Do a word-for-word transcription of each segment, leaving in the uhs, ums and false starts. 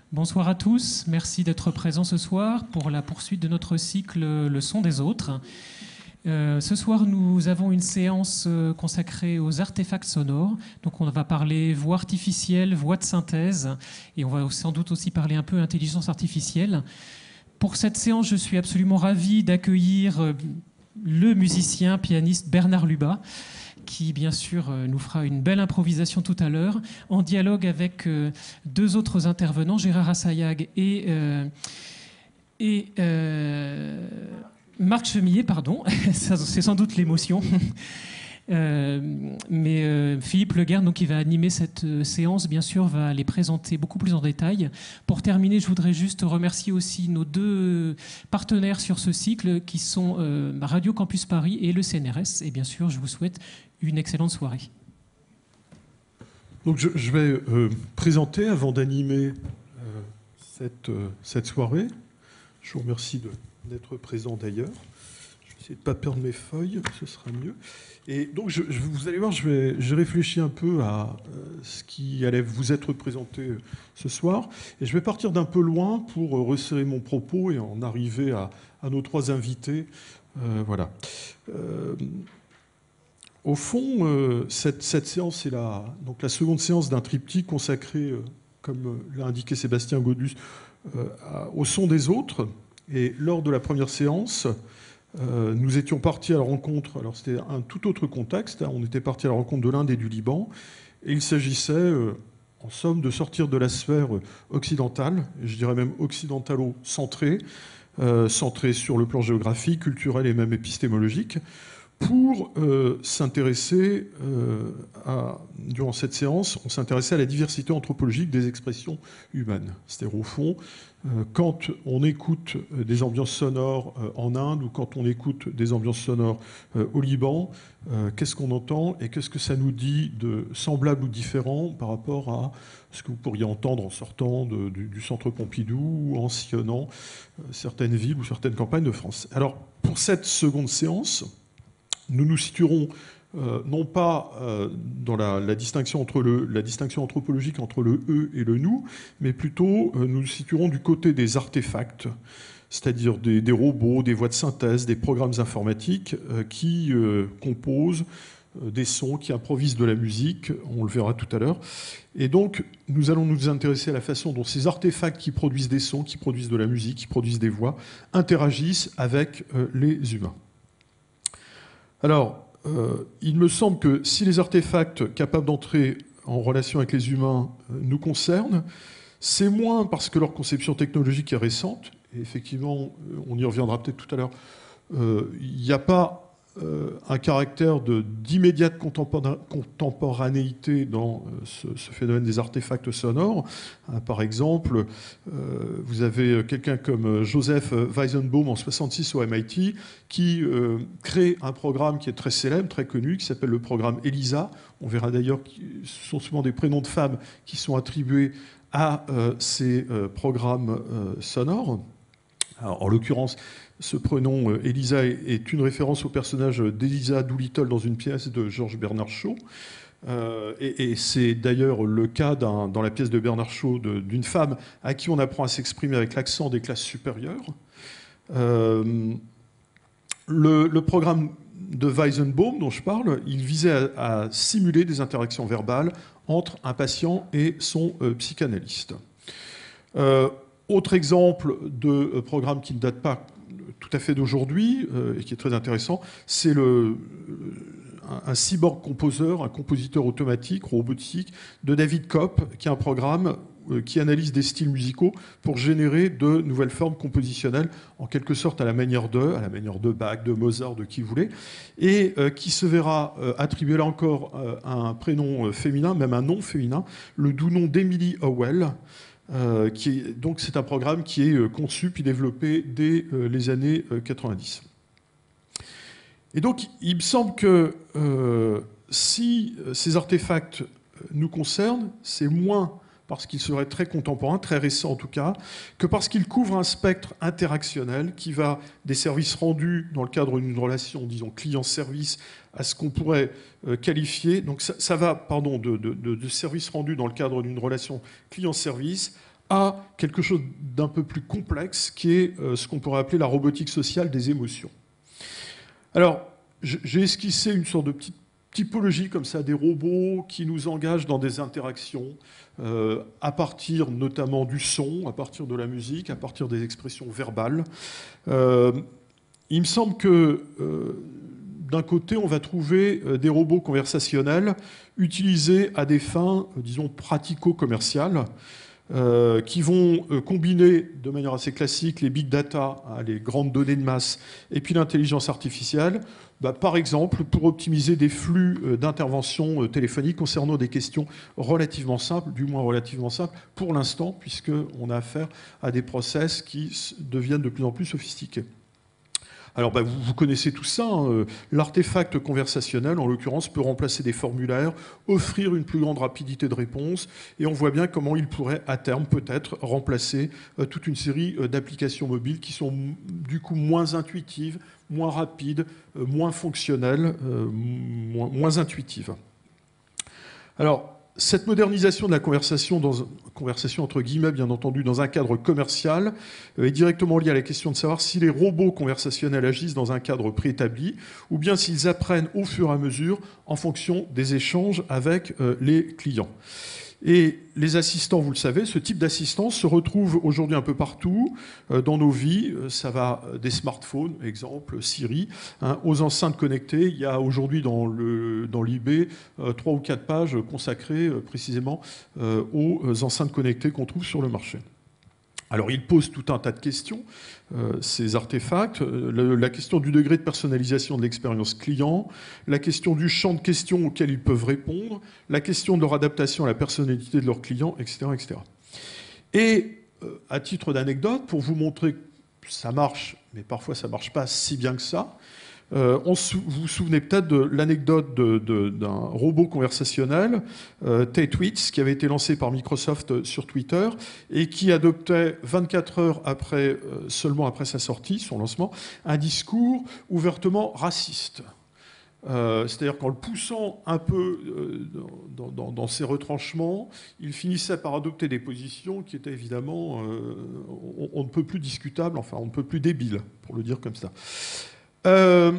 Bonsoir à tous, merci d'être présents ce soir pour la poursuite de notre cycle Le son des autres. Euh, ce soir, nous avons une séance consacrée aux artefacts sonores. Donc, on va parler voix artificielle, voix de synthèse, et on va sans doute aussi parler un peu intelligence artificielle. Pour cette séance, je suis absolument ravi d'accueillir le musicien, pianiste Bernard Lubat, qui, bien sûr, nous fera une belle improvisation tout à l'heure, en dialogue avec deux autres intervenants, Gérard Assayag et, euh, et euh, Marc Chemillet, pardon, c'est sans doute l'émotion. Euh, mais euh, Philippe Leguerne, donc, qui va animer cette euh, séance, bien sûr, va les présenter beaucoup plus en détail. Pour terminer, je voudrais juste remercier aussi nos deux partenaires sur ce cycle, qui sont euh, Radio Campus Paris et le C N R S. Et bien sûr, je vous souhaite une excellente soirée. Donc je, je vais euh, présenter, avant d'animer euh, cette, euh, cette soirée. Je vous remercie d'être présent d'ailleurs. Je vais essayer de ne pas perdre mes feuilles, ce sera mieux. Et donc, je, je, vous allez voir, j'ai réfléchi un peu à euh, ce qui allait vous être présenté euh, ce soir. Et je vais partir d'un peu loin pour euh, resserrer mon propos et en arriver à, à nos trois invités. Euh, voilà. Euh, au fond, euh, cette, cette séance est la, donc la seconde séance d'un triptyque consacré, euh, comme l'a indiqué Sébastien Godus, euh, à, au son des autres. Et lors de la première séance, Euh, nous étions partis à la rencontre, alors c'était un tout autre contexte, hein, on était partis à la rencontre de l'Inde et du Liban, et il s'agissait, euh, en somme, de sortir de la sphère occidentale, et je dirais même occidentalo-centrée, euh, centrée sur le plan géographique, culturel et même épistémologique, pour euh, s'intéresser, euh, à, durant cette séance, on s'intéressait à la diversité anthropologique des expressions humaines. C'est-à-dire, au fond, euh, quand on écoute des ambiances sonores euh, en Inde ou quand on écoute des ambiances sonores euh, au Liban, euh, qu'est-ce qu'on entend et qu'est-ce que ça nous dit de semblable ou différent par rapport à ce que vous pourriez entendre en sortant de, du, du centre Pompidou ou en sillonnant euh, certaines villes ou certaines campagnes de France. Alors, pour cette seconde séance, nous nous situerons euh, non pas euh, dans la, la, distinction entre le, la distinction anthropologique entre le « eux » et le « nous », mais plutôt euh, nous nous situerons du côté des artefacts, c'est-à-dire des, des robots, des voies de synthèse, des programmes informatiques euh, qui euh, composent euh, des sons, qui improvisent de la musique, on le verra tout à l'heure. Et donc, nous allons nous intéresser à la façon dont ces artefacts qui produisent des sons, qui produisent de la musique, qui produisent des voix, interagissent avec euh, les humains. Alors, euh, il me semble que si les artefacts capables d'entrer en relation avec les humains euh, nous concernent, c'est moins parce que leur conception technologique est récente, et effectivement, on y reviendra peut-être tout à l'heure, euh, il n'y a pas euh, un caractère d'immédiate contemporanéité dans euh, ce, ce phénomène des artefacts sonores. Hein, par exemple, euh, vous avez quelqu'un comme Joseph Weizenbaum en soixante-six au M I T qui euh, crée un programme qui est très célèbre, très connu, qui s'appelle le programme ELISA. On verra d'ailleurs que ce sont souvent des prénoms de femmes qui sont attribués à euh, ces euh, programmes euh, sonores. Alors, en l'occurrence, ce prénom euh, Elisa est, est une référence au personnage d'Elisa Doolittle dans une pièce de Georges Bernard Shaw. Euh, et et c'est d'ailleurs le cas dans la pièce de Bernard Shaw d'une femme à qui on apprend à s'exprimer avec l'accent des classes supérieures. Euh, le, le programme de Weizenbaum dont je parle, il visait à, à simuler des interactions verbales entre un patient et son euh, psychanalyste. Euh, autre exemple de euh, programme qui ne date pas tout à fait d'aujourd'hui euh, et qui est très intéressant, c'est le, un, un cyborg composeur, un compositeur automatique, robotique, de David Kopp, qui est un programme euh, qui analyse des styles musicaux pour générer de nouvelles formes compositionnelles, en quelque sorte à la manière de, à la manière de Bach, de Mozart, de qui vous voulez, et euh, qui se verra euh, attribuer là encore euh, un prénom euh, féminin, même un nom féminin, le doux nom d'Emily Howell. Euh, qui est, donc c'est un programme qui est euh, conçu puis développé dès euh, les années euh, quatre-vingt-dix. Et donc il me semble que euh, si ces artefacts nous concernent, c'est moins parce qu'ils seraient très contemporains, très récents en tout cas, que parce qu'ils couvrent un spectre interactionnel qui va des services rendus dans le cadre d'une relation, disons, client-service, à ce qu'on pourrait euh, qualifier, donc ça, ça va pardon, de, de, de, de services rendus dans le cadre d'une relation client-service à quelque chose d'un peu plus complexe, qui est euh, ce qu'on pourrait appeler la robotique sociale des émotions. Alors, j'ai esquissé une sorte de petite typologie comme ça, des robots qui nous engagent dans des interactions euh, à partir notamment du son, à partir de la musique, à partir des expressions verbales. Euh, il me semble que euh, d'un côté, on va trouver euh, des robots conversationnels utilisés à des fins, euh, disons, pratico-commerciales, Euh, qui vont euh, combiner de manière assez classique les big data, hein, les grandes données de masse, et puis l'intelligence artificielle, bah, par exemple pour optimiser des flux euh, d'intervention euh, téléphoniques concernant des questions relativement simples, du moins relativement simples pour l'instant, puisqu'on a affaire à des process qui deviennent de plus en plus sophistiqués. Alors, bah, vous, vous connaissez tout ça. Hein. L'artefact conversationnel, en l'occurrence, peut remplacer des formulaires, offrir une plus grande rapidité de réponse, et on voit bien comment il pourrait, à terme, peut-être remplacer euh, toute une série euh, d'applications mobiles qui sont, du coup, moins intuitives, moins rapides, euh, moins fonctionnelles, euh, moins, moins intuitives. Alors, cette modernisation de la conversation, dans, conversation entre guillemets bien entendu, dans un cadre commercial, euh, est directement liée à la question de savoir si les robots conversationnels agissent dans un cadre préétabli ou bien s'ils apprennent au fur et à mesure en fonction des échanges avec euh, les clients. Et les assistants, vous le savez, ce type d'assistants se retrouve aujourd'hui un peu partout euh, dans nos vies. Ça va des smartphones, exemple Siri, hein, aux enceintes connectées. Il y a aujourd'hui dans le dans l'I B euh, trois ou quatre pages consacrées euh, précisément euh, aux enceintes connectées qu'on trouve sur le marché. Alors, ils posent tout un tas de questions, euh, ces artefacts. Le, la question du degré de personnalisation de l'expérience client, la question du champ de questions auxquelles ils peuvent répondre, la question de leur adaptation à la personnalité de leurs clients, et cetera, et cetera. Et euh, à titre d'anecdote, pour vous montrer que ça marche, mais parfois ça ne marche pas si bien que ça, Euh, on sou vous vous souvenez peut-être de l'anecdote d'un robot conversationnel, euh, Tatewitz, qui avait été lancé par Microsoft sur Twitter et qui adoptait vingt-quatre heures après, euh, seulement après sa sortie, son lancement, un discours ouvertement raciste. Euh, C'est-à-dire qu'en le poussant un peu euh, dans, dans, dans ses retranchements, il finissait par adopter des positions qui étaient évidemment, euh, on, on ne peut plus discutables, enfin on ne peut plus débiles, pour le dire comme ça. Euh,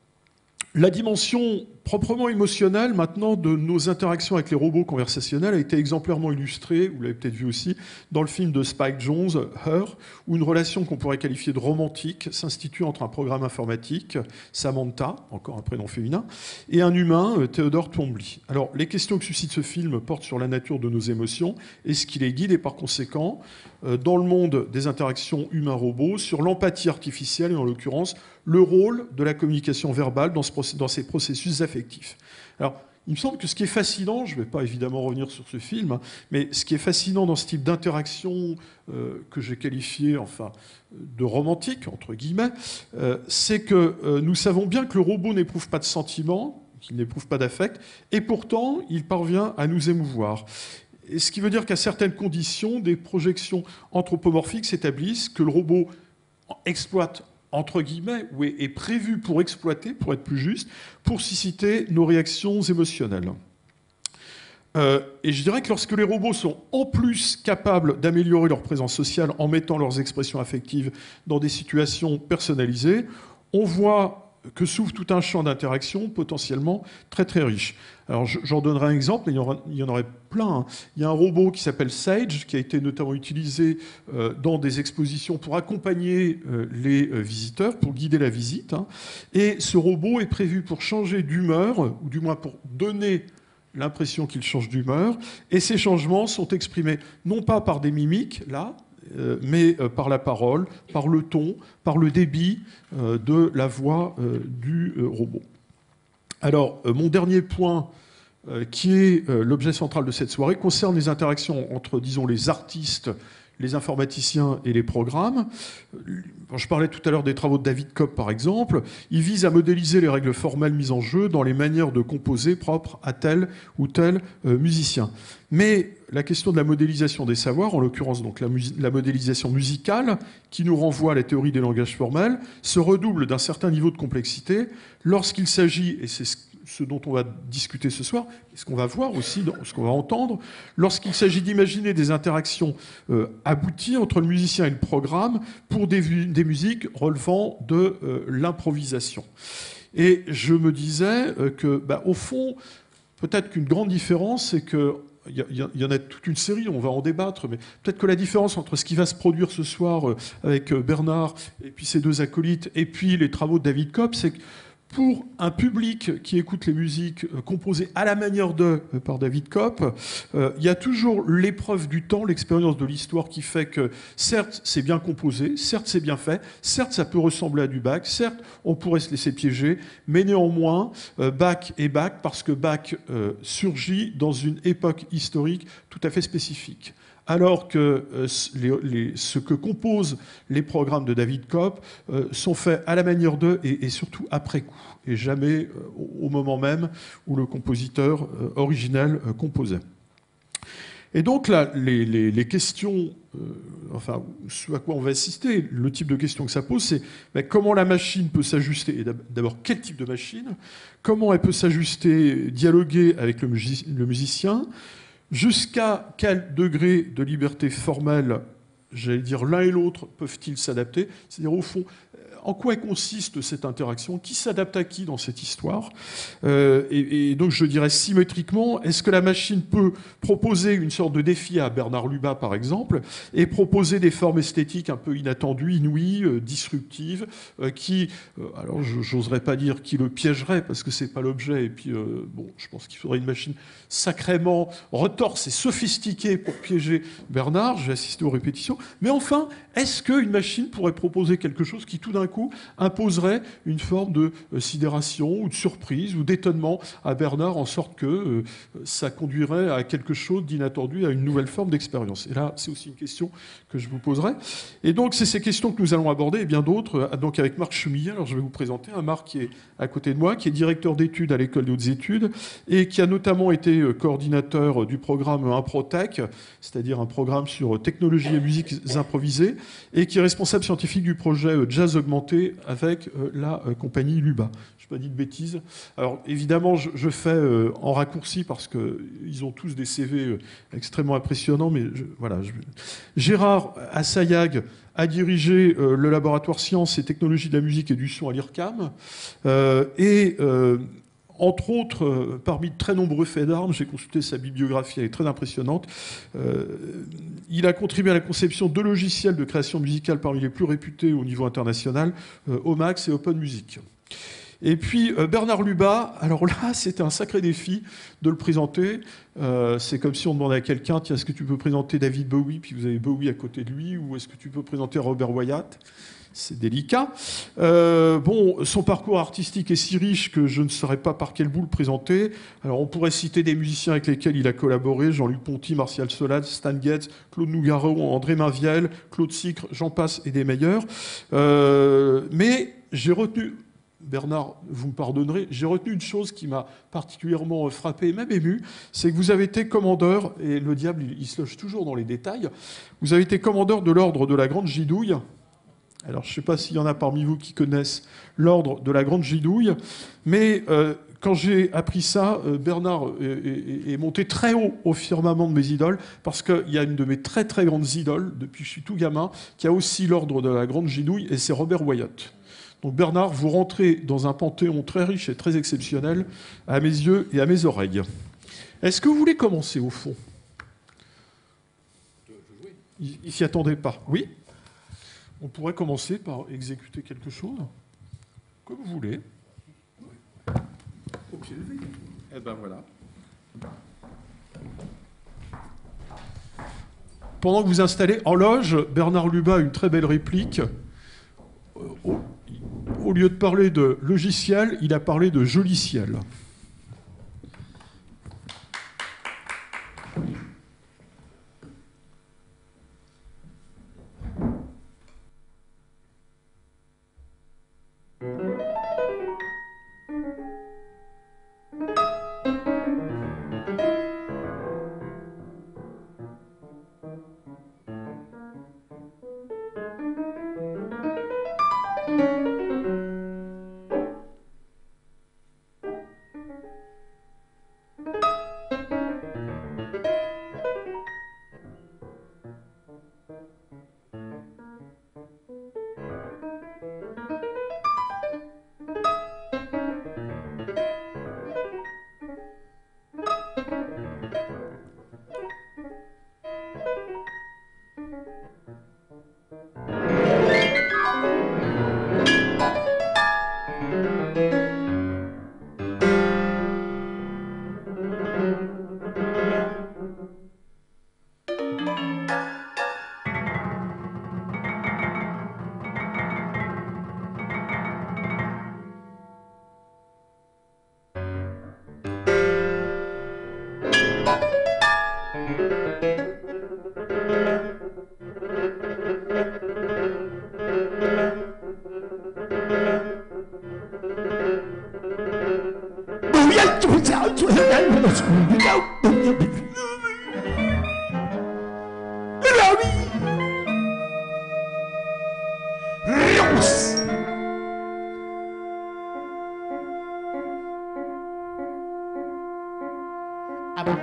la dimension proprement émotionnelle maintenant de nos interactions avec les robots conversationnels a été exemplairement illustrée, vous l'avez peut-être vu aussi, dans le film de Spike Jonze, Her, où une relation qu'on pourrait qualifier de romantique s'institue entre un programme informatique, Samantha, encore un prénom féminin, et un humain, Theodore Twombly. Alors, les questions que suscite ce film portent sur la nature de nos émotions et ce qui les guide, et par conséquent, dans le monde des interactions humain-robot, sur l'empathie artificielle, et en l'occurrence, le rôle de la communication verbale dans, ce, dans ces processus affectifs. Alors, il me semble que ce qui est fascinant, je ne vais pas évidemment revenir sur ce film, mais ce qui est fascinant dans ce type d'interaction euh, que j'ai qualifié enfin, de romantique, entre guillemets, euh, c'est que euh, nous savons bien que le robot n'éprouve pas de sentiments, qu'il n'éprouve pas d'affect, et pourtant, il parvient à nous émouvoir. Et ce qui veut dire qu'à certaines conditions, des projections anthropomorphiques s'établissent, que le robot exploite entre guillemets, ou est, est prévu pour exploiter, pour être plus juste, pour susciter nos réactions émotionnelles. Euh, et je dirais que lorsque les robots sont en plus capables d'améliorer leur présence sociale en mettant leurs expressions affectives dans des situations personnalisées, on voit que s'ouvre tout un champ d'interaction potentiellement très très riche. Alors j'en donnerai un exemple, mais il y, aura, il y en aurait plein. Hein. Il y a un robot qui s'appelle Sage, qui a été notamment utilisé euh, dans des expositions pour accompagner euh, les euh, visiteurs, pour guider la visite. Hein. Et ce robot est prévu pour changer d'humeur, ou du moins pour donner l'impression qu'il change d'humeur. Et ces changements sont exprimés non pas par des mimiques, là, Euh, mais euh, par la parole, par le ton, par le débit euh, de la voix euh, du euh, robot. Alors, euh, mon dernier point, euh, qui est euh, l'objet central de cette soirée, concerne les interactions entre, disons, les artistes, les informaticiens et les programmes. Je parlais tout à l'heure des travaux de David Cobb, par exemple. Ils visent à modéliser les règles formelles mises en jeu dans les manières de composer propres à tel ou tel euh, musicien. Mais la question de la modélisation des savoirs, en l'occurrence donc la, la modélisation musicale, qui nous renvoie à la théorie des langages formels, se redouble d'un certain niveau de complexité lorsqu'il s'agit, et c'est ce dont on va discuter ce soir, et ce qu'on va voir aussi, dans ce qu'on va entendre, lorsqu'il s'agit d'imaginer des interactions euh, abouties entre le musicien et le programme pour des, des musiques relevant de euh, l'improvisation. Et je me disais euh, que, bah, au fond, peut-être qu'une grande différence, c'est que il y, y, y en a toute une série, on va en débattre, mais peut-être que la différence entre ce qui va se produire ce soir euh, avec euh, Bernard et puis ses deux acolytes, et puis les travaux de David Kopp, c'est que pour un public qui écoute les musiques composées à la manière de par David Kopp, euh, il y a toujours l'épreuve du temps, l'expérience de l'histoire qui fait que, certes, c'est bien composé, certes, c'est bien fait, certes, ça peut ressembler à du Bach, certes, on pourrait se laisser piéger, mais néanmoins, euh, Bach est Bach parce que Bach euh, surgit dans une époque historique tout à fait spécifique. Alors que euh, les, les, ce que composent les programmes de David Kopp euh, sont faits à la manière d'eux et, et surtout après coup, et jamais euh, au moment même où le compositeur euh, originel euh, composait. Et donc là, les, les, les questions, euh, enfin, ce à quoi on va assister, le type de questions que ça pose, c'est ben, comment la machine peut s'ajuster, et d'abord quel type de machine, comment elle peut s'ajuster, dialoguer avec le, music, le musicien, jusqu'à quel degré de liberté formelle, j'allais dire, l'un et l'autre peuvent-ils s'adapter? C'est-à-dire, au fond, en quoi consiste cette interaction? Qui s'adapte à qui dans cette histoire? euh, et, et donc, je dirais symétriquement, est-ce que la machine peut proposer une sorte de défi à Bernard Lubat, par exemple, et proposer des formes esthétiques un peu inattendues, inouïes, euh, disruptives, euh, qui, euh, alors, j'oserais pas dire qui le piégerait, parce que c'est pas l'objet, et puis, euh, bon, je pense qu'il faudrait une machine sacrément retorse et sophistiquée pour piéger Bernard. J'ai assisté aux répétitions. Mais enfin, est-ce qu'une machine pourrait proposer quelque chose qui, tout d'un coup, imposerait une forme de euh, sidération ou de surprise ou d'étonnement à Bernard, en sorte que euh, ça conduirait à quelque chose d'inattendu, à une nouvelle forme d'expérience? Et là, c'est aussi une question que je vous poserai. Et donc, c'est ces questions que nous allons aborder, et bien d'autres, donc avec Marc Chemillet. Alors, je vais vous présenter un Marc qui est à côté de moi, qui est directeur d'études à l'École des hautes études, et qui a notamment été coordinateur du programme Improtech, c'est-à-dire un programme sur technologie et musiques improvisées, et qui est responsable scientifique du projet Jazz Augmenté avec la compagnie Lubat. Je n'ai pas dit de bêtises. Alors évidemment, je, je fais euh, en raccourci parce qu'ils ont tous des C V euh, extrêmement impressionnants, mais je, voilà. Je... Gérard Assayag a dirigé euh, le laboratoire Sciences et Technologies de la musique et du son à l'I R C A M, euh, et euh, entre autres, euh, parmi de très nombreux faits d'armes, j'ai consulté sa bibliographie, elle est très impressionnante. Euh, il a contribué à la conception de logiciels de création musicale parmi les plus réputés au niveau international, euh, Omax et Open Music. Et puis euh, Bernard Lubat, alors là, c'était un sacré défi de le présenter. Euh, c'est comme si on demandait à quelqu'un, tiens, est-ce que tu peux présenter David Bowie, puis vous avez Bowie à côté de lui, ou est-ce que tu peux présenter Robert Wyatt? C'est délicat. Euh, bon, son parcours artistique est si riche que je ne saurais pas par quel bout le présenter. Alors, on pourrait citer des musiciens avec lesquels il a collaboré, Jean-Luc Ponty, Martial Solal, Stan Getz, Claude Nougaro, André Mainviel, Claude Sicre, j'en passe et des meilleurs. Euh, mais j'ai retenu... Bernard, vous me pardonnerez, j'ai retenu une chose qui m'a particulièrement frappé et même ému, c'est que vous avez été commandeur, et le diable, il, il se loge toujours dans les détails, vous avez été commandeur de l'ordre de la Grande Gidouille. Alors, je ne sais pas s'il y en a parmi vous qui connaissent l'ordre de la Grande Gidouille, mais euh, quand j'ai appris ça, euh, Bernard est, est, est monté très haut au firmament de mes idoles, parce qu'il y a une de mes très très grandes idoles, depuis que je suis tout gamin, qui a aussi l'ordre de la Grande Gidouille, et c'est Robert Wyatt. Donc Bernard, vous rentrez dans un panthéon très riche et très exceptionnel, à mes yeux et à mes oreilles. Est-ce que vous voulez commencer, au fond? Il ne s'y attendait pas. Oui? On pourrait commencer par exécuter quelque chose, comme vous voulez. Au pied levé. Eh ben voilà. Pendant que vous installez en loge, Bernard Lubat a une très belle réplique. Au, au lieu de parler de logiciel, il a parlé de joliciel.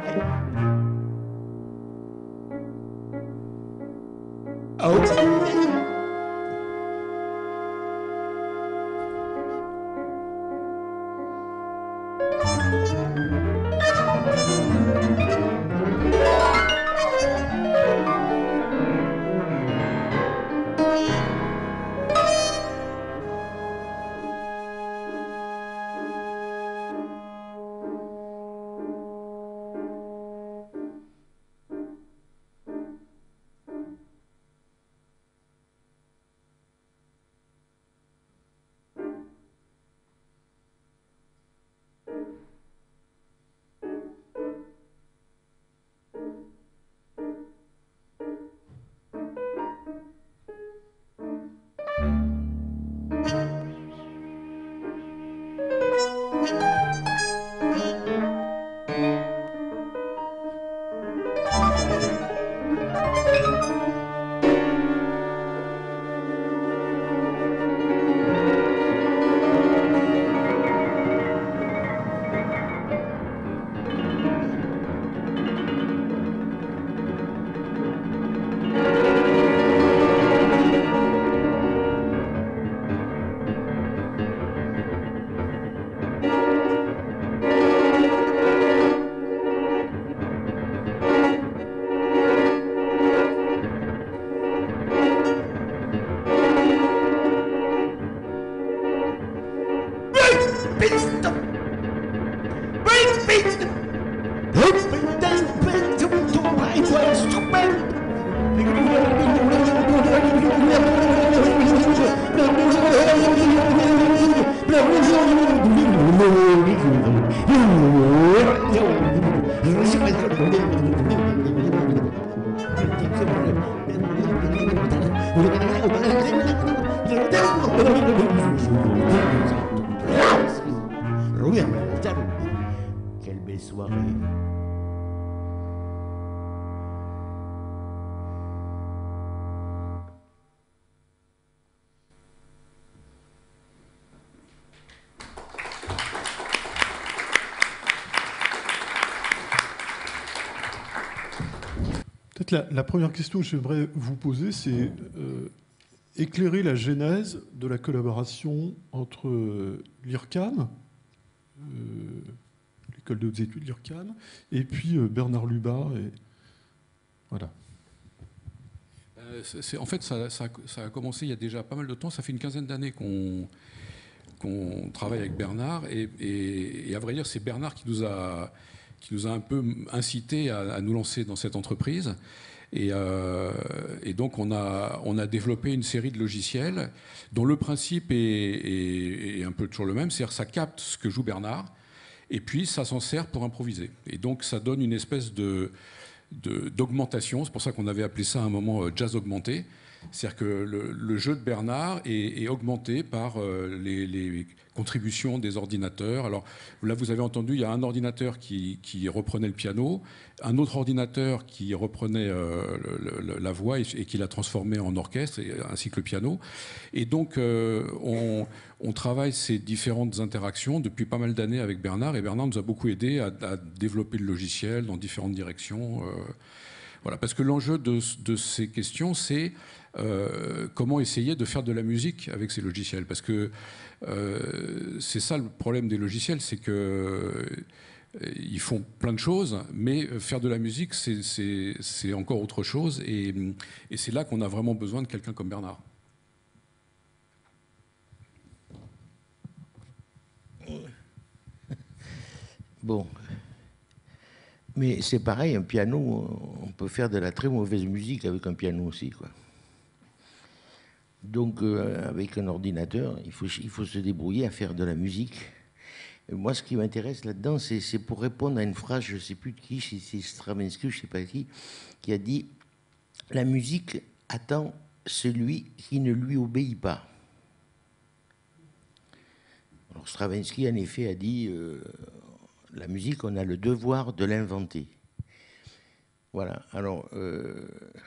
Quelle belle soirée. Peut-être la, la première question que j'aimerais vous poser, c'est euh, éclairer la genèse de la collaboration entre euh, l'I R C A M, euh, l'école de hautes études, l'I R C A M, et puis euh, Bernard Lubat. Et... Voilà. C'est, en fait, ça, ça, ça a commencé il y a déjà pas mal de temps. Ça fait une quinzaine d'années qu'on, qu'on travaille avec Bernard. Et, et, et à vrai dire, c'est Bernard qui nous a, qui nous a un peu incité à, à nous lancer dans cette entreprise. Et, euh, et donc, on a, on a développé une série de logiciels dont le principe est, est, est un peu toujours le même. C'est-à-dire que ça capte ce que joue Bernard et puis ça s'en sert pour improviser. Et donc, ça donne une espèce de... De, d'augmentation, c'est pour ça qu'on avait appelé ça à un moment euh, jazz augmenté. C'est-à-dire que le, le jeu de Bernard est, est augmenté par euh, les, les contributions des ordinateurs. Alors là, vous avez entendu, il y a un ordinateur qui, qui reprenait le piano, un autre ordinateur qui reprenait euh, le, le, la voix et, et qui l'a transformé en orchestre, et, ainsi que le piano. Et donc, euh, on, on travaille ces différentes interactions depuis pas mal d'années avec Bernard, et Bernard nous a beaucoup aidé à, à développer le logiciel dans différentes directions. Euh, voilà, parce que l'enjeu de, de ces questions, c'est euh, comment essayer de faire de la musique avec ces logiciels. Parce que euh, c'est ça le problème des logiciels, c'est que euh, ils font plein de choses, mais faire de la musique, c'est, c'est, c'est encore autre chose. Et, et c'est là qu'on a vraiment besoin de quelqu'un comme Bernard. Bon. Mais c'est pareil, un piano, on peut faire de la très mauvaise musique avec un piano aussi, quoi. Donc, euh, avec un ordinateur, il faut, il faut se débrouiller à faire de la musique. Et moi, ce qui m'intéresse là-dedans, c'est, c'est pour répondre à une phrase, je ne sais plus de qui, c'est, c'est Stravinsky, je ne sais pas qui, qui a dit « La musique attend celui qui ne lui obéit pas ». Alors, Stravinsky, en effet, a dit euh, « La musique, on a le devoir de l'inventer ». Voilà, alors... Euh,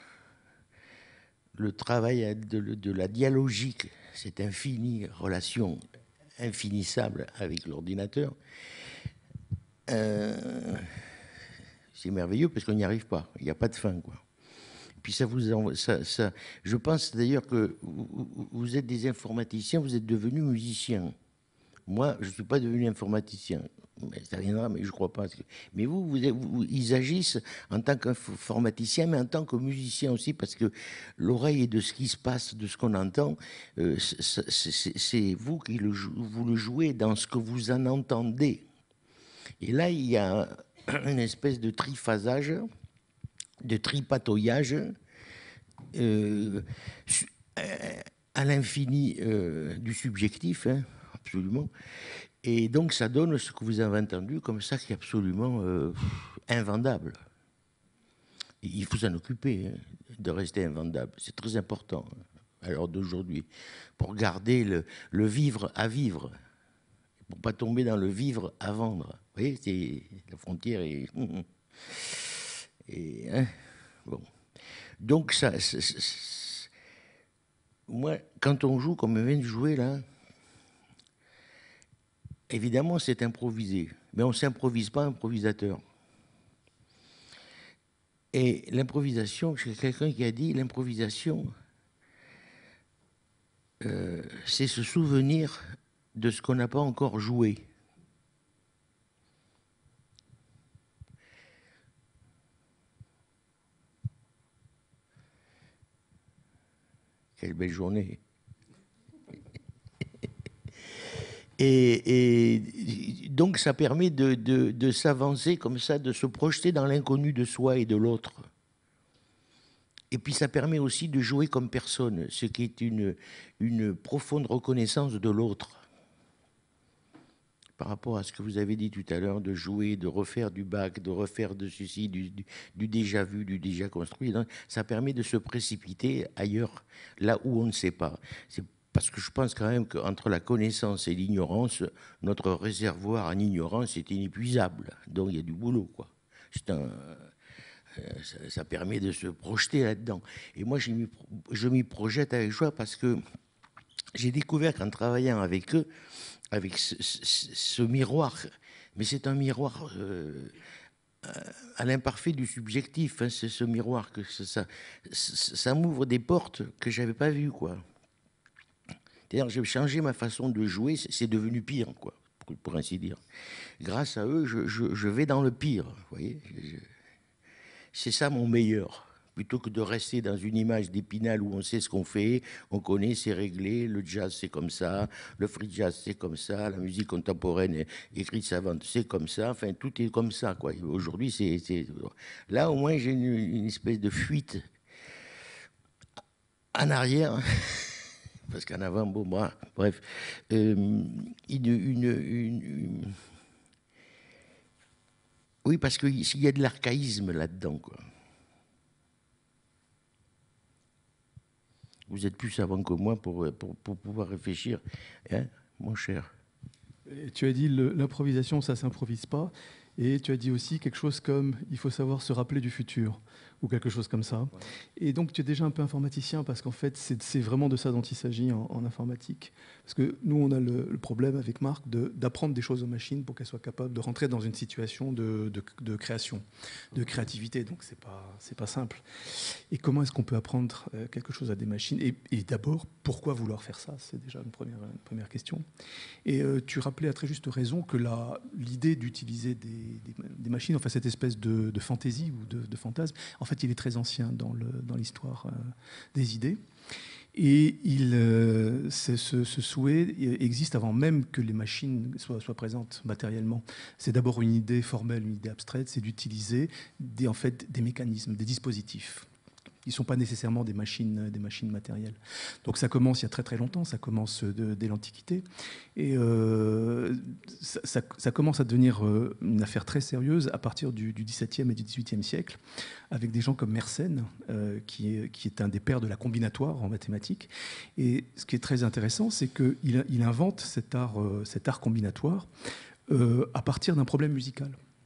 le travail de, de la dialogique, cette infinie relation infinissable avec l'ordinateur, euh, c'est merveilleux parce qu'on n'y arrive pas. Il n'y a pas de fin, quoi. Puis ça vous, en, ça, ça, je pense d'ailleurs que vous, vous êtes des informaticiens, vous êtes devenus musiciens. Moi, je ne suis pas devenu informaticien. Mais ça viendra, mais je ne crois pas. Mais vous, vous, vous, ils agissent en tant qu'informaticien, mais en tant que musicien aussi, parce que l'oreille de ce qui se passe, de ce qu'on entend, euh, c'est vous qui le, vous le jouez dans ce que vous en entendez. Et là, il y a une espèce de triphasage, de tripatouillage euh, à l'infini euh, du subjectif, hein, absolument. Et donc, ça donne ce que vous avez entendu comme ça, qui est absolument euh, invendable. Et il faut s'en occuper, hein, de rester invendable. C'est très important, à l'heure d'aujourd'hui, pour garder le, le vivre à vivre, pour ne pas tomber dans le vivre à vendre. Vous voyez, c'est, la frontière est... Et, hein, bon. Donc, ça, c'est, c'est, moi, quand on joue comme on vient de jouer, là, évidemment, c'est improvisé. Mais on ne s'improvise pas improvisateur. Et l'improvisation, c'est quelqu'un qui a dit, l'improvisation, euh, c'est se souvenir de ce qu'on n'a pas encore joué. Quelle belle journée. Et, et donc ça permet de, de, de s'avancer comme ça, de se projeter dans l'inconnu de soi et de l'autre. Et puis ça permet aussi de jouer comme personne, ce qui est une, une profonde reconnaissance de l'autre. Par rapport à ce que vous avez dit tout à l'heure, de jouer, de refaire du bac, de refaire de ceci, du, du, du déjà vu, du déjà construit, donc ça permet de se précipiter ailleurs, là où on ne sait pas. C'est parce que je pense quand même qu'entre la connaissance et l'ignorance, notre réservoir en ignorance est inépuisable. Donc il y a du boulot, quoi. C'est un, ça, ça permet de se projeter là-dedans. Et moi, je m'y projette avec joie parce que j'ai découvert qu'en travaillant avec eux, avec ce, ce, ce miroir, mais c'est un miroir euh, à l'imparfait du subjectif, hein, c'est ce miroir, que ça, ça, ça m'ouvre des portes que je n'avais pas vues, quoi. C'est-à-dire, j'ai changé ma façon de jouer, c'est devenu pire, quoi, pour, pour ainsi dire. Grâce à eux, je, je, je vais dans le pire, vous voyez. C'est ça mon meilleur. Plutôt que de rester dans une image d'Épinal où on sait ce qu'on fait, on connaît, c'est réglé, le jazz c'est comme ça, le free jazz c'est comme ça, la musique contemporaine écrite savante c'est comme ça, enfin tout est comme ça, quoi. Aujourd'hui, c'est, c'est... là au moins j'ai une, une espèce de fuite en arrière, parce qu'en avant, bon, moi, bref, euh, une, une, une, une... oui, parce qu'il y a de l'archaïsme là-dedans, quoi. Vous êtes plus savant que moi pour, pour, pour pouvoir réfléchir, hein, mon cher. Et tu as dit le, l'improvisation, ça ne s'improvise pas. Et tu as dit aussi quelque chose comme il faut savoir se rappeler du futur, ou quelque chose comme ça. Ouais. Et donc tu es déjà un peu informaticien, parce qu'en fait, c'est, c'est vraiment de ça dont il s'agit en, en informatique. Parce que nous, on a le, le problème avec Marc de, d'apprendre des choses aux machines pour qu'elles soient capables de rentrer dans une situation de, de, de création, de créativité. Donc c'est pas, c'est pas simple. Et comment est-ce qu'on peut apprendre quelque chose à des machines ? Et, et d'abord, pourquoi vouloir faire ça ? C'est déjà une première, une première question. Et euh, tu rappelais à très juste raison que la, l'idée d'utiliser des Des, des machines, enfin cette espèce de, de fantaisie ou de, de fantasme, en fait il est très ancien dans, le, dans l'histoire euh, des idées. Et il, euh, ce, ce souhait existe avant même que les machines soient, soient présentes matériellement. C'est d'abord une idée formelle, une idée abstraite, c'est d'utiliser des, en fait, des mécanismes, des dispositifs. Ils ne sont pas nécessairement des machines, des machines matérielles. Donc ça commence il y a très très longtemps, ça commence de, dès l'Antiquité. Et euh, ça, ça, ça commence à devenir euh, une affaire très sérieuse à partir du, du dix-septième et du dix-huitième siècle, avec des gens comme Mersenne, euh, qui, est, qui est un des pères de la combinatoire en mathématiques. Et ce qui est très intéressant, c'est qu'il il invente cet art, euh, cet art combinatoire euh, à partir d'un problème musical.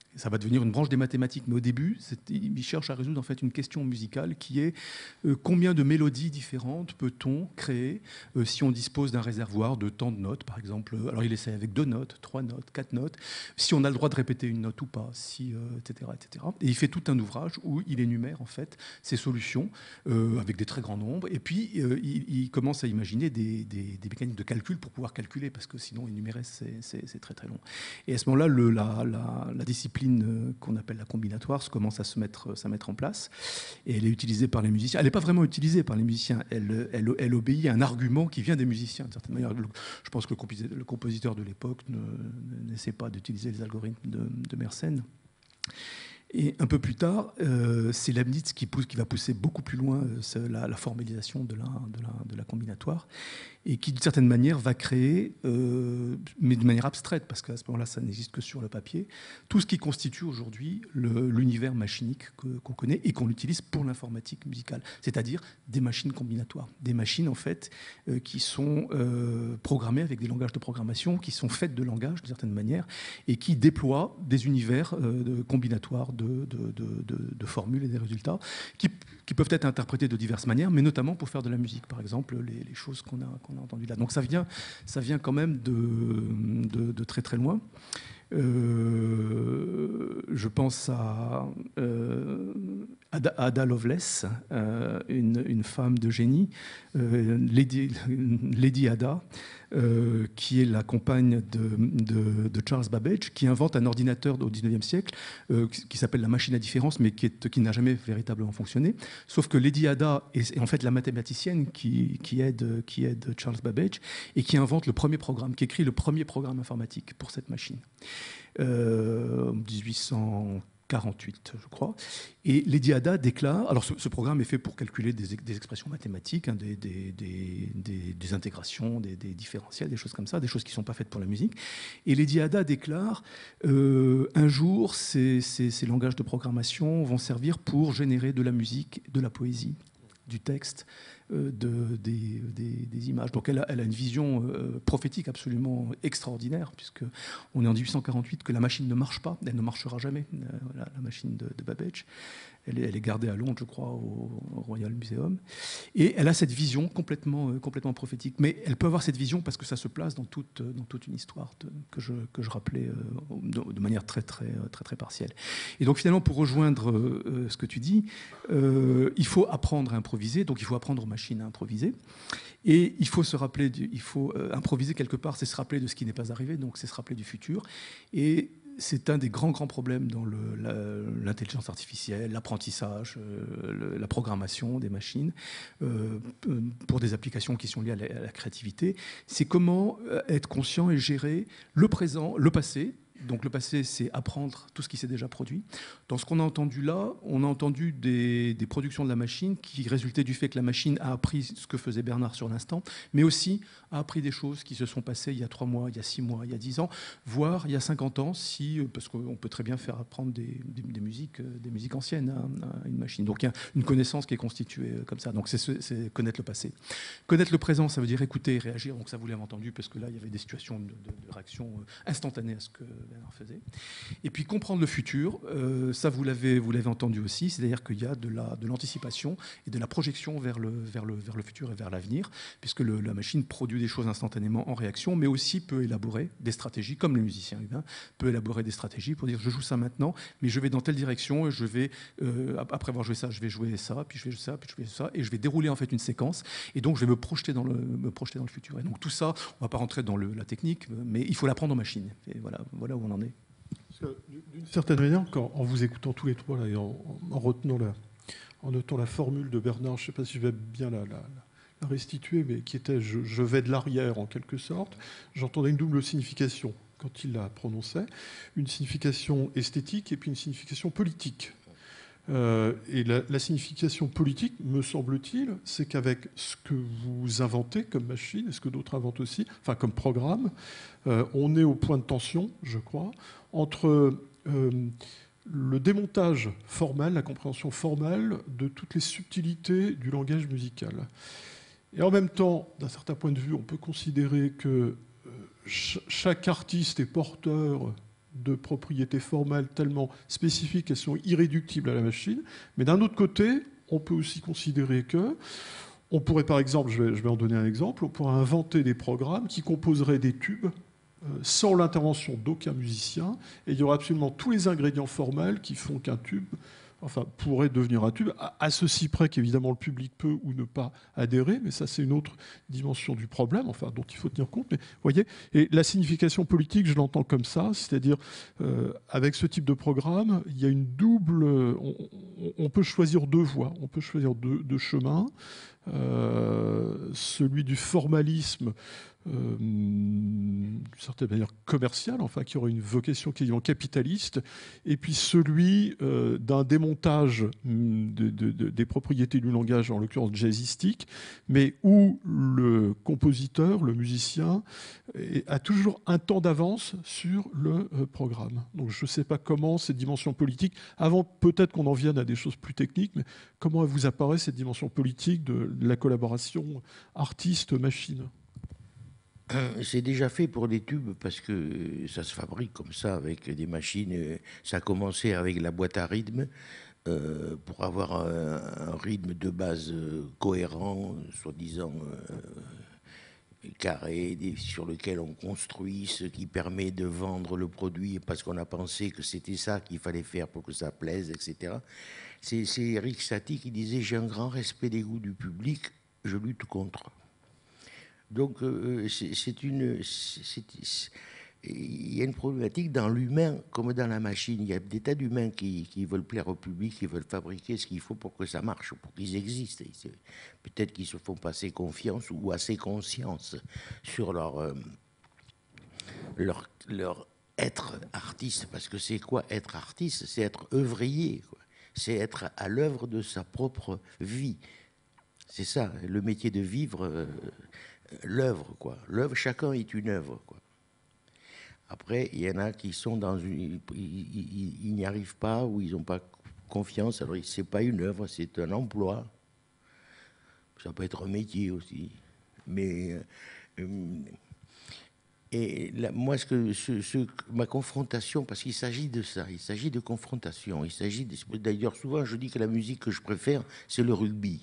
Ça va devenir une branche des mathématiques. Mais au début, il cherche à résoudre en fait une question musicale qui est euh, combien de mélodies différentes peut-on créer euh, si on dispose d'un réservoir de tant de notes, par exemple. Alors il essaie avec deux notes, trois notes, quatre notes, si on a le droit de répéter une note ou pas, si, euh, et cetera, et cetera. Et il fait tout un ouvrage où il énumère en fait ces solutions euh, avec des très grands nombres. Et puis euh, il, il commence à imaginer des, des, des mécanismes de calcul pour pouvoir calculer, parce que sinon énumérer c'est très très long. Et à ce moment-là, le, la, la, la discipline qu'on appelle la combinatoire commence à se mettre, à mettre en place, et elle est utilisée par les musiciens. Elle n'est pas vraiment utilisée par les musiciens, elle, elle, elle obéit à un argument qui vient des musiciens d'une certaine manière. Je pense que le compositeur de l'époque n'essaie pas d'utiliser les algorithmes de, de Mersenne. Et un peu plus tard, euh, c'est Leibniz qui, pousse, qui va pousser beaucoup plus loin euh, la, la formalisation de la, de, la, de la combinatoire, et qui, d'une certaine manière, va créer, euh, mais de manière abstraite, parce qu'à ce moment-là, ça n'existe que sur le papier, tout ce qui constitue aujourd'hui l'univers machinique qu'on connaît et qu'on utilise pour l'informatique musicale, c'est-à-dire des machines combinatoires, des machines, en fait, euh, qui sont euh, programmées avec des langages de programmation, qui sont faites de langage, d'une certaine manière, et qui déploient des univers euh, de combinatoires de, de, de, de, de formules et des résultats, qui, qui peuvent être interprétés de diverses manières, mais notamment pour faire de la musique, par exemple, les, les choses qu'on a, qu'on a entendues là. Donc ça vient, ça vient quand même de, de, de très très loin. Euh, je pense à euh, Ada, Ada Lovelace, euh, une, une femme de génie, euh, Lady, Lady Ada, euh, qui est la compagne de, de, de Charles Babbage, qui invente un ordinateur au dix-neuvième siècle euh, qui s'appelle la machine à différence, mais qui, est, qui n'a jamais véritablement fonctionné. Sauf que Lady Ada est, est en fait la mathématicienne qui, qui, aide, qui aide Charles Babbage et qui invente le premier programme, qui écrit le premier programme informatique pour cette machine. Euh, dix-huit cent quarante-huit, je crois. Et Lady Ada déclare... Alors, ce, ce programme est fait pour calculer des, des expressions mathématiques, hein, des, des, des, des, des intégrations, des, des différentiels, des choses comme ça, des choses qui ne sont pas faites pour la musique. Et Lady Ada déclare euh, un jour, ces, ces, ces langages de programmation vont servir pour générer de la musique, de la poésie, du texte, euh, de, des, des, des images. Donc elle a, elle a une vision euh, prophétique absolument extraordinaire, puisqu'on est en dix-huit cent quarante-huit, que la machine ne marche pas, elle ne marchera jamais, euh, la, la machine de, de Babbage. Elle est, elle est gardée à Londres, je crois, au, au Royal Museum. Et elle a cette vision complètement, euh, complètement prophétique. Mais elle peut avoir cette vision parce que ça se place dans toute, dans toute une histoire de, que, je, que je rappelais euh, de, de manière très, très, très, très partielle. Et donc finalement, pour rejoindre euh, ce que tu dis, euh, il faut apprendre à improviser, donc il faut apprendre aux machines à improviser. Et il faut se rappeler, du, il faut euh, improviser quelque part, c'est se rappeler de ce qui n'est pas arrivé, donc c'est se rappeler du futur. Et c'est un des grands, grands problèmes dans l'intelligence artificielle, l'apprentissage, euh, la programmation des machines, euh, pour des applications qui sont liées à la, à la créativité. C'est comment être conscient et gérer le présent, le passé. Donc le passé, c'est apprendre tout ce qui s'est déjà produit. Dans ce qu'on a entendu là, on a entendu des, des productions de la machine qui résultaient du fait que la machine a appris ce que faisait Bernard sur l'instant, mais aussi a appris des choses qui se sont passées il y a trois mois, il y a six mois, il y a dix ans, voire il y a cinquante ans, si, parce qu'on peut très bien faire apprendre des, des, des, musiques, des musiques anciennes à, à une machine. Donc il y a une connaissance qui est constituée comme ça. Donc c'est connaître le passé. Connaître le présent, ça veut dire écouter et réagir. Donc ça, vous l'avez entendu, parce que là, il y avait des situations de, de, de réaction instantanée à ce que Bernard faisait. Et puis comprendre le futur, euh, ça vous l'avez vous l'avez entendu aussi, c'est-à-dire qu'il y a de la de l'anticipation et de la projection vers le vers le vers le futur et vers l'avenir, puisque le, la machine produit des choses instantanément en réaction, mais aussi peut élaborer des stratégies, comme le musicien humain peut élaborer des stratégies pour dire je joue ça maintenant, mais je vais dans telle direction et je vais euh, après avoir joué ça, je vais jouer ça, puis je vais jouer ça, puis je vais jouer ça, et je vais dérouler en fait une séquence, et donc je vais me projeter dans le me projeter dans le futur. Et donc tout ça, on va pas rentrer dans le, la technique, mais il faut l'apprendre en machine. Et voilà voilà où on en est. D'une certaine manière, quand, en vous écoutant tous les trois là, et en, en retenant la, en notant la formule de Bernard, je ne sais pas si je vais bien la, la, la restituer, mais qui était je, je vais de l'arrière en quelque sorte, j'entendais une double signification quand il la prononçait, une signification esthétique et puis une signification politique. Euh, et la, la signification politique, me semble-t-il, c'est qu'avec ce que vous inventez comme machine, et ce que d'autres inventent aussi, enfin comme programme, euh, on est au point de tension, je crois, entre euh, le démontage formel, la compréhension formelle de toutes les subtilités du langage musical. Et en même temps, d'un certain point de vue, on peut considérer que euh, ch chaque artiste est porteur de propriétés formelles tellement spécifiques qu'elles sont irréductibles à la machine. Mais d'un autre côté, on peut aussi considérer que on pourrait, par exemple, je vais, je vais en donner un exemple, on pourrait inventer des programmes qui composeraient des tubes euh, sans l'intervention d'aucun musicien, et il y aurait absolument tous les ingrédients formels qui font qu'un tube, enfin, pourrait devenir un tube, à, à ceci près qu'évidemment le public peut ou ne pas adhérer, mais ça c'est une autre dimension du problème, enfin, dont il faut tenir compte. Mais voyez, et la signification politique, je l'entends comme ça, c'est-à-dire euh, avec ce type de programme, il y a une double, on, on peut choisir deux voies, on peut choisir deux, deux chemins. Euh, celui du formalisme, euh, d'une certaine manière commercial, enfin qui aurait une vocation quasiment capitaliste, et puis celui euh, d'un démontage de, de, de, des propriétés du langage, en l'occurrence jazzistique, mais où le compositeur, le musicien, a toujours un temps d'avance sur le euh, programme. Donc je ne sais pas comment cette dimension politique, avant peut-être qu'on en vienne à des choses plus techniques, mais comment vous apparaît cette dimension politique de la collaboration artiste-machine ? C'est déjà fait pour des tubes parce que ça se fabrique comme ça avec des machines. Ça a commencé avec la boîte à rythme euh, pour avoir un, un rythme de base cohérent, soi-disant euh, carré, sur lequel on construit, ce qui permet de vendre le produit parce qu'on a pensé que c'était ça qu'il fallait faire pour que ça plaise, et cetera. C'est, c'est Eric Satie qui disait « J'ai un grand respect des goûts du public, je lutte contre ». Donc, euh, c'est, c'est une, c'est, c'est, il y a une problématique dans l'humain comme dans la machine. Il y a des tas d'humains qui, qui veulent plaire au public, qui veulent fabriquer ce qu'il faut pour que ça marche, pour qu'ils existent. Peut-être qu'ils se font pas assez confiance ou assez conscience sur leur, euh, leur, leur être artiste. Parce que c'est quoi être artiste? C'est être œuvrier, quoi. C'est être à l'œuvre de sa propre vie. C'est ça, le métier de vivre... Euh, l'œuvre, quoi. L'œuvre, chacun est une œuvre, quoi. Après, il y en a qui sont dans une... Ils, ils, ils n'y arrivent pas ou ils n'ont pas confiance. Alors, c'est pas une œuvre, c'est un emploi. Ça peut être un métier aussi. Mais... Euh, et là, moi, ce que, ce, ce, ma confrontation, parce qu'il s'agit de ça, il s'agit de confrontation. Il s'agit de, d'ailleurs, souvent, je dis que la musique que je préfère, c'est le rugby.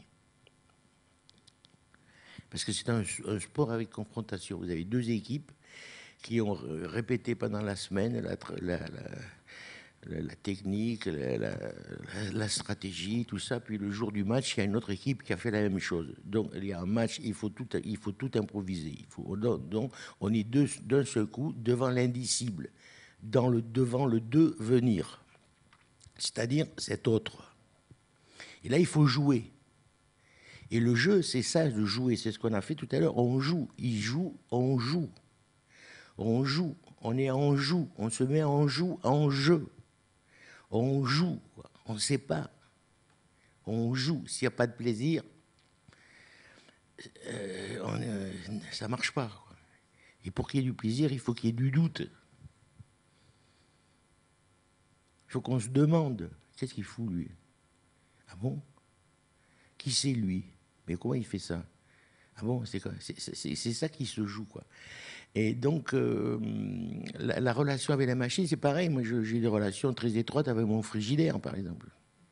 Parce que c'est un, un sport avec confrontation. Vous avez deux équipes qui ont répété pendant la semaine la, la, la, la technique, la, la, la stratégie, tout ça. Puis le jour du match, il y a une autre équipe qui a fait la même chose. Donc il y a un match, il faut tout, il faut tout improviser. Il faut, donc on est deux, d'un seul coup devant l'indicible, dans le, devant le devenir, c'est-à-dire cet autre. Et là, il faut jouer. Et le jeu, c'est ça, de jouer. C'est ce qu'on a fait tout à l'heure. On joue. Il joue, on joue. On joue. On est en joue. On se met en joue, en jeu. On joue. On ne sait pas. On joue. S'il n'y a pas de plaisir, euh, on, euh, ça ne marche pas, quoi. Et pour qu'il y ait du plaisir, il faut qu'il y ait du doute. Il faut qu'on se demande, qu'est-ce qu'il fout, lui? Ah bon? Qui c'est, lui? Mais comment il fait ça? Ah bon, c'est, c'est, c'est, c'est ça qui se joue, quoi. Et donc, euh, la, la relation avec la machine, c'est pareil. Moi, je, j'ai des relations très étroites avec mon frigidaire, par exemple.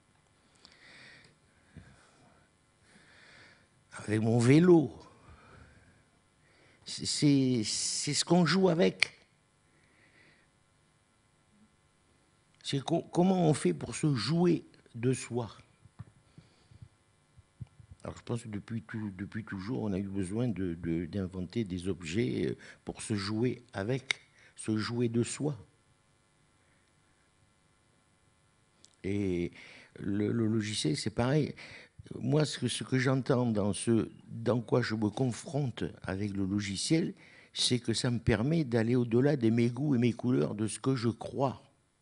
Avec mon vélo. C'est, c'est, c'est ce qu'on joue avec. C'est co- comment on fait pour se jouer de soi. Alors, je pense que depuis, tout, depuis toujours, on a eu besoin de, de, d'inventer des objets pour se jouer avec, se jouer de soi. Et le, le logiciel, c'est pareil. Moi, ce que, ce que j'entends dans ce, dans quoi je me confronte avec le logiciel, c'est que ça me permet d'aller au-delà de mes goûts et mes couleurs, de ce que je crois.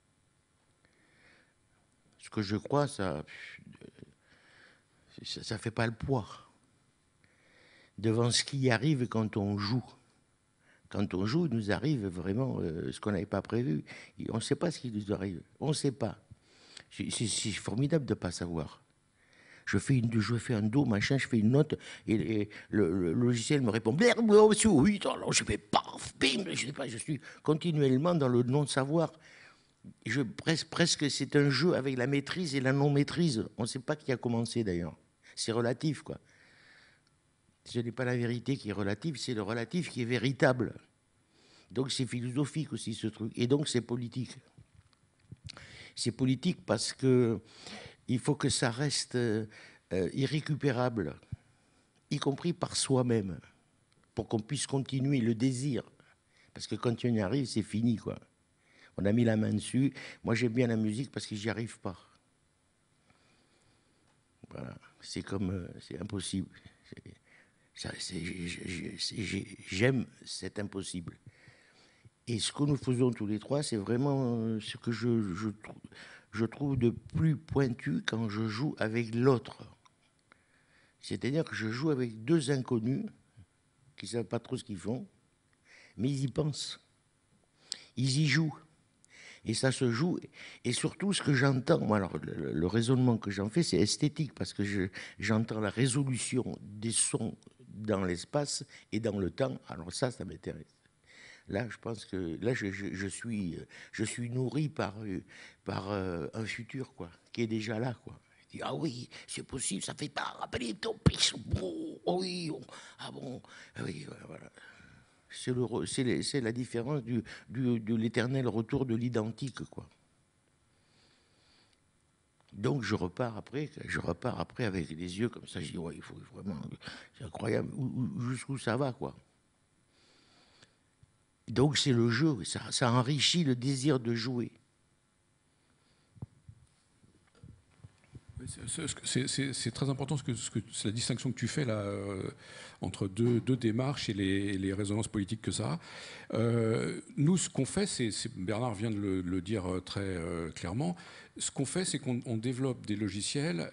Ce que je crois, ça... ça ne fait pas le poids devant ce qui arrive quand on joue. Quand on joue, il nous arrive vraiment euh, ce qu'on n'avait pas prévu. Et on ne sait pas ce qui nous arrive. On ne sait pas. C'est, c'est, c'est formidable de ne pas savoir. je fais, une, je fais un do, machin, je fais une note, et, et le, le logiciel me répond, oui, alors je fais paf, bim, je sais pas, je suis continuellement dans le non-savoir. Je, presque, presque c'est un jeu avec la maîtrise et la non-maîtrise. On ne sait pas qui a commencé d'ailleurs. C'est relatif, quoi. Ce n'est pas la vérité qui est relative, c'est le relatif qui est véritable. Donc c'est philosophique aussi ce truc. Et donc c'est politique. C'est politique parce que il faut que ça reste euh, irrécupérable, y compris par soi-même, pour qu'on puisse continuer le désir. Parce que quand on y arrive, c'est fini, quoi. On a mis la main dessus. Moi, j'aime bien la musique parce que j'y arrive pas. Voilà. C'est comme... Euh, c'est impossible. J'aime cet impossible. Et ce que nous faisons tous les trois, c'est vraiment ce que je, je, je trouve de plus pointu quand je joue avec l'autre. C'est-à-dire que je joue avec deux inconnus qui ne savent pas trop ce qu'ils font, mais ils y pensent. Ils y jouent. Et ça se joue. Et surtout, ce que j'entends, moi, alors, le, le raisonnement que j'en fais, c'est esthétique, parce que je, j'entends la résolution des sons dans l'espace et dans le temps. Alors ça, ça m'intéresse. Là, je pense que là, je, je, je, suis, je suis nourri par, par euh, un futur, quoi, qui est déjà là, quoi. Je dis, ah oui, c'est possible, ça fait pas rappeler ton pisse. Oh, oui, oh, ah bon, ah oui, voilà. C'est, le, c'est, les, c'est la différence du, du, de l'éternel retour de l'identique, quoi. Donc je repars après, je repars après avec les yeux comme ça. Je dis ouais, il faut vraiment, c'est incroyable, jusqu'où ça va, quoi. Donc c'est le jeu, ça, ça enrichit le désir de jouer. C'est, c'est, c'est très important ce que, ce que, c'est la distinction que tu fais là euh, entre deux, deux démarches et les, les résonances politiques que ça a. Euh, nous, ce qu'on fait, c'est, c'est Bernard vient de le, le dire très euh, clairement. Ce qu'on fait, c'est qu'on on développe des logiciels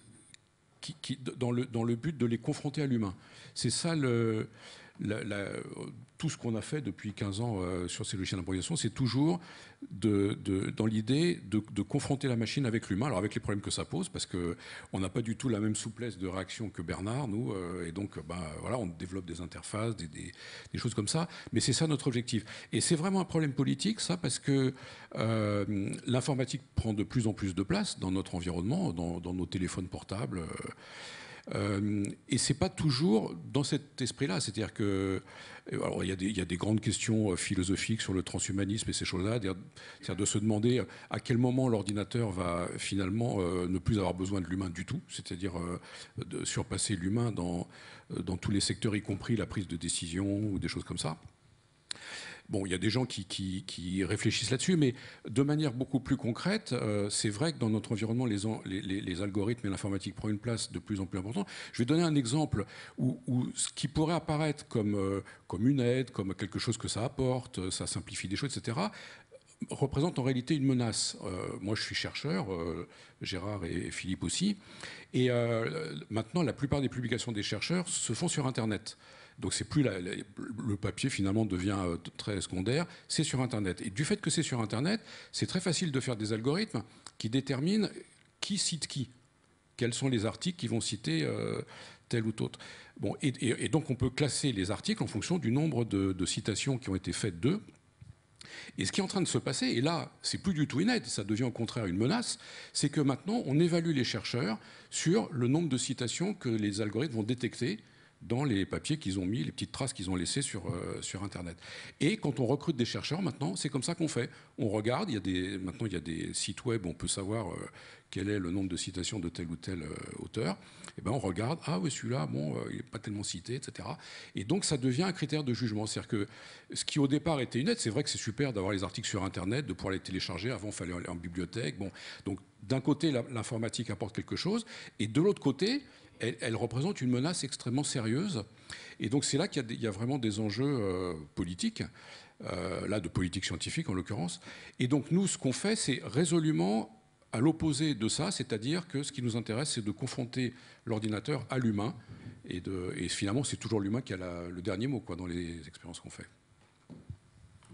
qui, qui, dans, le, dans le but de les confronter à l'humain. C'est ça le. La, la, tout ce qu'on a fait depuis quinze ans euh, sur ces logiciels d'improvisation, c'est toujours de, de, dans l'idée de, de confronter la machine avec l'humain, alors avec les problèmes que ça pose, parce qu'on n'a pas du tout la même souplesse de réaction que Bernard, nous, euh, et donc ben, voilà, on développe des interfaces, des, des, des choses comme ça, mais c'est ça notre objectif. Et c'est vraiment un problème politique, ça, parce que euh, l'informatique prend de plus en plus de place dans notre environnement, dans, dans nos téléphones portables, euh, Euh, et c'est pas toujours dans cet esprit-là. C'est-à-dire que, alors il y a des, il y a des grandes questions philosophiques sur le transhumanisme et ces choses-là. C'est-à-dire de se demander à quel moment l'ordinateur va finalement euh, ne plus avoir besoin de l'humain du tout. C'est-à-dire euh, de surpasser l'humain dans, dans tous les secteurs, y compris la prise de décision ou des choses comme ça. Bon, il y a des gens qui, qui, qui réfléchissent là-dessus, mais de manière beaucoup plus concrète, euh, c'est vrai que dans notre environnement, les, les, les algorithmes et l'informatique prennent une place de plus en plus importante. Je vais donner un exemple où, où ce qui pourrait apparaître comme, euh, comme une aide, comme quelque chose que ça apporte, ça simplifie des choses, et cetera, représente en réalité une menace. Euh, moi, je suis chercheur, euh, Gérard et Philippe aussi, et euh, maintenant, la plupart des publications des chercheurs se font sur Internet. Donc c'est plus la, la, le papier finalement devient très secondaire, c'est sur Internet. Et du fait que c'est sur Internet, c'est très facile de faire des algorithmes qui déterminent qui cite qui, quels sont les articles qui vont citer euh, tel ou tel. Bon, et, et, et donc on peut classer les articles en fonction du nombre de, de citations qui ont été faites d'eux. Et ce qui est en train de se passer, et là c'est plus du tout une aide, ça devient au contraire une menace, c'est que maintenant on évalue les chercheurs sur le nombre de citations que les algorithmes vont détecter dans les papiers qu'ils ont mis, les petites traces qu'ils ont laissées sur, euh, sur Internet. Et quand on recrute des chercheurs, maintenant, c'est comme ça qu'on fait. On regarde, il y a des, maintenant il y a des sites web où on peut savoir euh, quel est le nombre de citations de tel ou tel euh, auteur. Et ben on regarde, ah oui, celui-là, bon, euh, il n'est pas tellement cité, et cetera. Et donc ça devient un critère de jugement. C'est-à-dire que ce qui au départ était une aide, c'est vrai que c'est super d'avoir les articles sur Internet, de pouvoir les télécharger. Avant, il fallait aller en bibliothèque. Bon, donc d'un côté, l'informatique apporte quelque chose, et de l'autre côté, Elle, elle représente une menace extrêmement sérieuse. Et donc c'est là qu'il y a, des, il y a vraiment des enjeux euh, politiques, euh, là de politique scientifique en l'occurrence. Et donc nous, ce qu'on fait, c'est résolument à l'opposé de ça, c'est-à-dire que ce qui nous intéresse, c'est de confronter l'ordinateur à l'humain. Et, de, et finalement, c'est toujours l'humain qui a la, le dernier mot, quoi, dans les expériences qu'on fait.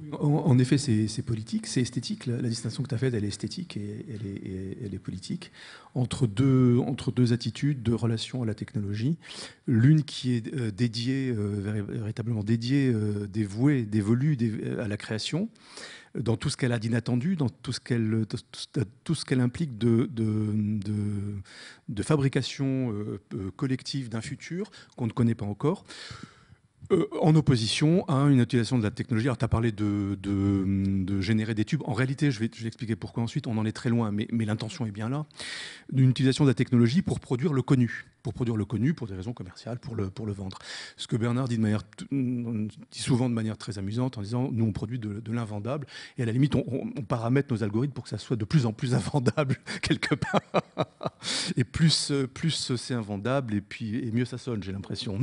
En, en effet, c'est politique, c'est esthétique. La, la distinction que tu as faite, elle est esthétique et elle est, et elle est politique. Entre deux, entre deux attitudes, deux relations à la technologie. L'une qui est euh, dédiée, euh, véritablement dédiée, euh, dévouée, dévolue dé, à la création, dans tout ce qu'elle a d'inattendu, dans tout ce qu'elle tout ce qu'elle implique de, de, de, de fabrication euh, collective d'un futur qu'on ne connaît pas encore. Euh, en opposition à une utilisation de la technologie. Alors, tu as parlé de, de, de générer des tubes. En réalité, je vais, je vais expliquer pourquoi ensuite. On en est très loin, mais, mais l'intention est bien là. D'une utilisation de la technologie pour produire le connu. Pour produire le connu, pour des raisons commerciales, pour le, pour le vendre. Ce que Bernard dit, de manière, dit souvent de manière très amusante, en disant, nous, on produit de, de l'invendable, et à la limite, on, on, on paramètre nos algorithmes pour que ça soit de plus en plus invendable, quelque part. Et plus, plus c'est invendable, et, puis, et mieux ça sonne, j'ai l'impression.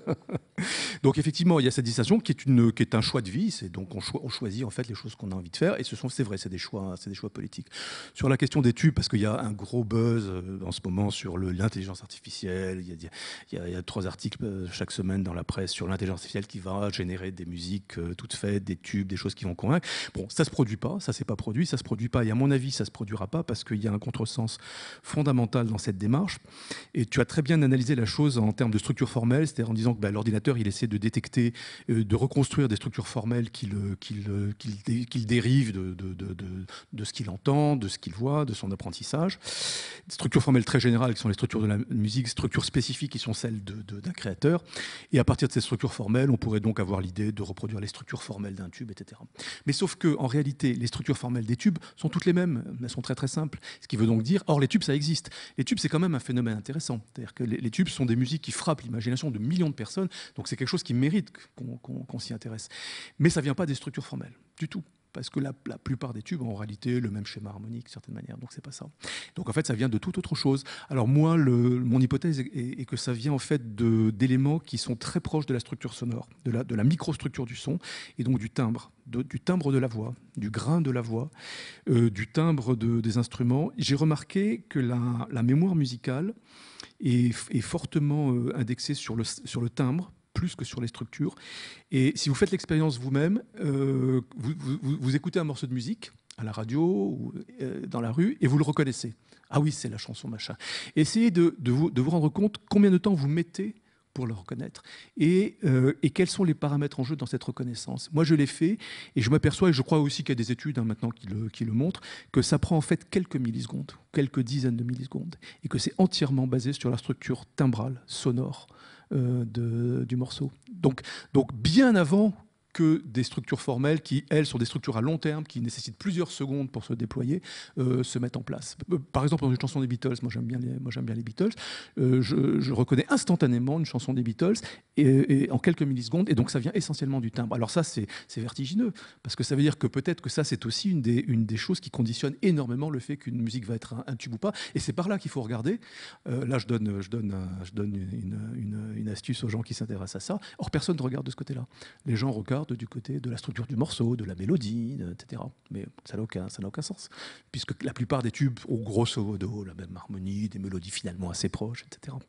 Donc, effectivement, il y a cette distinction qui est, une, qui est un choix de vie. C'est donc on, cho on choisit en fait les choses qu'on a envie de faire, et ce sont, c'est vrai, c'est des choix, c'est des choix politiques. Sur la question des tubes, parce qu'il y a un gros buzz en ce moment sur l'intelligence artificielle. Il y, a, il, y a, il y a trois articles chaque semaine dans la presse sur l'intelligence artificielle qui va générer des musiques toutes faites, des tubes, des choses qui vont convaincre. Bon, ça se produit pas, ça s'est pas produit, ça se produit pas, et à mon avis, ça se produira pas parce qu'il y a un contresens fondamental dans cette démarche. Et tu as très bien analysé la chose en termes de structure formelle, c'est-à-dire en disant que bah, l'ordinateur, il essaie de détecter, euh, de reconstruire des structures formelles qu'il qu'il, qu'il, qu'il dérive de, de, de, de, de ce qu'il entend, de ce qu'il voit, de son apprentissage. Des structures formelles très générales qui sont les structures de la musique, structures spécifiques qui sont celles de, de, d'un créateur. Et à partir de ces structures formelles, on pourrait donc avoir l'idée de reproduire les structures formelles d'un tube, et cetera. Mais sauf que, en réalité, les structures formelles des tubes sont toutes les mêmes. Elles sont très très simples. Ce qui veut donc dire, or les tubes, ça existe. Les tubes, c'est quand même un phénomène intéressant. C'est-à-dire que les, les tubes sont des musiques qui frappent l'imagination de millions de personnes. Donc c'est quelque chose qui mérite qu'on, qu'on, qu'on s'y intéresse. Mais ça ne vient pas des structures formelles, du tout. Parce que la, la plupart des tubes ont en réalité le même schéma harmonique, d'une certaine manière. Donc, c'est pas ça. Donc, en fait, ça vient de toute autre chose. Alors, moi, le, mon hypothèse est, est que ça vient en fait de, d'éléments qui sont très proches de la structure sonore, de la, de la microstructure du son, et donc du timbre, de, du timbre de la voix, du grain de la voix, euh, du timbre de, des instruments. J'ai remarqué que la, la mémoire musicale est, est fortement euh, indexée sur le, sur le timbre, plus que sur les structures. Et si vous faites l'expérience vous-même, euh, vous, vous, vous écoutez un morceau de musique à la radio ou euh, dans la rue et vous le reconnaissez. Ah oui, c'est la chanson machin. Essayez de, de, vous, de vous rendre compte combien de temps vous mettez pour le reconnaître et, euh, et quels sont les paramètres en jeu dans cette reconnaissance. Moi, je l'ai fait et je m'aperçois, et je crois aussi qu'il y a des études hein, maintenant qui le, qui le montrent, que ça prend en fait quelques millisecondes, quelques dizaines de millisecondes, et que c'est entièrement basé sur la structure timbrale, sonore, Euh, de, du morceau. Donc, donc bien avant que des structures formelles qui, elles, sont des structures à long terme, qui nécessitent plusieurs secondes pour se déployer, euh, se mettent en place. Par exemple, dans une chanson des Beatles, moi j'aime bien les, moi, j'aime bien les Beatles, euh, je, je reconnais instantanément une chanson des Beatles et, et en quelques millisecondes, et donc ça vient essentiellement du timbre. Alors ça, c'est, c'est vertigineux, parce que ça veut dire que peut-être que ça, c'est aussi une des, une des choses qui conditionne énormément le fait qu'une musique va être un, un tube ou pas, et c'est par là qu'il faut regarder. Euh, là, je donne, je donne, je donne une, une, une astuce aux gens qui s'intéressent à ça. Or, personne ne regarde de ce côté-là. Les gens regardent du côté de la structure du morceau, de la mélodie, et cetera. Mais ça n'a aucun, ça n'a aucun sens, puisque la plupart des tubes ont grosso modo la même harmonie, des mélodies finalement assez proches, et cetera.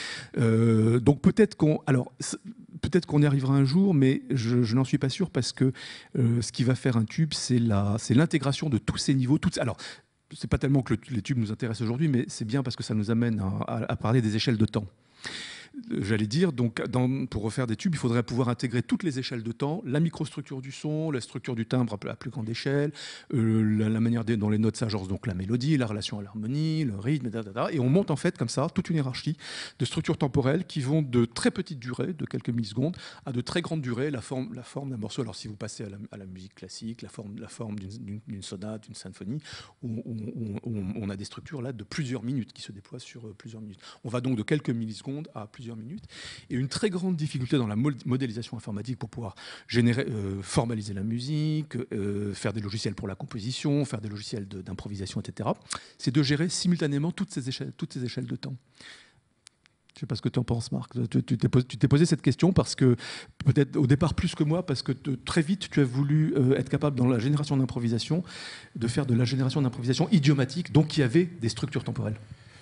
Euh, donc peut-être qu'on, alors peut-être qu'on y arrivera un jour, mais je, je n'en suis pas sûr parce que euh, ce qui va faire un tube, c'est la, c'est l'intégration de tous ces niveaux. Toutes, alors c'est pas tellement que le, les tubes nous intéressent aujourd'hui, mais c'est bien parce que ça nous amène à, à, à parler des échelles de temps. J'allais dire, donc, dans, pour refaire des tubes, il faudrait pouvoir intégrer toutes les échelles de temps, la microstructure du son, la structure du timbre à plus grande échelle, euh, la, la manière dont les notes s'agencent, donc la mélodie, la relation à l'harmonie, le rythme, et cetera. Et on monte en fait comme ça toute une hiérarchie de structures temporelles qui vont de très petites durées, de quelques millisecondes, à de très grandes durées, la forme, la forme d'un morceau. Alors si vous passez à la, à la musique classique, la forme, la forme d'une, d'une sonate, d'une symphonie, on, on, on, on a des structures là de plusieurs minutes qui se déploient sur euh, plusieurs minutes. On va donc de quelques millisecondes à plusieurs minutes. Et une très grande difficulté dans la modélisation informatique pour pouvoir générer, euh, formaliser la musique, euh, faire des logiciels pour la composition, faire des logiciels de, d'improvisation, et cetera, c'est de gérer simultanément toutes ces échelles, toutes ces échelles de temps. Je ne sais pas ce que tu en penses, Marc. Tu, tu, t'es posé, tu t'es posé cette question parce que, peut-être au départ plus que moi, parce que te, très vite, tu as voulu euh, être capable, dans la génération d'improvisation, de faire de la génération d'improvisation idiomatique, donc qui avait des structures temporelles.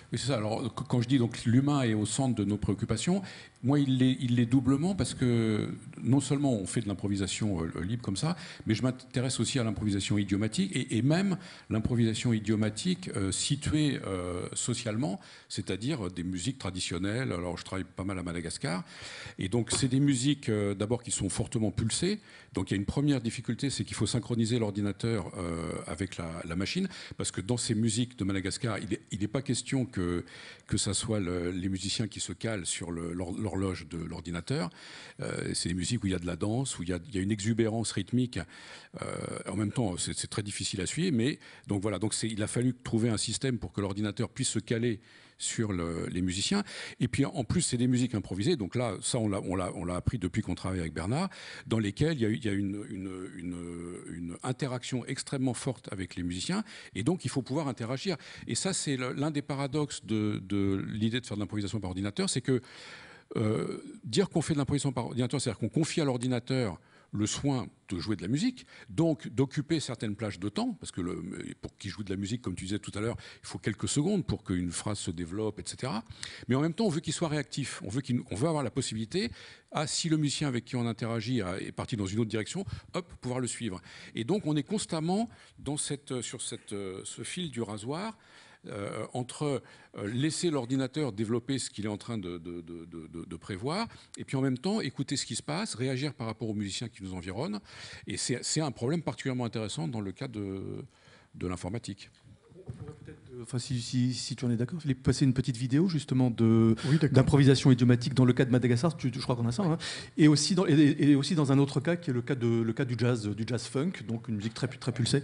Oui, c'est ça. Alors, quand je dis donc l'humain est au centre de nos préoccupations, moi, il l'est, il l'est doublement parce que non seulement on fait de l'improvisation euh, libre comme ça, mais je m'intéresse aussi à l'improvisation idiomatique et, et même l'improvisation idiomatique euh, située euh, socialement, c'est-à-dire des musiques traditionnelles. Alors, je travaille pas mal à Madagascar. Et donc, c'est des musiques euh, d'abord qui sont fortement pulsées. Donc, il y a une première difficulté, c'est qu'il faut synchroniser l'ordinateur euh, avec la, la machine, parce que dans ces musiques de Madagascar, il n'est pas question que, que ça soit le, les musiciens qui se calent sur le, l'horloge de l'ordinateur. Euh, c'est des musiques où il y a de la danse, où il y a, il y a une exubérance rythmique. Euh, en même temps, c'est, c'est très difficile à suivre. Mais donc voilà, donc c'est, il a fallu trouver un système pour que l'ordinateur puisse se caler sur le, les musiciens. Et puis en plus, c'est des musiques improvisées. Donc là, ça, on l'a, on l'a, on l'a appris depuis qu'on travaille avec Bernard, dans lesquelles il y a, il y a une, une, une, une interaction extrêmement forte avec les musiciens. Et donc, il faut pouvoir interagir. Et ça, c'est l'un des paradoxes de, de l'idée de faire de l'improvisation par ordinateur, c'est que euh, dire qu'on fait de l'improvisation par ordinateur, c'est-à-dire qu'on confie à l'ordinateur le soin de jouer de la musique, donc d'occuper certaines plages de temps, parce que le, pour qu'il joue de la musique, comme tu disais tout à l'heure, il faut quelques secondes pour qu'une phrase se développe, et cetera. Mais en même temps, on veut qu'il soit réactif. On veut, qu'il, on veut avoir la possibilité, à, si le musicien avec qui on interagit est parti dans une autre direction, hop, pouvoir le suivre. Et donc, on est constamment dans cette, sur cette, ce fil du rasoir, Euh, entre euh, laisser l'ordinateur développer ce qu'il est en train de, de, de, de, de prévoir, et puis en même temps écouter ce qui se passe, réagir par rapport aux musiciens qui nous environnent. Et c'est, c'est un problème particulièrement intéressant dans le cas de, de l'informatique. Enfin, si, si, si tu en es d'accord, Philippe, passer une petite vidéo justement de, oui, d'improvisation idiomatique dans le cas de Madagascar, tu, je crois qu'on a ça, hein, et, aussi dans, et, et aussi dans un autre cas qui est le cas, de, le cas du jazz, du jazz funk, donc une musique très, très pulsée.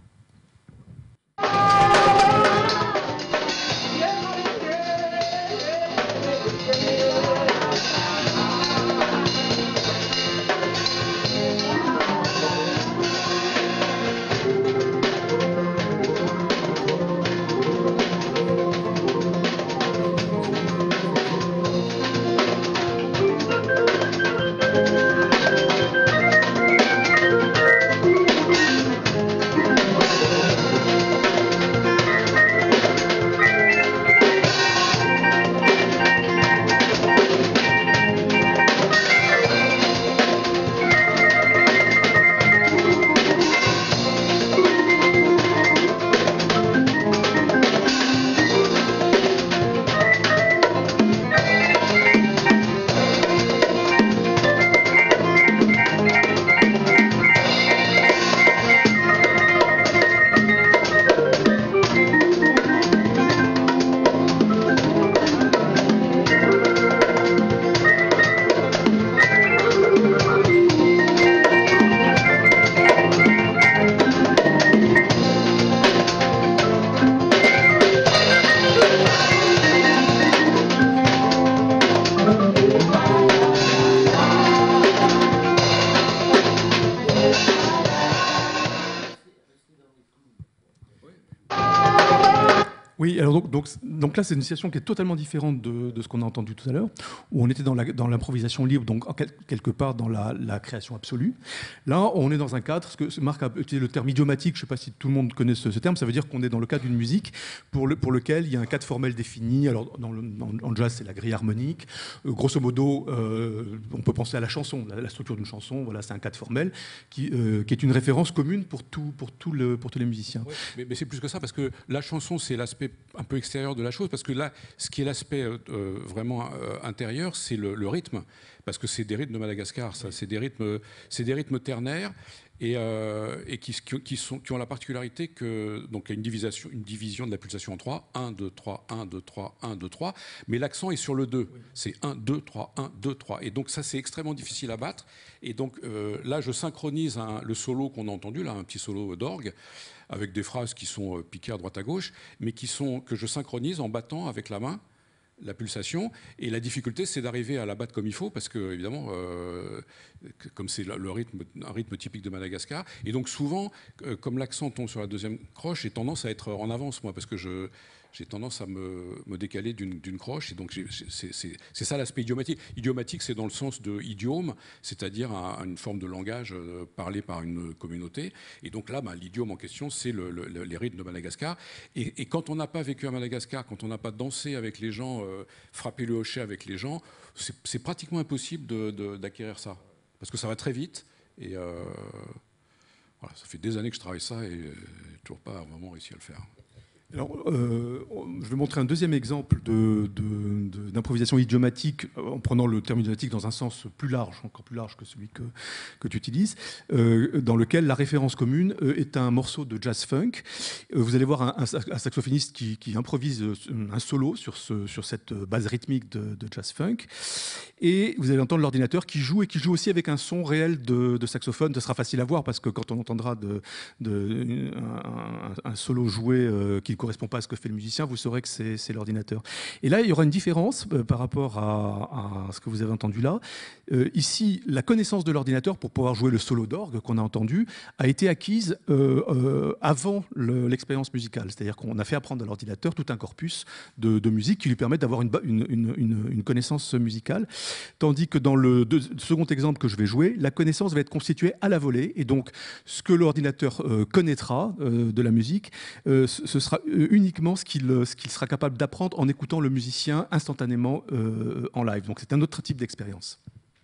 Oui, alors donc, donc, donc là, c'est une situation qui est totalement différente de, de ce qu'on a entendu tout à l'heure, où on était dans, la, dans l'improvisation libre, donc en quel, quelque part dans la, la création absolue. Là, on est dans un cadre, ce que Marc a utilisé le terme idiomatique, je ne sais pas si tout le monde connaît ce, ce terme, ça veut dire qu'on est dans le cadre d'une musique pour, le, pour lequel il y a un cadre formel défini. Alors, dans le, dans, en jazz, c'est la grille harmonique. Euh, grosso modo, euh, on peut penser à la chanson, la, la structure d'une chanson, voilà, c'est un cadre formel qui, euh, qui est une référence commune pour, tout, pour, tout le, pour tous les musiciens. Ouais, mais, mais c'est plus que ça, parce que la chanson, c'est l'aspect un peu extérieur de la chose, parce que là, ce qui est l'aspect euh, vraiment euh, intérieur, c'est le, le rythme, parce que c'est des rythmes de Madagascar, ça, c'est des rythmes, c'est des rythmes ternaires et, euh, et qui, qui, sont, qui ont la particularité que donc il y a une division, une division de la pulsation en trois, un, deux, trois, un, deux, trois, un, deux, trois, mais l'accent est sur le deux, oui. C'est un, deux, trois, un, deux, trois, et donc ça c'est extrêmement difficile à battre, et donc euh, là je synchronise un, le solo qu'on a entendu, là un petit solo d'orgue, avec des phrases qui sont piquées à droite à gauche, mais qui sont, que je synchronise en battant avec la main la pulsation. Et la difficulté, c'est d'arriver à la battre comme il faut, parce que, évidemment, euh, comme c'est le rythme, un rythme typique de Madagascar, et donc souvent, euh, comme l'accent tombe sur la deuxième croche, j'ai tendance à être en avance, moi, parce que je... j'ai tendance à me, me décaler d'une, d'une croche. Et donc j'ai, c'est, c'est, c'est ça l'aspect idiomatique. Idiomatique, c'est dans le sens de idiome, c'est-à-dire un, une forme de langage euh, parlé par une communauté. Et donc là, bah, l'idiome en question, c'est le, le, les rythmes de Madagascar. Et, et quand on n'a pas vécu à Madagascar, quand on n'a pas dansé avec les gens, euh, frappé le hochet avec les gens, c'est, c'est pratiquement impossible de, de, d'acquérir ça. Parce que ça va très vite. Et euh, voilà, ça fait des années que je travaille ça et euh, toujours pas vraiment réussi à le faire. Alors, euh, je vais montrer un deuxième exemple de, de, de, d'improvisation idiomatique en prenant le terme idiomatique dans un sens plus large, encore plus large que celui que, que tu utilises, euh, dans lequel la référence commune euh, est un morceau de jazz funk. Euh, vous allez voir un, un, un saxophoniste qui, qui improvise un solo sur, ce, sur cette base rythmique de, de jazz funk. Et vous allez entendre l'ordinateur qui joue et qui joue aussi avec un son réel de, de saxophone. Ce sera facile à voir parce que quand on entendra de, de, un, un solo joué euh, qui ne correspond pas à ce que fait le musicien, vous saurez que c'est, c'est l'ordinateur. Et là, il y aura une différence euh, par rapport à, à ce que vous avez entendu là. Euh, ici, la connaissance de l'ordinateur pour pouvoir jouer le solo d'orgue qu'on a entendu a été acquise euh, euh, avant le, l'expérience musicale. C'est-à-dire qu'on a fait apprendre à l'ordinateur tout un corpus de, de musique qui lui permet d'avoir une, une, une, une connaissance musicale. Tandis que dans le deux, second exemple que je vais jouer, la connaissance va être constituée à la volée. Et donc, ce que l'ordinateur euh, connaîtra euh, de la musique, euh, ce sera uniquement ce qu'il, ce qu'il sera capable d'apprendre en écoutant le musicien instantanément euh, en live. Donc, c'est un autre type d'expérience.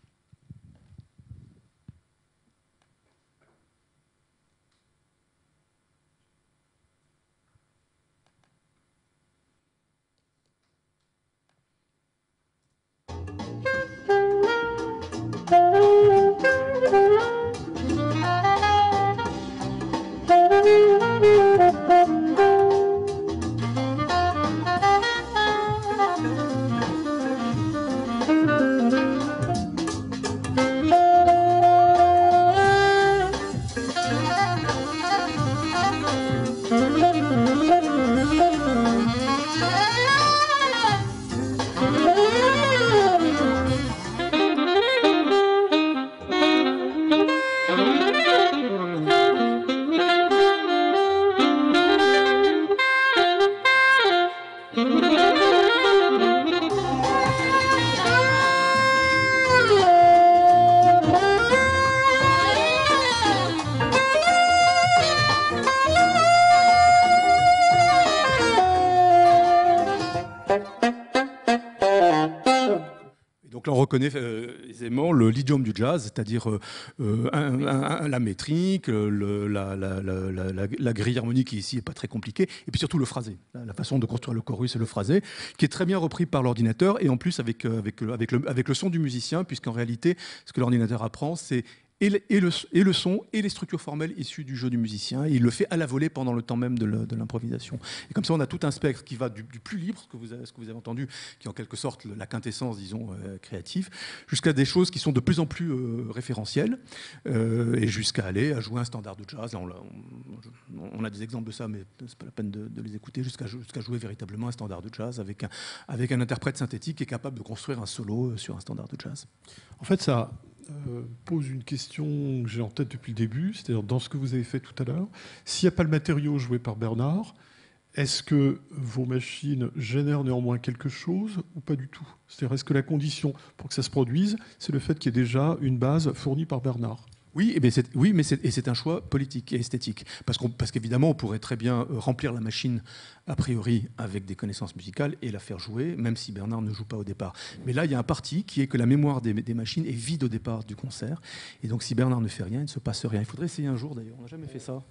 Donc là, on reconnaît euh, aisément le, l'idiome du jazz, c'est-à-dire euh, un, un, la métrique, le, la, la, la, la, la grille harmonique qui ici n'est pas très compliquée, et puis surtout le phrasé, la façon de construire le chorus et le phrasé, qui est très bien repris par l'ordinateur, et en plus avec, avec, avec, le, avec le son du musicien, puisqu'en réalité, ce que l'ordinateur apprend, c'est Et le, et, le, et le son et les structures formelles issues du jeu du musicien. Et il le fait à la volée pendant le temps même de, le, de l'improvisation. Et comme ça, on a tout un spectre qui va du, du plus libre, ce que, vous avez, ce que vous avez entendu, qui est en quelque sorte la quintessence, disons, euh, créative, jusqu'à des choses qui sont de plus en plus euh, référentielles, euh, et jusqu'à aller à jouer un standard de jazz. Là, on, on, on a des exemples de ça, mais c'est pas la peine de, de les écouter, jusqu'à, jusqu'à jouer véritablement un standard de jazz avec un, avec un interprète synthétique qui est capable de construire un solo sur un standard de jazz. En fait, ça Euh, pose une question que j'ai en tête depuis le début, c'est-à-dire dans ce que vous avez fait tout à l'heure, s'il n'y a pas le matériau joué par Bernard, est-ce que vos machines génèrent néanmoins quelque chose ou pas du tout? C'est-à-dire, est-ce que la condition pour que ça se produise, c'est le fait qu'il y ait déjà une base fournie par Bernard? Oui, et c'est, oui, mais c'est, et c'est un choix politique et esthétique. Parce, qu'on, parce qu'évidemment, on pourrait très bien remplir la machine, a priori, avec des connaissances musicales et la faire jouer, même si Bernard ne joue pas au départ. Mais là, il y a un parti qui est que la mémoire des, des machines est vide au départ du concert. Et donc, si Bernard ne fait rien, il ne se passe rien. Il faudrait essayer un jour, d'ailleurs. On n'a jamais fait ça.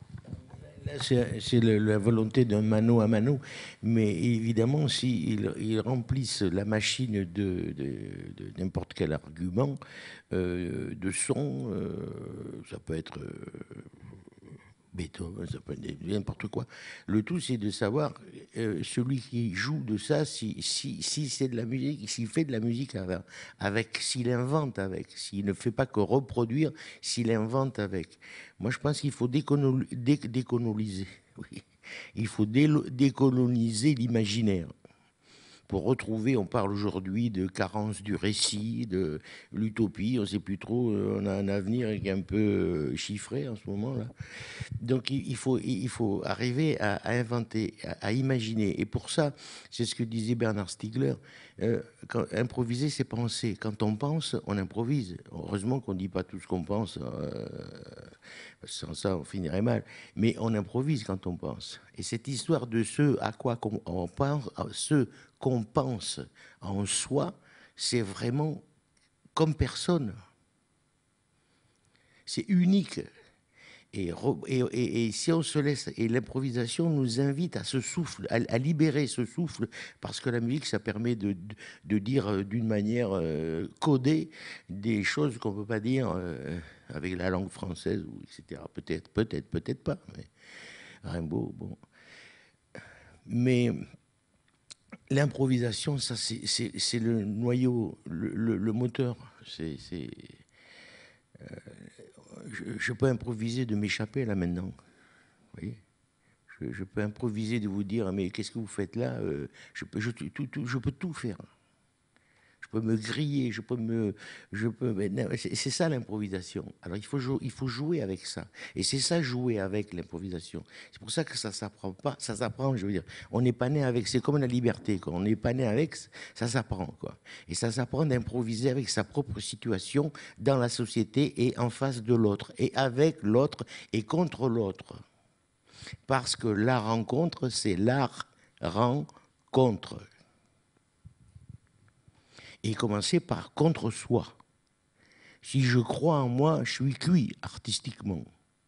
Là, c'est, c'est le, la volonté d'un mano à mano. Mais évidemment, s'ils si ils remplissent la machine de, de, de n'importe quel argument, euh, de son, euh, ça peut être euh, Beethoven, ça peut être n'importe quoi. Le tout, c'est de savoir, euh, celui qui joue de ça, si, si, si c'est de la musique, s'il fait de la musique avec, avec, s'il invente avec, s'il ne fait pas que reproduire, s'il invente avec. Moi, je pense qu'il faut décoloniser, dé, décoloniser. Oui. Il faut dé, décoloniser l'imaginaire. pour retrouver, on parle aujourd'hui de carence du récit, de l'utopie, on ne sait plus trop, on a un avenir qui est un peu chiffré en ce moment-là. Donc il faut, il faut arriver à, à inventer, à, à imaginer. Et pour ça, c'est ce que disait Bernard Stiegler, euh, quand, improviser, c'est penser. Quand on pense, on improvise. Heureusement qu'on ne dit pas tout ce qu'on pense, euh, sans ça on finirait mal. Mais on improvise quand on pense. Et cette histoire de ce à quoi on pense, ce qu'on pense en soi, c'est vraiment comme personne. C'est unique. Et, et, et, et si on se laisse, et l'improvisation nous invite à ce souffle, à, à libérer ce souffle, parce que la musique, ça permet de, de, de dire d'une manière euh, codée des choses qu'on ne peut pas dire euh, avec la langue française, ou et cetera. Peut-être, peut-être, peut-être pas. Mais Rimbaud, bon. Mais l'improvisation, ça, c'est le noyau, le, le, le moteur. C'est... Euh, Je, je peux improviser de m'échapper là maintenant. Vous voyez, je, je peux improviser de vous dire mais qu'est-ce que vous faites là, euh, je, peux, je, tout, tout, je peux tout faire. Je peux me griller, je peux me, je peux. C'est ça l'improvisation. Alors il faut jouer, il faut jouer avec ça. Et c'est ça jouer avec l'improvisation. C'est pour ça que ça s'apprend pas, ça s'apprend. Je veux dire, on n'est pas né avec. C'est comme la liberté, quoi. On n'est pas né avec, ça s'apprend, quoi. Et ça s'apprend d'improviser avec sa propre situation dans la société et en face de l'autre et avec l'autre et contre l'autre. Parce que la rencontre, c'est l'art rencontre. Et commencer par contre soi. Si je crois en moi, je suis cuit artistiquement.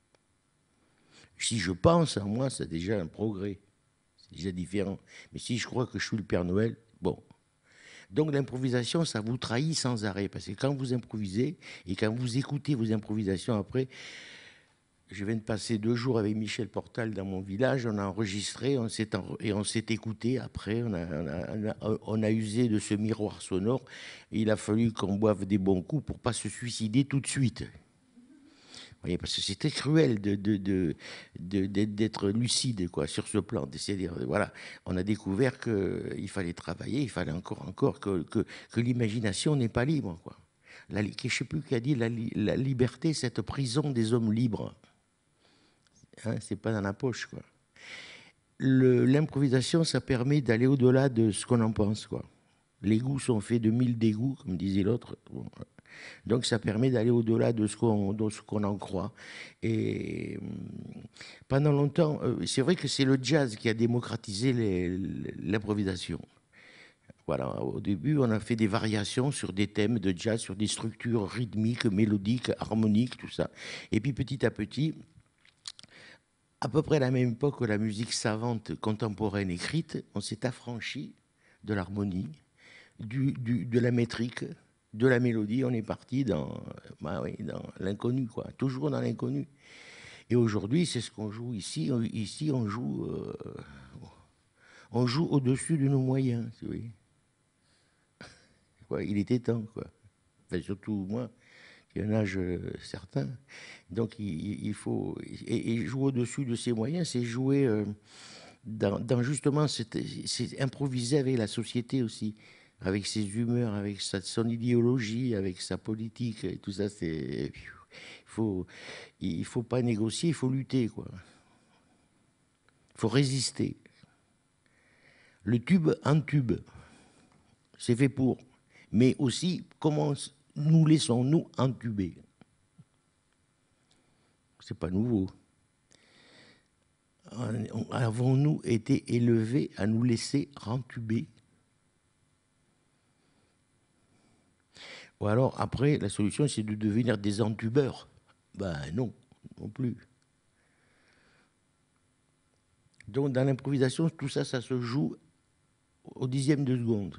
Si je pense en moi, c'est déjà un progrès. C'est déjà différent. Mais si je crois que je suis le Père Noël, bon. Donc l'improvisation, ça vous trahit sans arrêt. Parce que quand vous improvisez et quand vous écoutez vos improvisations après, je viens de passer deux jours avec Michel Portal dans mon village, on a enregistré on s'est en... et on s'est écouté après, on a, on, a, on, a, on a usé de ce miroir sonore. Il a fallu qu'on boive des bons coups pour ne pas se suicider tout de suite. Vous voyez, parce que c'était cruel de, de, de, de, d'être lucide quoi, sur ce plan. D'essayer de, voilà, on a découvert qu'il fallait travailler, il fallait encore, encore que, que, que l'imagination n'est pas libre. Quoi. La, je ne sais plus qui a dit la, la liberté, cette prison des hommes libres. Hein, c'est pas dans la poche, quoi. L'improvisation, ça permet d'aller au-delà de ce qu'on en pense, quoi. Les goûts sont faits de mille dégoûts, comme disait l'autre. Bon. Donc, ça permet d'aller au-delà de ce qu'on qu'on en croit. Et pendant longtemps, c'est vrai que c'est le jazz qui a démocratisé l'improvisation. Voilà, au début, on a fait des variations sur des thèmes de jazz, sur des structures rythmiques, mélodiques, harmoniques, tout ça. Et puis, petit à petit, à peu près à la même époque que la musique savante contemporaine écrite, on s'est affranchi de l'harmonie, du, du, de la métrique, de la mélodie. On est parti dans, bah oui, dans l'inconnu, quoi. Toujours dans l'inconnu. Et aujourd'hui, c'est ce qu'on joue ici. Ici, on joue, euh, on joue au-dessus de nos moyens. Tu vois. Ouais, il était temps, quoi. Enfin, surtout moi. Un âge certain. Donc, il, il faut... Et, et jouer au-dessus de ses moyens, c'est jouer euh, dans, dans justement... C'est improviser avec la société aussi, avec ses humeurs, avec sa, son idéologie, avec sa politique, et tout ça, c'est... Il faut, il faut pas négocier, il faut lutter, quoi. Il faut résister. Le tube en tube, c'est fait pour. Mais aussi, comment... nous laissons-nous entuber. C'est pas nouveau. Avons-nous été élevés à nous laisser rentuber? Ou alors, après, la solution, c'est de devenir des entubeurs. Ben non, non plus. Donc, dans l'improvisation, tout ça, ça se joue au dixième de seconde.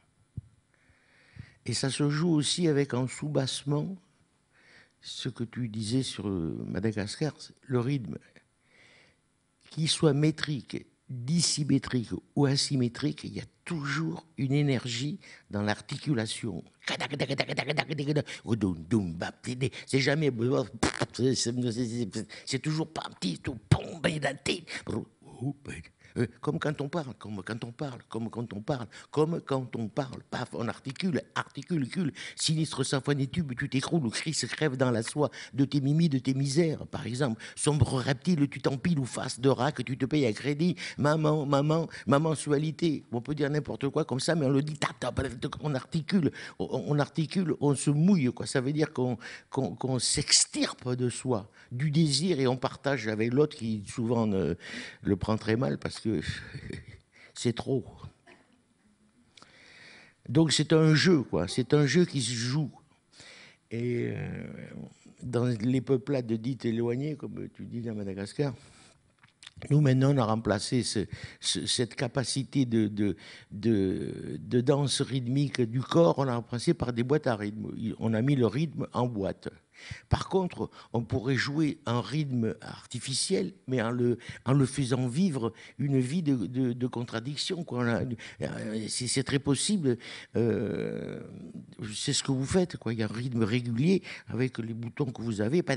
Et ça se joue aussi avec un sous-bassement, ce que tu disais sur Madagascar, le rythme, qu'il soit métrique, dissymétrique ou asymétrique, il y a toujours une énergie dans l'articulation. C'est jamais... C'est toujours parti, tout Euh, comme quand on parle, comme quand on parle, comme quand on parle, comme quand on parle. Paf, on articule, articule, cule. Sinistre symphonétube, tu t'écroules, ou crie se crève dans la soie de tes mimides, de tes misères, par exemple. Sombre reptile, tu t'empiles ou face de rat que tu te payes à crédit. Maman, maman, ma mensualité. On peut dire n'importe quoi comme ça, mais on le dit, tap, tap, on articule, on, on articule, on se mouille, quoi. Ça veut dire qu'on qu'on, qu'on s'extirpe de soi, du désir, et on partage avec l'autre qui souvent ne, le prend très mal parce que c'est trop. Donc c'est un jeu, quoi. C'est un jeu qui se joue. Et euh, dans les peuplades dites éloignées, comme tu dis à Madagascar, nous, maintenant, on a remplacé ce, ce, cette capacité de, de, de, de danse rythmique du corps, on l'a remplacé par des boîtes à rythme. On a mis le rythme en boîte. Par contre, on pourrait jouer un rythme artificiel, mais en le, en le faisant vivre une vie de, de, de contradiction, quoi. C'est, c'est très possible. Euh, c'est ce que vous faites, quoi. Il y a un rythme régulier avec les boutons que vous avez.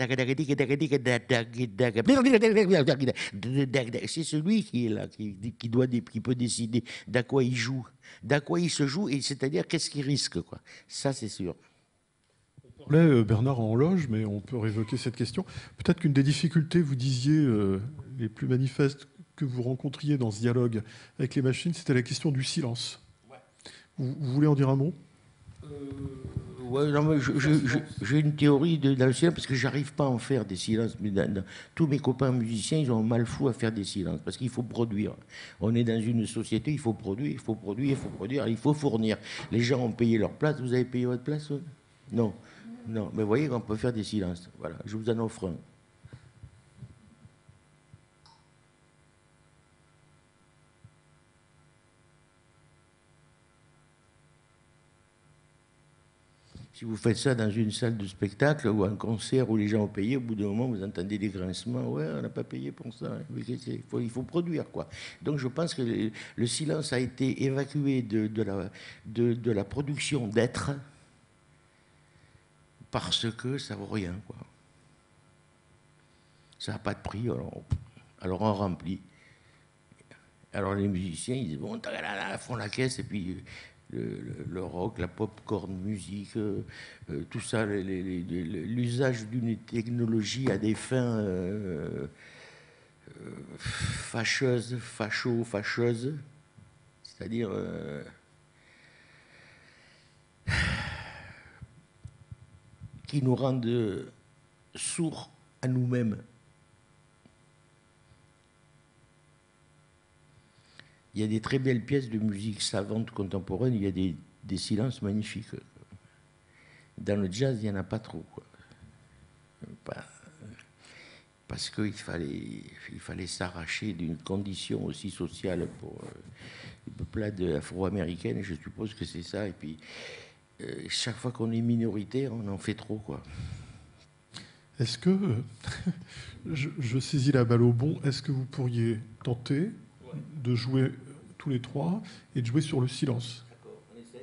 C'est celui qui est là, qui, qui, doit, qui peut décider d'à quoi il joue, d'à quoi il se joue, et c'est-à-dire qu'est-ce qu'il risque, quoi. Ça, c'est sûr. Là, Bernard en loge, mais on peut révoquer cette question. Peut-être qu'une des difficultés, vous disiez, euh, les plus manifestes que vous rencontriez dans ce dialogue avec les machines, c'était la question du silence. Ouais. Vous, vous voulez en dire un mot? euh, ouais, non, mais je, je, je, j'ai une théorie de, dans le silence, parce que j'arrive pas à en faire des silences. Mais dans, dans, tous mes copains musiciens, ils ont un mal fou à faire des silences, parce qu'il faut produire. On est dans une société, il faut produire, il faut produire, il faut produire, il faut fournir. Les gens ont payé leur place. Vous avez payé votre place? Non. Non, mais vous voyez qu'on peut faire des silences. Voilà, je vous en offre un. Si vous faites ça dans une salle de spectacle ou un concert où les gens ont payé, au bout d'un moment, vous entendez des grincements. Ouais, on n'a pas payé pour ça. Il faut, il faut produire, quoi. Donc, je pense que le, le silence a été évacué de, de, la, de, de la production d'être, parce que ça vaut rien, quoi. Ça n'a pas de prix, alors, alors on remplit. Alors les musiciens, ils disent, bon, ils font la caisse, et puis le, le, le rock, la pop-corn musique, euh, euh, tout ça, les, les, les, l'usage d'une technologie à des fins euh, euh, fâcheuses, facho, fâcheuses, c'est-à-dire... Euh, qui nous rendent sourds à nous-mêmes. Il y a des très belles pièces de musique savante contemporaine, il y a des, des silences magnifiques. Dans le jazz, il n'y en a pas trop, quoi. Pas, parce qu'il fallait, il fallait s'arracher d'une condition aussi sociale pour euh, les peuplades afro-américaines, je suppose que c'est ça. Et puis, euh, chaque fois qu'on est minoritaire, on en fait trop, quoi. Est-ce que, euh, je, je saisis la balle au bon, est-ce que vous pourriez tenter ouais. de jouer tous les trois et de jouer sur le silence? D'accord, on essaye.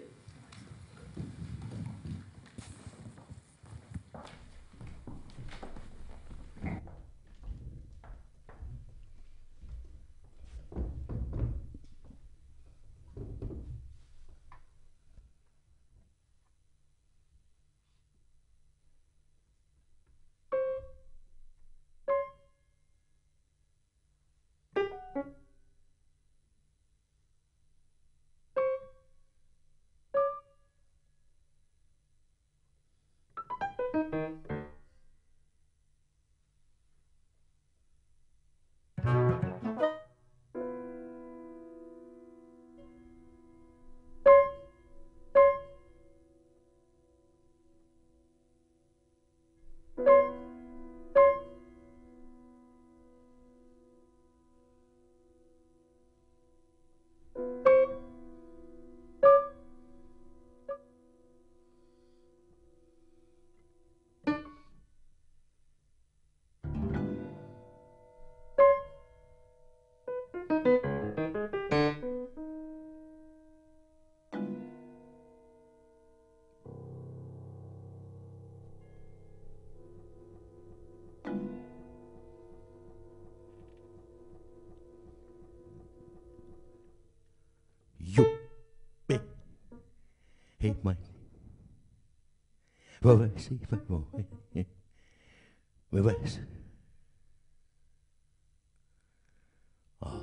Hey, Mike. Vas-y, vas-y. Mais vas-y. Ah.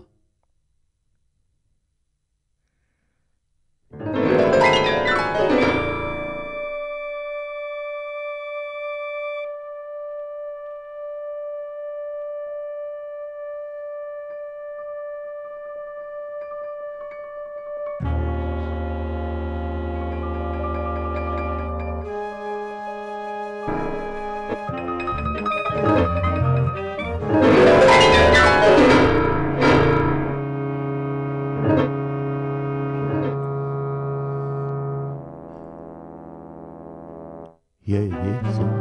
Yeah, yeah, so.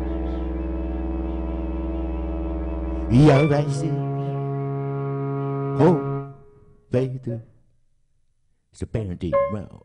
Yeah, right, see. Oh, baby. It's a parenting round.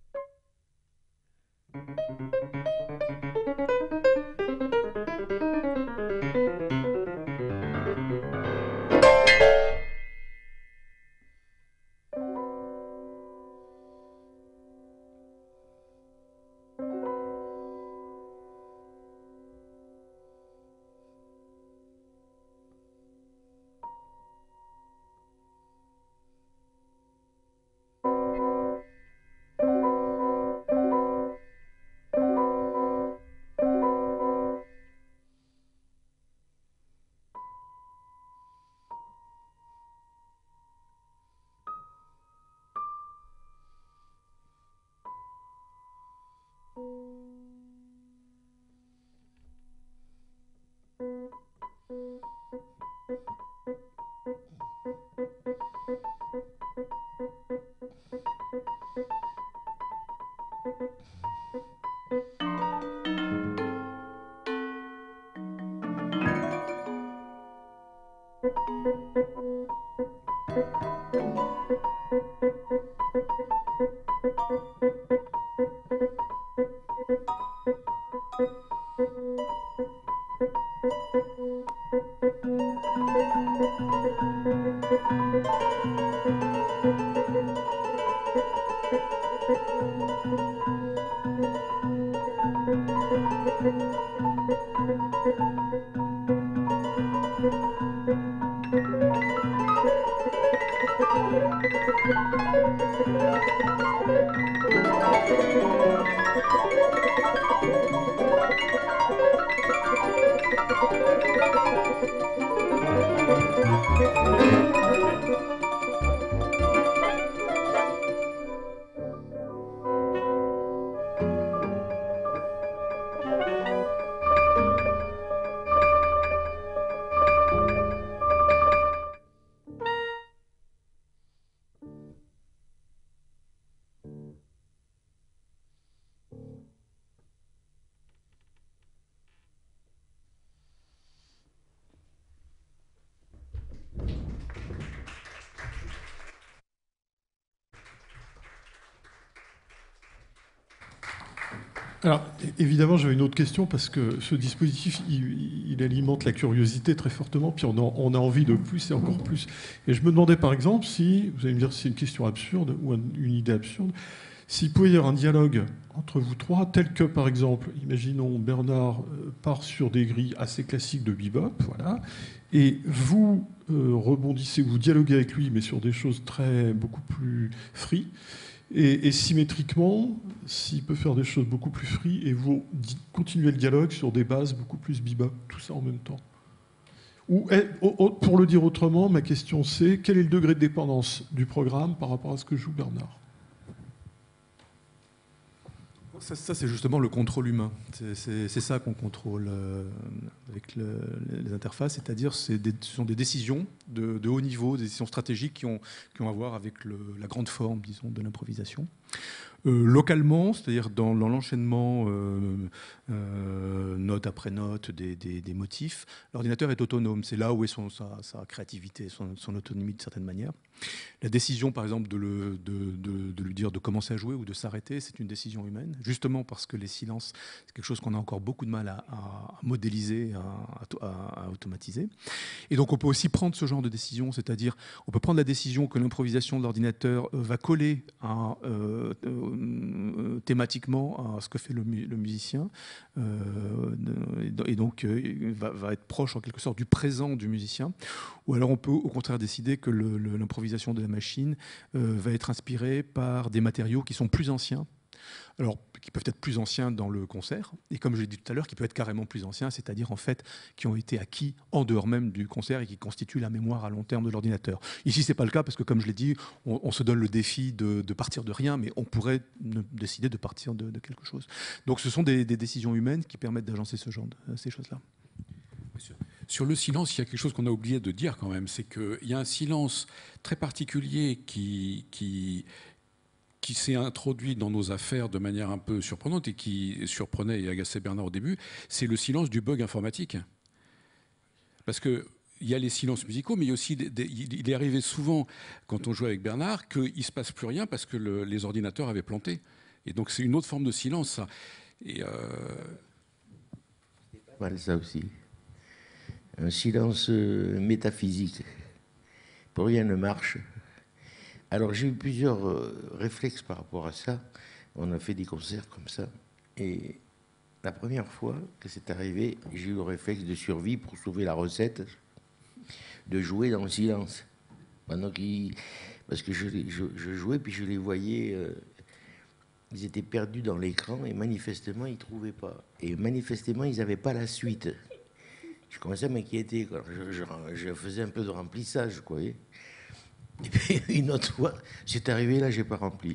Alors, évidemment, j'avais une autre question parce que ce dispositif, il, il alimente la curiosité très fortement, puis on a, on a envie de plus et encore plus. Et je me demandais, par exemple, si, vous allez me dire si c'est une question absurde ou une idée absurde, s'il pouvait y avoir un dialogue entre vous trois, tel que, par exemple, imaginons Bernard part sur des grilles assez classiques de bebop, voilà, et vous euh, rebondissez, vous dialoguez avec lui, mais sur des choses très, beaucoup plus free. Et, et symétriquement, s'il peut faire des choses beaucoup plus free, et vous continuez le dialogue sur des bases beaucoup plus bebop, tout ça en même temps. Ou, pour le dire autrement, ma question c'est, quel est le degré de dépendance du programme par rapport à ce que joue Bernard ? Ça, ça c'est justement le contrôle humain. C'est ça qu'on contrôle euh, avec le, les interfaces, c'est-à-dire ce sont des décisions de, de haut niveau, des décisions stratégiques qui ont, qui ont à voir avec le, la grande forme, disons, de l'improvisation. Euh, localement, c'est-à-dire dans, dans l'enchaînement euh, euh, note après note des, des, des motifs, l'ordinateur est autonome. C'est là où est son, sa, sa créativité, son, son autonomie de certaine manière. La décision, par exemple, de, le, de, de, de lui dire de commencer à jouer ou de s'arrêter, c'est une décision humaine, justement parce que les silences, c'est quelque chose qu'on a encore beaucoup de mal à, à modéliser, à, à, à automatiser. Et donc on peut aussi prendre ce genre de décision, c'est-à-dire on peut prendre la décision que l'improvisation de l'ordinateur va coller à euh, thématiquement à ce que fait le, mu le musicien, euh, et donc euh, va, va être proche en quelque sorte du présent du musicien. Ou alors on peut au contraire décider que l'improvisation de la machine euh, va être inspirée par des matériaux qui sont plus anciens. Alors, qui peuvent être plus anciens dans le concert, et comme je l'ai dit tout à l'heure, qui peuvent être carrément plus anciens, c'est-à-dire en fait qui ont été acquis en dehors même du concert et qui constituent la mémoire à long terme de l'ordinateur. Ici, c'est pas le cas parce que, comme je l'ai dit, on, on se donne le défi de, de partir de rien, mais on pourrait ne, décider de partir de, de quelque chose. Donc, ce sont des, des décisions humaines qui permettent d'agencer ce genre de ces choses-là. Sur le silence, il y a quelque chose qu'on a oublié de dire quand même, c'est qu'il y a un silence très particulier qui, qui, qui s'est introduit dans nos affaires de manière un peu surprenante et qui surprenait et agaçait Bernard au début, c'est le silence du bug informatique. Parce qu'il y a les silences musicaux, mais il, y a aussi des, des, il est arrivé souvent, quand on jouait avec Bernard, qu'il ne se passe plus rien parce que le, les ordinateurs avaient planté. Et donc c'est une autre forme de silence, ça. Et euh... C'est pas mal ça aussi. Un silence euh, métaphysique. Pour rien ne marche. Alors j'ai eu plusieurs euh, réflexes par rapport à ça. On a fait des concerts comme ça. Et la première fois que c'est arrivé, j'ai eu le réflexe de survie pour sauver la recette, de jouer dans le silence. Pendant qu'ils... Parce que je, je, je jouais, puis je les voyais, euh, ils étaient perdus dans l'écran, et manifestement, ils ne trouvaient pas. Et manifestement, ils n'avaient pas la suite. Je commençais à m'inquiéter, quoi. Je, je, je faisais un peu de remplissage, quoi. Et puis une autre fois, c'est arrivé, là, j'ai pas rempli.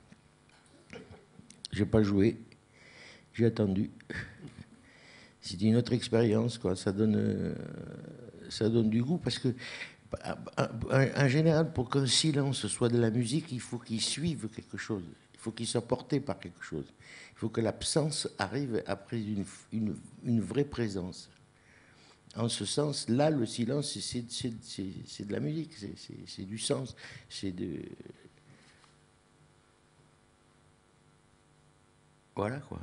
J'ai pas joué. J'ai attendu. C'était une autre expérience, quoi. Ça donne, euh, ça donne du goût parce que, en général, pour qu'un silence soit de la musique, il faut qu'il suive quelque chose. Il faut qu'il soit porté par quelque chose. Il faut que l'absence arrive après une, une, une vraie présence. En ce sens, là, le silence, c'est de la musique, c'est du sens, c'est de... Voilà, quoi.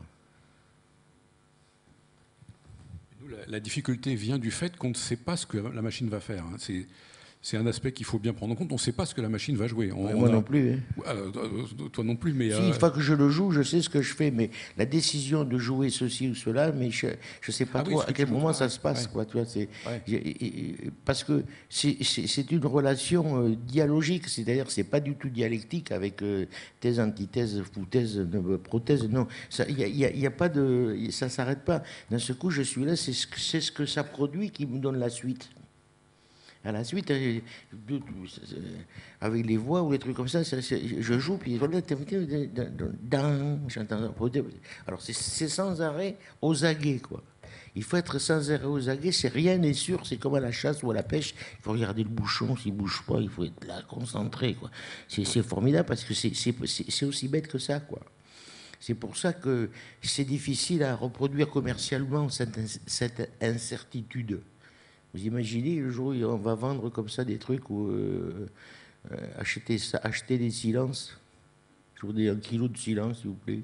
Nous, la, la difficulté vient du fait qu'on ne sait pas ce que la machine va faire. Hein. C'est... C'est un aspect qu'il faut bien prendre en compte. On ne sait pas ce que la machine va jouer. On, ouais, moi on a... non plus. Hein. Euh, toi non plus, mais... Si, euh... une fois que je le joue, je sais ce que je fais, mais la décision de jouer ceci ou cela, mais je ne sais pas ah trop oui, à quel moment pas, ça ouais. se passe. Ouais. Quoi, tu vois, c'est, ouais. Parce que c'est une relation euh, dialogique, c'est-à-dire c'est pas du tout dialectique avec euh, thèse, antithèse, foutaise, euh, prothèse, non. Il n'y a, y a, a pas de... Ça ne s'arrête pas. D'un seul coup, je suis là, c'est ce, ce que ça produit qui me donne la suite. À la suite, avec les voix ou les trucs comme ça, je joue, puis j'entends. Alors c'est sans arrêt aux aguets, quoi. Il faut être sans arrêt aux aguets, c'est rien n'est sûr, c'est comme à la chasse ou à la pêche, il faut regarder le bouchon, s'il ne bouge pas, il faut être là, concentré, quoi. C'est formidable parce que c'est aussi bête que ça, quoi. C'est pour ça que c'est difficile à reproduire commercialement cette, cette incertitude. Vous imaginez le jour où on va vendre comme ça des trucs ou euh, euh, acheter, ça, acheter des silences. Je vous dis un kilo de silence, s'il vous plaît.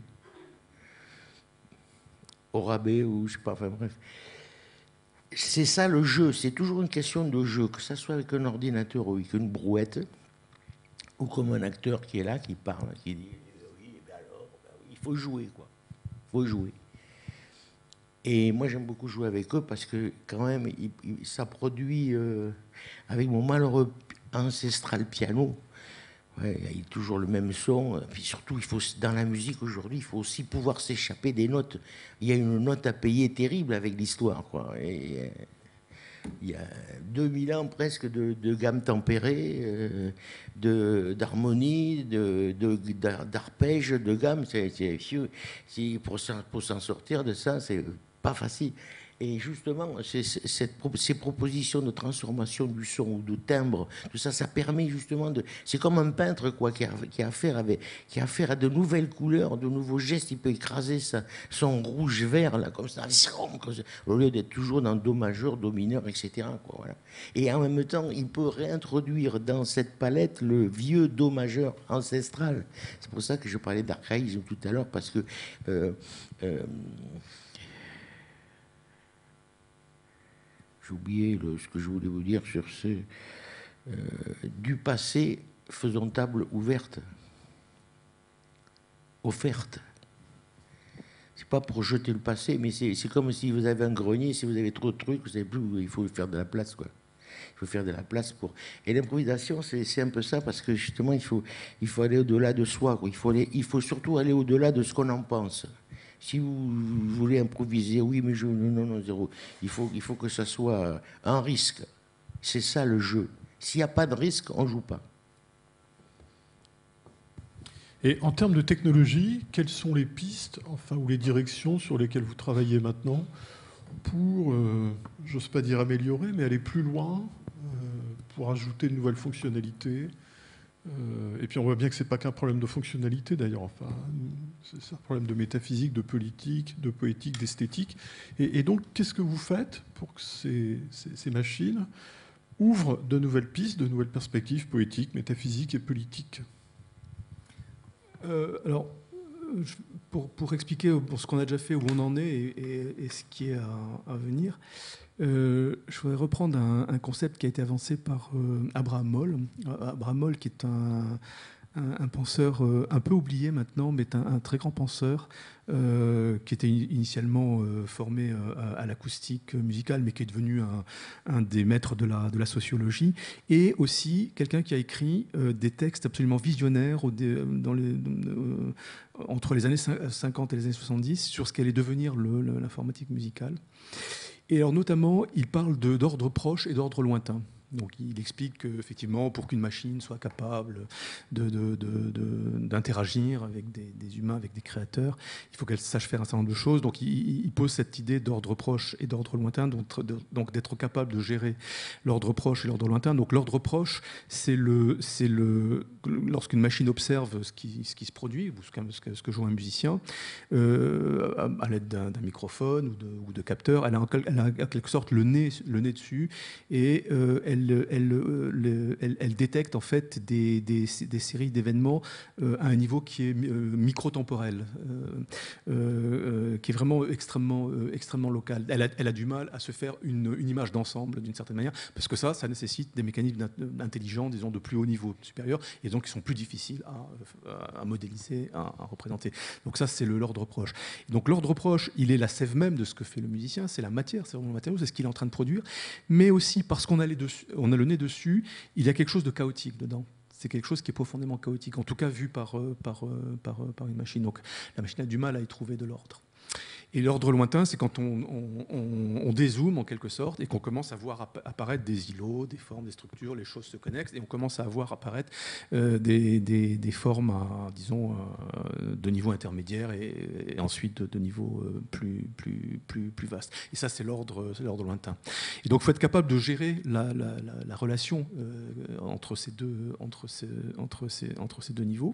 Au rabais ou je sais pas, enfin bref. C'est ça le jeu, c'est toujours une question de jeu, que ça soit avec un ordinateur ou avec une brouette, ou comme un acteur qui est là, qui parle, qui dit oui, ben alors, ben oui, il faut jouer, quoi. Il faut jouer. Et moi, j'aime beaucoup jouer avec eux parce que, quand même, il, il, ça produit, euh, avec mon malheureux ancestral piano, ouais, il y a toujours le même son. Puis surtout, il faut, dans la musique aujourd'hui, il faut aussi pouvoir s'échapper des notes. Il y a une note à payer terrible avec l'histoire, quoi. Et, euh, il y a deux mille ans presque de, de gamme tempérée, euh, d'harmonie, de, d'arpège, de, de gamme. C'est, c'est, pour s'en sortir de ça, c'est pas facile. Et justement, c'est, cette, ces propositions de transformation du son ou de timbre, tout ça, ça permet justement de... C'est comme un peintre, quoi, qui a, qui a, affaire, avec, qui a affaire à de nouvelles couleurs, de nouveaux gestes. Il peut écraser sa, son rouge-vert, là, comme ça, au lieu d'être toujours dans do majeur, do mineur, et cetera, quoi, voilà. Et en même temps, il peut réintroduire dans cette palette le vieux do majeur ancestral. C'est pour ça que je parlais d'archaïsme tout à l'heure, parce que... Euh, euh, J'ai oublié le, ce que je voulais vous dire sur ce... Euh, du passé, faisons table ouverte, offerte. C'est pas pour jeter le passé, mais c'est comme si vous avez un grenier, si vous avez trop de trucs, vous savez plus, il faut faire de la place, quoi. Il faut faire de la place pour... Et l'improvisation, c'est un peu ça, parce que justement, il faut, il faut aller au-delà de soi, quoi. Il faut aller, il faut surtout aller au-delà de ce qu'on en pense. Si vous, vous voulez improviser, oui, mais je... Non, non, zéro. Il faut, il faut que ça soit un risque. C'est ça, le jeu. S'il n'y a pas de risque, on ne joue pas. Et en termes de technologie, quelles sont les pistes, enfin, ou les directions sur lesquelles vous travaillez maintenant pour, euh, j'ose pas dire améliorer, mais aller plus loin, euh, pour ajouter de nouvelles fonctionnalités euh, Et puis on voit bien que c'est pas qu'un problème de fonctionnalité d'ailleurs, enfin, c'est un problème de métaphysique, de politique, de poétique, d'esthétique. Et, et donc, qu'est-ce que vous faites pour que ces, ces, ces machines ouvrent de nouvelles pistes, de nouvelles perspectives poétiques, métaphysiques et politiques ? Euh, alors, pour, pour expliquer pour ce qu'on a déjà fait, où on en est et, et, et ce qui est à, à venir, euh, je voudrais reprendre un, un concept qui a été avancé par euh, Abraham Moll. Abraham Moll, qui est un, un, un penseur euh, un peu oublié maintenant, mais un, un très grand penseur, euh, qui était initialement euh, formé euh, à, à l'acoustique musicale, mais qui est devenu un, un des maîtres de la, de la sociologie, et aussi quelqu'un qui a écrit euh, des textes absolument visionnaires au, dans les, euh, entre les années cinquante et les années soixante-dix sur ce qu'allait devenir l'informatique musicale. Et alors notamment, il parle d'ordre proche et d'ordre lointain. Donc il explique qu'effectivement, pour qu'une machine soit capable d'interagir avec des, des humains, avec des créateurs, il faut qu'elle sache faire un certain nombre de choses. Donc il, il pose cette idée d'ordre proche et d'ordre lointain, donc, donc d'être capable de gérer l'ordre proche et l'ordre lointain. Donc l'ordre proche, c'est le, c'est le, lorsqu'une machine observe ce qui, ce qui se produit, ou ce que, ce que, ce que joue un musicien, euh, à, à l'aide d'un microphone ou de, ou de capteurs, elle a, en, elle a en quelque sorte le nez, le nez dessus, et euh, elle Elle, elle, elle, elle détecte en fait des, des, des séries d'événements euh, à un niveau qui est euh, micro-temporel, euh, euh, qui est vraiment extrêmement, euh, extrêmement local. Elle a, elle a du mal à se faire une, une image d'ensemble d'une certaine manière, parce que ça, ça nécessite des mécanismes intelligents, disons, de plus haut niveau, supérieur, et donc qui sont plus difficiles à, à modéliser, à, à représenter. Donc ça, c'est l'ordre proche. Donc l'ordre proche, il est la sève même de ce que fait le musicien, c'est la matière, c'est vraiment le matériau, c'est ce qu'il est en train de produire, mais aussi parce qu'on a les dessus, on a le nez dessus, il y a quelque chose de chaotique dedans. C'est quelque chose qui est profondément chaotique, en tout cas vu par, par, par, par une machine. Donc la machine a du mal à y trouver de l'ordre. Et l'ordre lointain, c'est quand on, on, on, on dézoome en quelque sorte et qu'on commence à voir apparaître des îlots, des formes, des structures, les choses se connectent et on commence à voir apparaître euh, des, des, des formes, à, disons, euh, de niveau intermédiaire et, et ensuite de, de niveau euh, plus, plus, plus, plus vaste. Et ça, c'est l'ordre lointain. Et donc, il faut être capable de gérer la, la, la, la relation euh, entre, ces deux, entre, ces, entre, ces, entre ces deux niveaux.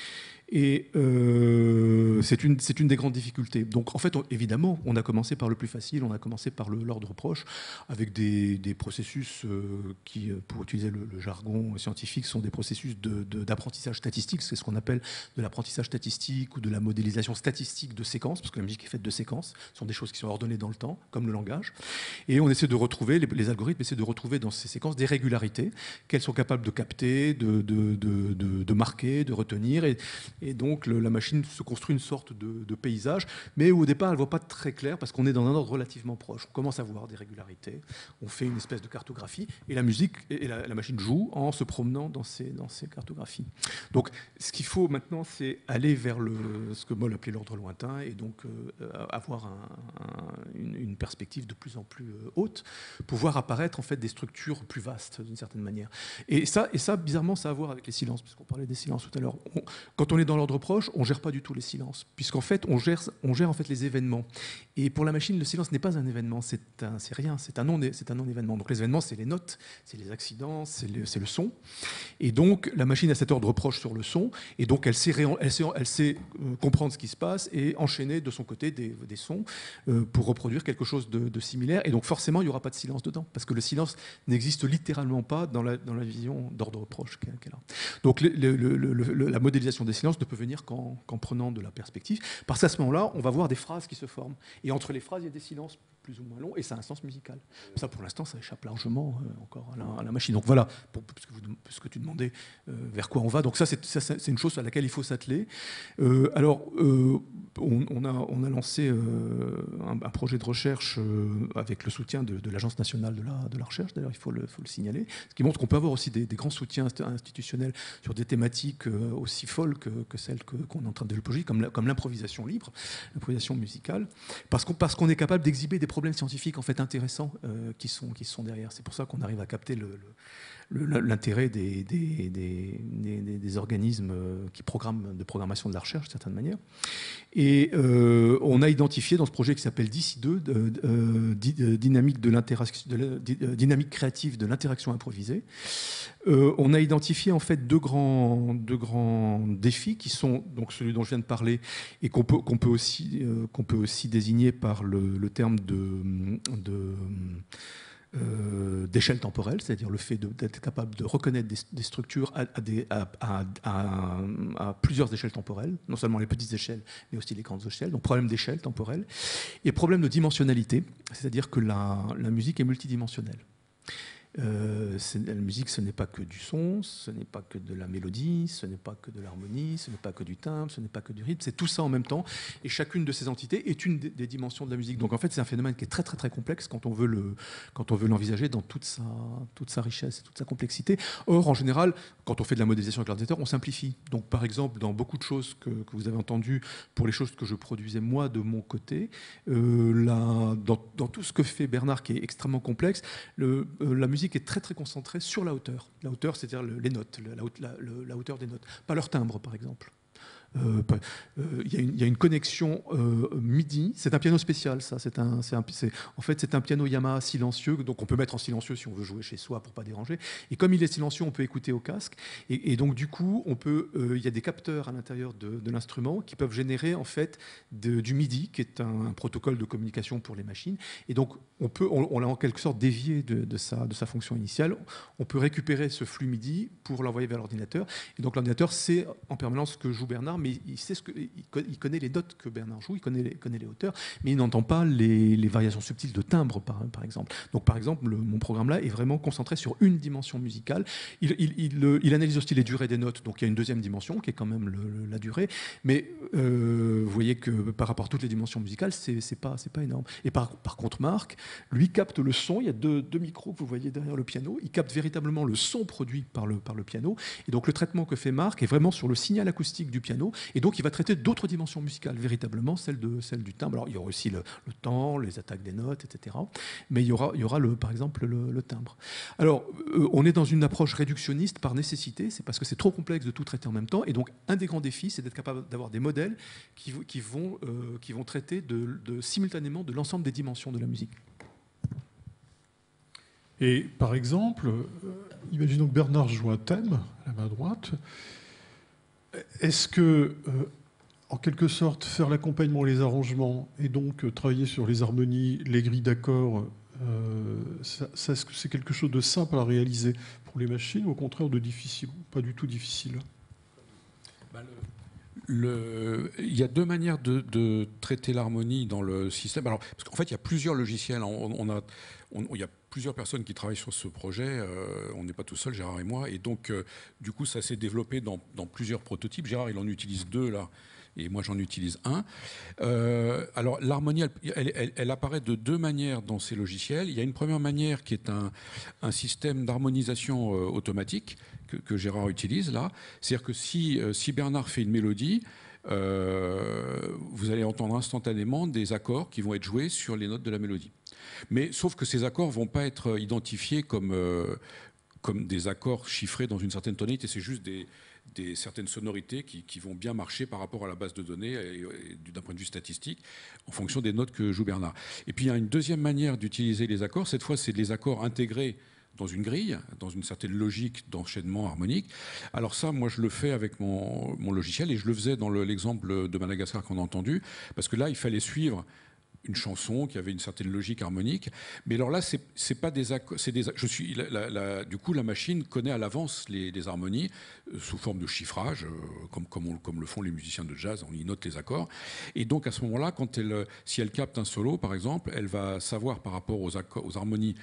Et euh, c'est une, c'est une des grandes difficultés. Donc en fait, on, évidemment, on a commencé par le plus facile, on a commencé par l'ordre proche, avec des, des processus euh, qui, pour utiliser le, le jargon scientifique, sont des processus d'apprentissage de, de, statistique. C'est ce qu'on appelle de l'apprentissage statistique ou de la modélisation statistique de séquences, parce que la musique est faite de séquences, ce sont des choses qui sont ordonnées dans le temps, comme le langage. Et on essaie de retrouver, les, les algorithmes essaient de retrouver dans ces séquences des régularités qu'elles sont capables de capter, de, de, de, de, de marquer, de retenir. Et, Et donc le, la machine se construit une sorte de, de paysage, mais au départ elle ne voit pas très clair parce qu'on est dans un ordre relativement proche. On commence à voir des régularités, on fait une espèce de cartographie et la musique et la, la machine joue en se promenant dans ces, dans ces cartographies. Donc ce qu'il faut maintenant, c'est aller vers le, ce que Moll appelait l'ordre lointain et donc euh, avoir un, un, une, une perspective de plus en plus haute pour voir apparaître en fait des structures plus vastes d'une certaine manière. Et ça, et ça bizarrement, ça a à voir avec les silences, puisqu'on parlait des silences tout à l'heure. Quand on est dans l'ordre proche, on ne gère pas du tout les silences, puisqu'en fait, on gère, on gère en fait les événements. Et pour la machine, le silence n'est pas un événement, c'est rien, c'est un non-événement. Non donc les événements, c'est les notes, c'est les accidents, c'est le, le son. Et donc, la machine a cet ordre proche sur le son, et donc elle sait, elle sait, elle sait comprendre ce qui se passe et enchaîner de son côté des, des sons euh, pour reproduire quelque chose de, de similaire. Et donc, forcément, il n'y aura pas de silence dedans, parce que le silence n'existe littéralement pas dans la, dans la vision d'ordre proche qu'elle a. Donc, le, le, le, le, la modélisation des silences ne peut venir qu'en qu'en prenant de la perspective, parce qu'à ce moment-là, on va voir des phrases qui se forment. Et entre les phrases, il y a des silences plus ou moins longs, et ça a un sens musical. Ça, pour l'instant, ça échappe largement euh, encore à la, à la machine. Donc voilà, pour, puisque, vous, puisque tu demandais euh, vers quoi on va. Donc ça, c'est une chose à laquelle il faut s'atteler. Euh, alors, euh, on, on, a, on a lancé euh, un, un projet de recherche euh, avec le soutien de, de l'Agence nationale de la, de la recherche, d'ailleurs il faut le, faut le signaler, ce qui montre qu'on peut avoir aussi des, des grands soutiens institutionnels sur des thématiques euh, aussi folles que, que celles que, qu'on est en train de développer, comme, la, comme l'improvisation libre, l'improvisation musicale, parce qu'on, parce qu'on est capable d'exhiber des problèmes scientifiques en fait intéressants euh, qui, sont, qui sont derrière. C'est pour ça qu'on arrive à capter le, le l'intérêt des, des, des, des, des organismes qui programment de programmation de la recherche, d'une certaine manière. Et euh, on a identifié dans ce projet qui s'appelle D I C I deux, euh, euh, dynamique, de l'interaction, de la, euh, dynamique créative de l'interaction improvisée, euh, on a identifié en fait deux grands, deux grands défis qui sont donc celui dont je viens de parler et qu'on peut, qu'on peut, aussi, euh, qu'on peut aussi désigner par le, le terme de... de Euh, d'échelle temporelle, c'est-à-dire le fait de, d'être capable de reconnaître des, des structures à, à, des, à, à, à, à plusieurs échelles temporelles, non seulement les petites échelles, mais aussi les grandes échelles, donc problème d'échelle temporelle, et problème de dimensionnalité, c'est-à-dire que la, la musique est multidimensionnelle. Euh, la musique, ce n'est pas que du son, ce n'est pas que de la mélodie, ce n'est pas que de l'harmonie, ce n'est pas que du timbre, ce n'est pas que du rythme, c'est tout ça en même temps, et chacune de ces entités est une des, des dimensions de la musique. Donc en fait, c'est un phénomène qui est très très très complexe quand on veut, le, quand on veut l'envisager dans toute sa, toute sa richesse et toute sa complexité. Or, en général, quand on fait de la modélisation avec l'ordinateur, on simplifie. Donc par exemple, dans beaucoup de choses que, que vous avez entendues, pour les choses que je produisais moi de mon côté, euh, la, dans, dans tout ce que fait Bernard, qui est extrêmement complexe, le, euh, la musique est très très concentrée sur la hauteur. La hauteur, c'est-à-dire les notes, la, la, la, la hauteur des notes, pas leur timbre par exemple. Euh, euh, y a une, y a une connexion euh, MIDI. C'est un piano spécial, ça. C'est un, c'est un, c'est, en fait, c'est un piano Yamaha silencieux, donc on peut mettre en silencieux si on veut jouer chez soi pour pas déranger. Et comme il est silencieux, on peut écouter au casque. Et, et donc du coup, on peut, il euh, y a des capteurs à l'intérieur de, de l'instrument qui peuvent générer en fait de, du MIDI, qui est un, un protocole de communication pour les machines. Et donc on peut, on, on l'a en quelque sorte dévié de, de sa, de sa fonction initiale. On peut récupérer ce flux MIDI pour l'envoyer vers l'ordinateur. Et donc l'ordinateur sait en permanence ce que joue Bernard, mais il sait ce que, il connaît les notes que Bernard joue, il connaît les, connaît les hauteurs, mais il n'entend pas les, les variations subtiles de timbre, par, par exemple. Donc, par exemple, le, mon programme-là est vraiment concentré sur une dimension musicale. Il, il, il, il analyse aussi les durées des notes, donc il y a une deuxième dimension qui est quand même le, le, la durée, mais euh, vous voyez que par rapport à toutes les dimensions musicales, c'est, c'est pas, c'est pas énorme. Et par, par contre, Marc, lui, capte le son. Il y a deux, deux micros que vous voyez derrière le piano. Il capte véritablement le son produit par le, par le piano. Et donc, le traitement que fait Marc est vraiment sur le signal acoustique du piano. Et donc, il va traiter d'autres dimensions musicales, véritablement celle, de, celle du timbre. Alors, il y aura aussi le, le temps, les attaques des notes, et cetera. Mais il y aura, il y aura le, par exemple le, le timbre. Alors, euh, on est dans une approche réductionniste par nécessité. C'est parce que c'est trop complexe de tout traiter en même temps. Et donc, un des grands défis, c'est d'être capable d'avoir des modèles qui, qui, vont, euh, qui vont traiter de, de, simultanément de l'ensemble des dimensions de la musique. Et par exemple, euh, imaginons que Bernard joue un thème, à la main droite. Est-ce que, euh, en quelque sorte, faire l'accompagnement et les arrangements, et donc euh, travailler sur les harmonies, les grilles d'accords, euh, ça, ça, est-ce que c'est quelque chose de simple à réaliser pour les machines, ou au contraire de difficile, pas du tout difficile? bah, le, le, Il y a deux manières de, de traiter l'harmonie dans le système. Alors, parce qu'en fait, il y a plusieurs logiciels. On, on a, on, il y a plusieurs personnes qui travaillent sur ce projet. Euh, on n'est pas tout seul, Gérard et moi. Et donc, euh, du coup, ça s'est développé dans, dans plusieurs prototypes. Gérard, il en utilise deux, là. Et moi, j'en utilise un. Euh, alors, l'harmonie, elle, elle, elle, elle apparaît de deux manières dans ces logiciels. Il y a une première manière qui est un, un système d'harmonisation euh, automatique que, que Gérard utilise, là. C'est-à-dire que si, euh, si Bernard fait une mélodie, euh, vous allez entendre instantanément des accords qui vont être joués sur les notes de la mélodie. Mais sauf que ces accords ne vont pas être identifiés comme, euh, comme des accords chiffrés dans une certaine tonalité. C'est juste des, des certaines sonorités qui, qui vont bien marcher par rapport à la base de données et, et d'un point de vue statistique en fonction des notes que joue Bernard. Et puis il y a une deuxième manière d'utiliser les accords. Cette fois, c'est les accords intégrés dans une grille, dans une certaine logique d'enchaînement harmonique. Alors ça, moi, je le fais avec mon, mon logiciel, et je le faisais dans le, l'exemple de Madagascar qu'on a entendu, parce que là, il fallait suivre une chanson qui avait une certaine logique harmonique. Mais alors là, c'est, c'est pas des accords. C'est des, je suis, la, la, la, du coup, la machine connaît à l'avance les, les harmonies euh, sous forme de chiffrage, euh, comme, comme, on, comme le font les musiciens de jazz. On y note les accords. Et donc, à ce moment-là, quand elle, si elle capte un solo, par exemple, elle va savoir par rapport aux, accords, aux harmonies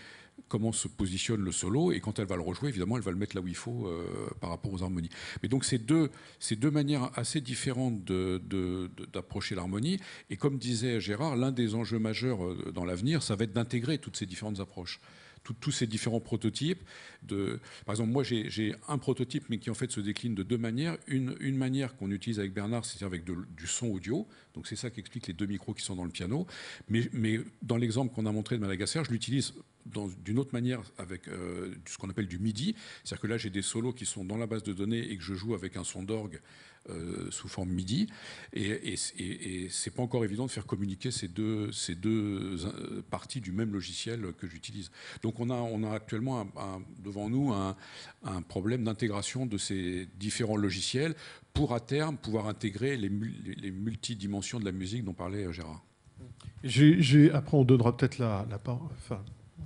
comment se positionne le solo, et quand elle va le rejouer, évidemment, elle va le mettre là où il faut euh, par rapport aux harmonies. Mais donc, c'est deux, c'est deux manières assez différentes de, de, de, d'approcher l'harmonie. Et comme disait Gérard, l'un des enjeux majeurs dans l'avenir, ça va être d'intégrer toutes ces différentes approches. Tous ces différents prototypes. De, par exemple, moi, j'ai, j'ai un prototype, mais qui en fait se décline de deux manières. Une, une manière qu'on utilise avec Bernard, c'est avec de, du son audio. Donc c'est ça qui explique les deux micros qui sont dans le piano. Mais, mais dans l'exemple qu'on a montré de Madagascar, je l'utilise dans, d'une autre manière avec euh, ce qu'on appelle du MIDI. C'est-à-dire que là, j'ai des solos qui sont dans la base de données et que je joue avec un son d'orgue Euh, sous forme MIDI, et, et, et, et c'est pas encore évident de faire communiquer ces deux, ces deux parties du même logiciel que j'utilise. Donc on a, on a actuellement un, un, devant nous un, un problème d'intégration de ces différents logiciels pour à terme pouvoir intégrer les, les multidimensions de la musique dont parlait Gérard. J'ai, j'ai, après on donnera peut-être la, la part, enfin,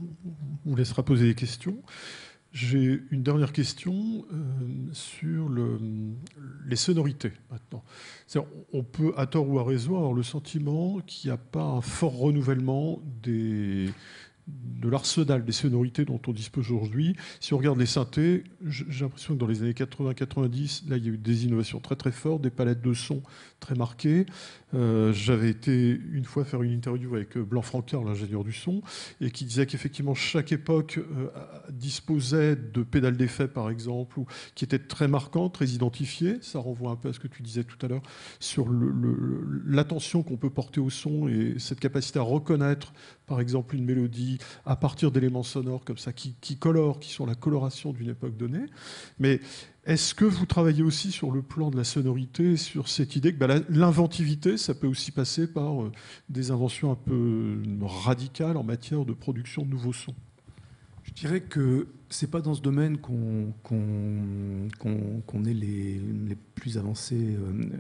on laissera poser des questions. J'ai une dernière question euh, sur le, les sonorités maintenant. C'est-à-dire, on peut, à tort ou à raison, avoir le sentiment qu'il n'y a pas un fort renouvellement des, de l'arsenal des sonorités dont on dispose aujourd'hui. Si on regarde les synthés, j'ai l'impression que dans les années quatre-vingts quatre-vingt-dix, là, il y a eu des innovations très très fortes, des palettes de sons très marquées. Euh, j'avais été une fois faire une interview avec Blanc Francard, l'ingénieur du son, et qui disait qu'effectivement chaque époque euh, disposait de pédales d'effet, par exemple, ou, qui étaient très marquantes, très identifiées. Ça renvoie un peu à ce que tu disais tout à l'heure sur le, le, l'attention qu'on peut porter au son et cette capacité à reconnaître, par exemple, une mélodie à partir d'éléments sonores comme ça, qui, qui colorent, qui sont la coloration d'une époque donnée. Mais est-ce que vous travaillez aussi sur le plan de la sonorité, sur cette idée que bah, la, l'inventivité, ça peut aussi passer par euh, des inventions un peu radicales en matière de production de nouveaux sons? Je dirais que c'est pas dans ce domaine qu'on, qu'on, qu'on, qu'on est les, les plus avancés.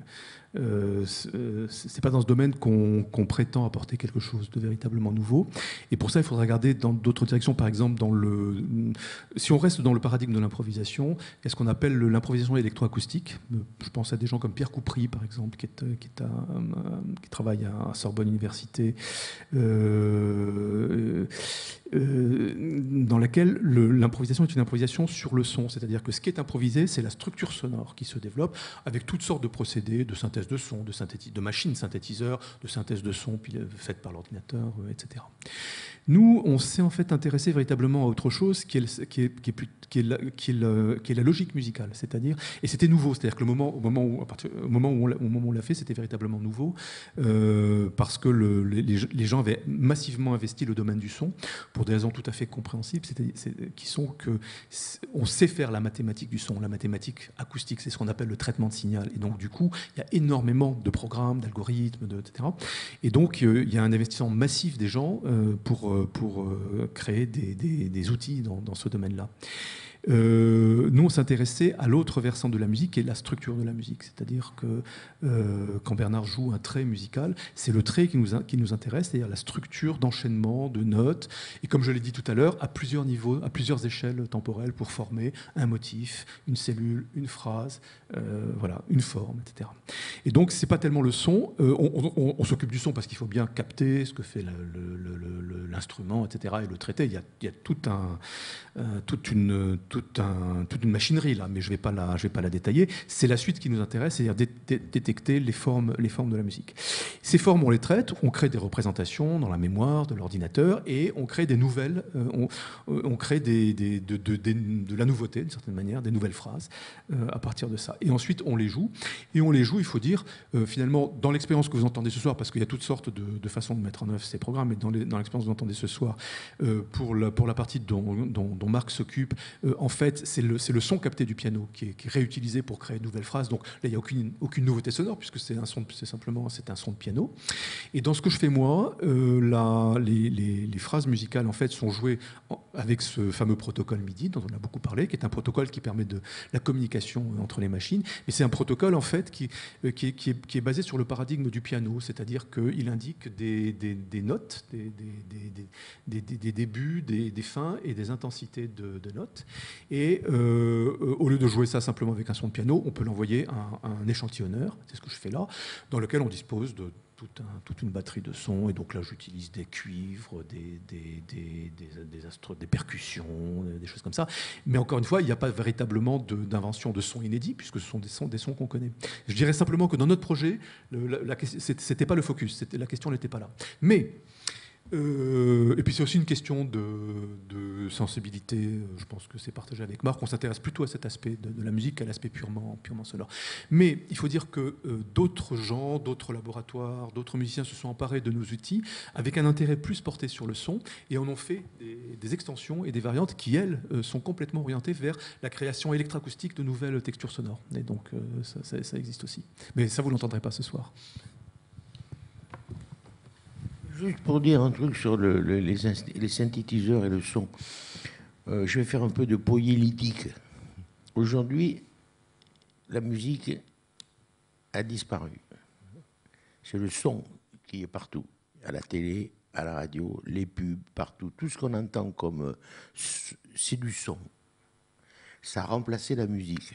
Euh, euh, c'est pas dans ce domaine qu'on, qu'on prétend apporter quelque chose de véritablement nouveau. Et pour ça, il faudra regarder dans d'autres directions. Par exemple, dans le, si on reste dans le paradigme de l'improvisation, est-ce qu'on appelle l'improvisation électroacoustique? Je pense à des gens comme Pierre Coupry, par exemple, qui, est, qui, est à, qui travaille à Sorbonne Université, euh, euh, dans laquelle le, l'improvisation est une improvisation sur le son. C'est-à-dire que ce qui est improvisé, c'est la structure sonore qui se développe avec toutes sortes de procédés de synthèse de son, de, synthéti- de machines synthétiseurs, de synthèse de son puis faites par l'ordinateur, euh, et cetera. Nous, on s'est en fait intéressé véritablement à autre chose qui est, qui est, qui est, plus, qui est, la, qui est, le, qui est la logique musicale. C'est-à-dire, et c'était nouveau, c'est-à-dire que le moment, au, moment où, à partir, au, moment où on l'a, au moment où on l'a fait, c'était véritablement nouveau euh, parce que le, les, les gens avaient massivement investi le domaine du son pour des raisons tout à fait compréhensibles, c'est-à-dire, c'est, qui sont que on sait faire la mathématique du son, la mathématique acoustique, c'est ce qu'on appelle le traitement de signal. Et donc, du coup, il y a énormément de programmes, d'algorithmes, de, et cetera. Et donc, euh, il y a un investissement massif des gens euh, pour, euh, pour euh, créer des, des, des outils dans, dans ce domaine-là. Euh, nous, on s'intéressait à l'autre versant de la musique, qui est la structure de la musique. C'est-à-dire que euh, quand Bernard joue un trait musical, c'est le trait qui nous, qui nous intéresse, c'est-à-dire la structure d'enchaînement, de notes, et comme je l'ai dit tout à l'heure, à plusieurs niveaux, à plusieurs échelles temporelles pour former un motif, une cellule, une phrase, euh, voilà, une forme, et cetera. Et donc, c'est pas tellement le son. Euh, on, on, on s'occupe du son parce qu'il faut bien capter ce que fait la, le, le, le, l'instrument, et cetera, et le traiter. Il y a, il y a tout un, euh, toute une Toute, un, toute une machinerie là, mais je ne vais pas la, je vais pas la détailler. C'est la suite qui nous intéresse, c'est-à-dire dé- dé- détecter les formes, les formes de la musique. Ces formes, on les traite, on crée des représentations dans la mémoire de l'ordinateur et on crée des nouvelles, euh, on, on crée des, des, de, de, de, de la nouveauté d'une certaine manière, des nouvelles phrases euh, à partir de ça. Et ensuite, on les joue. Et on les joue, il faut dire, euh, finalement, dans l'expérience que vous entendez ce soir, parce qu'il y a toutes sortes de, de façons de mettre en œuvre ces programmes, mais dans, les, dans l'expérience que vous entendez ce soir, euh, pour, la, pour la partie dont, dont, dont Marc s'occupe, euh, en fait, c'est le, c'est le son capté du piano qui est, qui est réutilisé pour créer de nouvelles phrases. Donc là, il n'y a aucune, aucune nouveauté sonore, puisque c'est, un son, c'est simplement c'est un son de piano. Et dans ce que je fais moi, euh, la, les, les, les phrases musicales en fait, sont jouées en, avec ce fameux protocole MIDI, dont on a beaucoup parlé, qui est un protocole qui permet de la communication entre les machines. Mais c'est un protocole en fait, qui, qui, est, qui, est, qui est basé sur le paradigme du piano, c'est-à-dire qu'il indique des, des, des notes, des, des, des, des, des, des débuts, des, des fins et des intensités de, de notes. Et euh, au lieu de jouer ça simplement avec un son de piano, on peut l'envoyer à un, à un échantillonneur, c'est ce que je fais là, dans lequel on dispose de toute, un, toute une batterie de sons. Et donc là, j'utilise des cuivres, des, des, des, des, des, astro, des percussions, des choses comme ça. Mais encore une fois, il n'y a pas véritablement de, d'invention de sons inédits, puisque ce sont des sons, des sons qu'on connaît. Je dirais simplement que dans notre projet, le, la, la, c'était pas le focus, c'était, la question n'était pas là. Mais... Euh, et puis c'est aussi une question de, de sensibilité. Je pense que c'est partagé avec Marc. On s'intéresse plutôt à cet aspect de, de la musique qu'à l'aspect purement, purement sonore. Mais il faut dire que euh, d'autres gens, d'autres laboratoires, d'autres musiciens se sont emparés de nos outils avec un intérêt plus porté sur le son et en ont fait des, des extensions et des variantes qui, elles, euh, sont complètement orientées vers la création électroacoustique de nouvelles textures sonores. Et donc euh, ça, ça, ça existe aussi. Mais ça, vous ne l'entendrez pas ce soir. Juste pour dire un truc sur le, le, les, les synthétiseurs et le son, euh, je vais faire un peu de poélitique. Aujourd'hui, la musique a disparu. C'est le son qui est partout, à la télé, à la radio, les pubs, partout. Tout ce qu'on entend comme... c'est du son. Ça a remplacé la musique.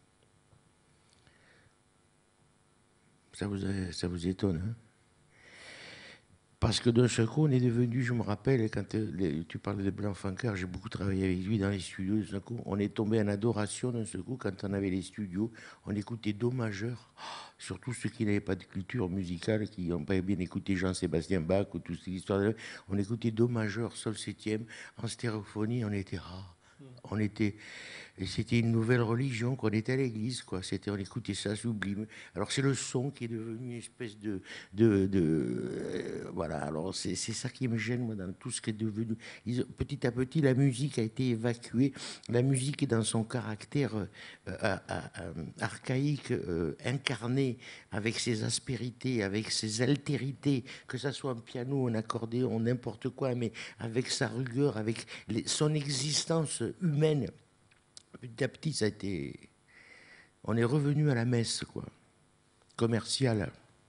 Ça vous, ça vous étonne, hein? Parce que d'un seul coup, on est devenu, je me rappelle, quand les, tu parlais de Blanc Funker, j'ai beaucoup travaillé avec lui dans les studios, d'un seul coup, on est tombé en adoration d'un seul coup, quand on avait les studios, on écoutait Do majeur, surtout ceux qui n'avaient pas de culture musicale, qui n'ont pas bien écouté Jean-Sébastien Bach ou toute cette histoire, de... on écoutait Do majeur, Sol septième, en stéréophonie, on était rare. On était, et c'était une nouvelle religion, qu'on était à l'église, quoi. C'était, on écoutait ça sublime. Alors c'est le son qui est devenu une espèce de, de, de euh, voilà. Alors c'est, c'est ça qui me gêne, moi, dans tout ce qui est devenu. Ils, petit à petit, la musique a été évacuée. La musique est dans son caractère euh, euh, euh, archaïque, euh, incarné, avec ses aspérités, avec ses altérités, que ça soit un piano, un accordéon, n'importe quoi, mais avec sa rigueur, avec les, son existence humaine. Petit à petit, ça a été... On est revenu à la messe, quoi. Commercial.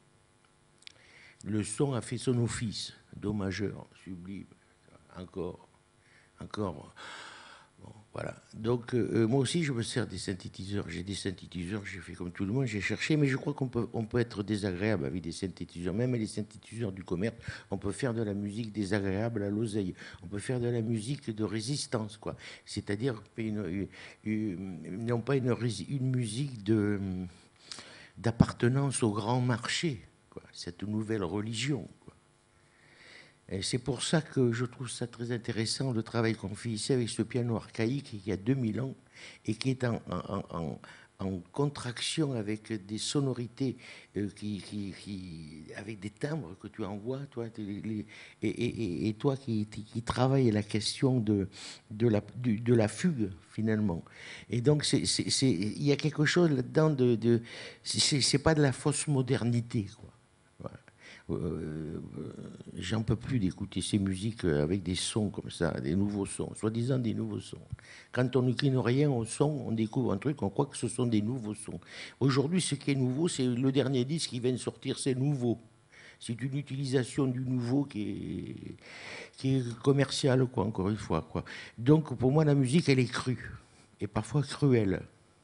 Le son a fait son office. Do majeur, sublime. Encore. Encore. Bon, voilà. Donc, euh, moi aussi, je me sers des synthétiseurs. J'ai des synthétiseurs, j'ai fait comme tout le monde, j'ai cherché, mais je crois qu'on peut, on peut être désagréable avec des synthétiseurs. Même les synthétiseurs du commerce, on peut faire de la musique désagréable à l'oseille. On peut faire de la musique de résistance, quoi. C'est-à-dire, une, une, une, non pas une, une musique de, d'appartenance au grand marché, quoi. Cette nouvelle religion. Et c'est pour ça que je trouve ça très intéressant, le travail qu'on fait ici avec ce piano archaïque qui a deux mille ans et qui est en, en, en, en contraction avec des sonorités, euh, qui, qui, qui, avec des timbres que tu envoies, toi, les, les, et, et, et toi qui, qui travailles la question de, de, la, de, de la fugue, finalement. Et donc, c'est, c'est, c'est, il y a quelque chose là-dedans de... de c'est, c'est pas de la fausse modernité, quoi. Voilà. Euh, j'en peux plus d'écouter ces musiques avec des sons comme ça, des nouveaux sons, soi-disant des nouveaux sons. Quand on n'écrit rien au son, on découvre un truc, on croit que ce sont des nouveaux sons. Aujourd'hui, ce qui est nouveau, c'est le dernier disque qui vient de sortir, c'est nouveau. C'est une utilisation du nouveau qui est, qui est commerciale, quoi, encore une fois, quoi. Donc, pour moi, la musique, elle est crue, et parfois cruelle.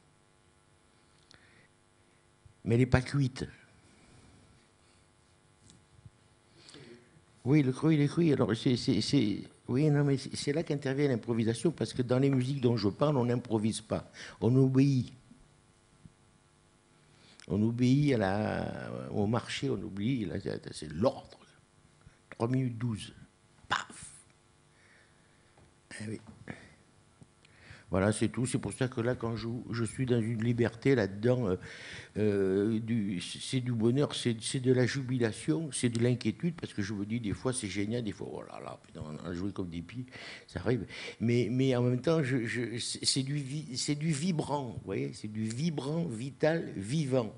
Mais elle n'est pas cuite. Oui, le cru, il est cru. Alors, c'est, c'est, c'est... Oui, non, mais c'est là qu'intervient l'improvisation, parce que dans les musiques dont je parle, on n'improvise pas. On obéit. On obéit à la... au marché, on oublie. Là, c'est l'ordre. trois minutes douze. Paf. Eh oui. Voilà, c'est tout. C'est pour ça que là, quand je, je suis dans une liberté là-dedans, euh, euh, du, c'est du bonheur, c'est, c'est de la jubilation, c'est de l'inquiétude, parce que je me dis, des fois, c'est génial, des fois, oh là là, putain, on a joué comme des pieds, ça arrive. Mais, mais en même temps, je, je, c'est, du, c'est du vibrant, vous voyez, c'est du vibrant, vital, vivant.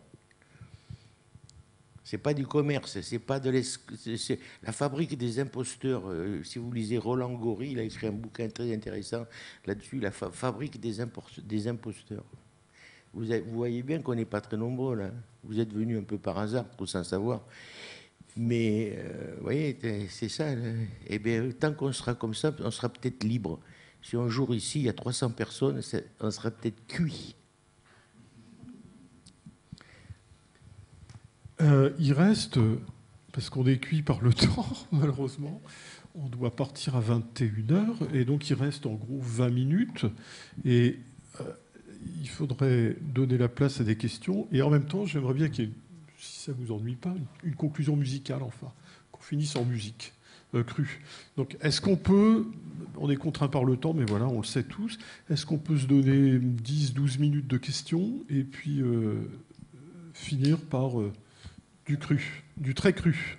C'est pas du commerce, c'est pas de c'est, c'est la fabrique des imposteurs. Euh, si vous lisez Roland Gori, il a écrit un bouquin très intéressant là-dessus, la fa- fabrique des, impor- des imposteurs. Vous, avez, vous voyez bien qu'on n'est pas très nombreux là. Vous êtes venus un peu par hasard, tout sans savoir. Mais euh, vous voyez, c'est ça. Là. Et bien, tant qu'on sera comme ça, on sera peut-être libre. Si un jour ici il y a trois cents personnes, on sera peut-être cuit. Euh, il reste parce qu'on est cuit par le temps, malheureusement. On doit partir à vingt et une heures, et donc il reste en gros vingt minutes. Et euh, il faudrait donner la place à des questions. Et en même temps, j'aimerais bien qu'il y ait, si ça ne vous ennuie pas, une, une conclusion musicale, enfin, qu'on finisse en musique euh, crue. Donc, est-ce qu'on peut, on est contraint par le temps, mais voilà, on le sait tous, est-ce qu'on peut se donner dix douze minutes de questions, et puis euh, finir par euh, du cru, du très cru?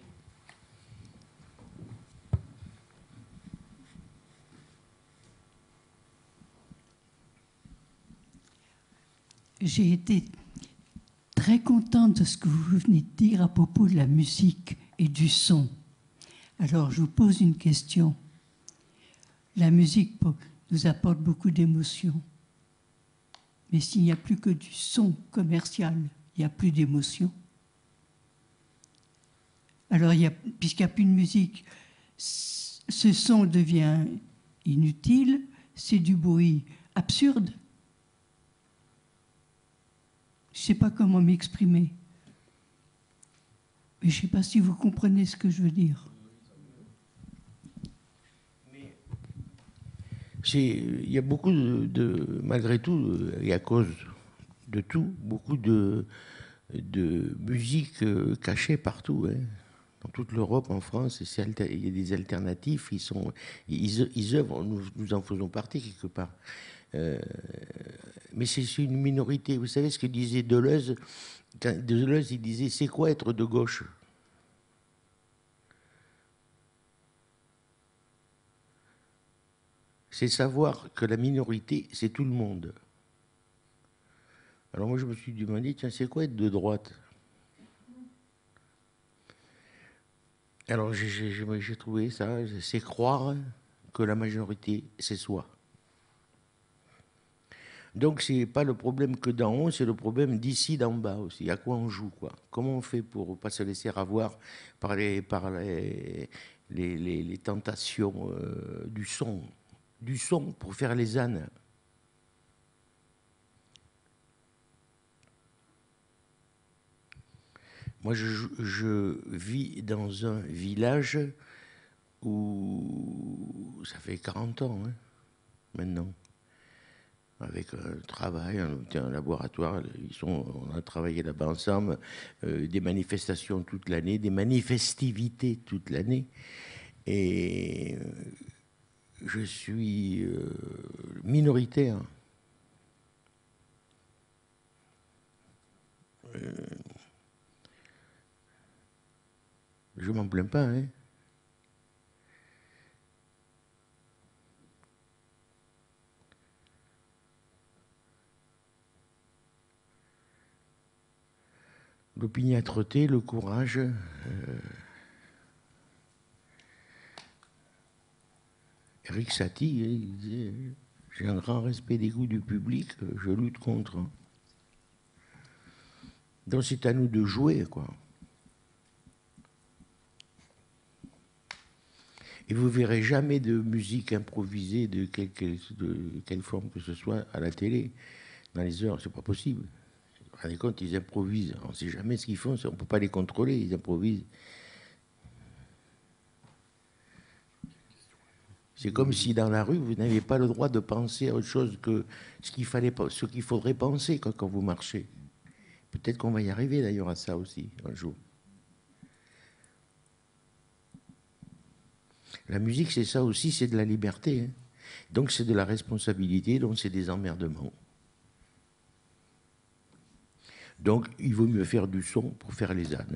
J'ai été très contente de ce que vous venez de dire à propos de la musique et du son. Alors, je vous pose une question. La musique nous apporte beaucoup d'émotions. Mais s'il n'y a plus que du son commercial, il n'y a plus d'émotions. Alors, il y a, puisqu'il n'y a plus de musique, ce son devient inutile, c'est du bruit absurde. Je ne sais pas comment m'exprimer. Mais je ne sais pas si vous comprenez ce que je veux dire. Il y a beaucoup de, de, malgré tout, et à cause de tout, beaucoup de, de musique cachée partout. Hein. Dans toute l'Europe, en France, il y a des alternatifs, ils, sont, ils, ils œuvrent, nous, nous en faisons partie quelque part. Euh, mais c'est une minorité. Vous savez ce que disait Deleuze? Deleuze, il disait, c'est quoi être de gauche? C'est savoir que la minorité, c'est tout le monde. Alors moi, je me suis demandé, tiens, c'est quoi être de droite? Alors j'ai trouvé ça, c'est croire que la majorité, c'est soi. Donc, ce n'est pas le problème que d'en haut, c'est le problème d'ici, d'en bas aussi. À quoi on joue, quoi? Comment on fait pour ne pas se laisser avoir par les, par les, les, les, les tentations euh, du son, du son pour faire les ânes? Moi, je, je vis dans un village où ça fait quarante ans, hein, maintenant. Avec un travail, on était un laboratoire, ils sont, on a travaillé là-bas ensemble, euh, des manifestations toute l'année, des manifestivités toute l'année. Et euh, je suis euh, minoritaire. Euh, je m'en plains pas, hein. L'opiniâtreté, le courage. Euh, Eric Satie, il disait, j'ai un grand respect des goûts du public, je lutte contre. Donc c'est à nous de jouer, quoi. Et vous verrez jamais de musique improvisée de quelque, de quelle forme que ce soit à la télé, dans les heures, c'est pas possible. Vous vous rendez compte, ils improvisent. On ne sait jamais ce qu'ils font, on ne peut pas les contrôler, ils improvisent. C'est comme si dans la rue, vous n'aviez pas le droit de penser à autre chose que ce qu'il fallait, ce qu'il faudrait penser quand, quand vous marchez. Peut-être qu'on va y arriver d'ailleurs à ça aussi, un jour. La musique, c'est ça aussi, c'est de la liberté. Hein. Donc c'est de la responsabilité, donc c'est des emmerdements. Donc, il vaut mieux faire du son pour faire les ânes.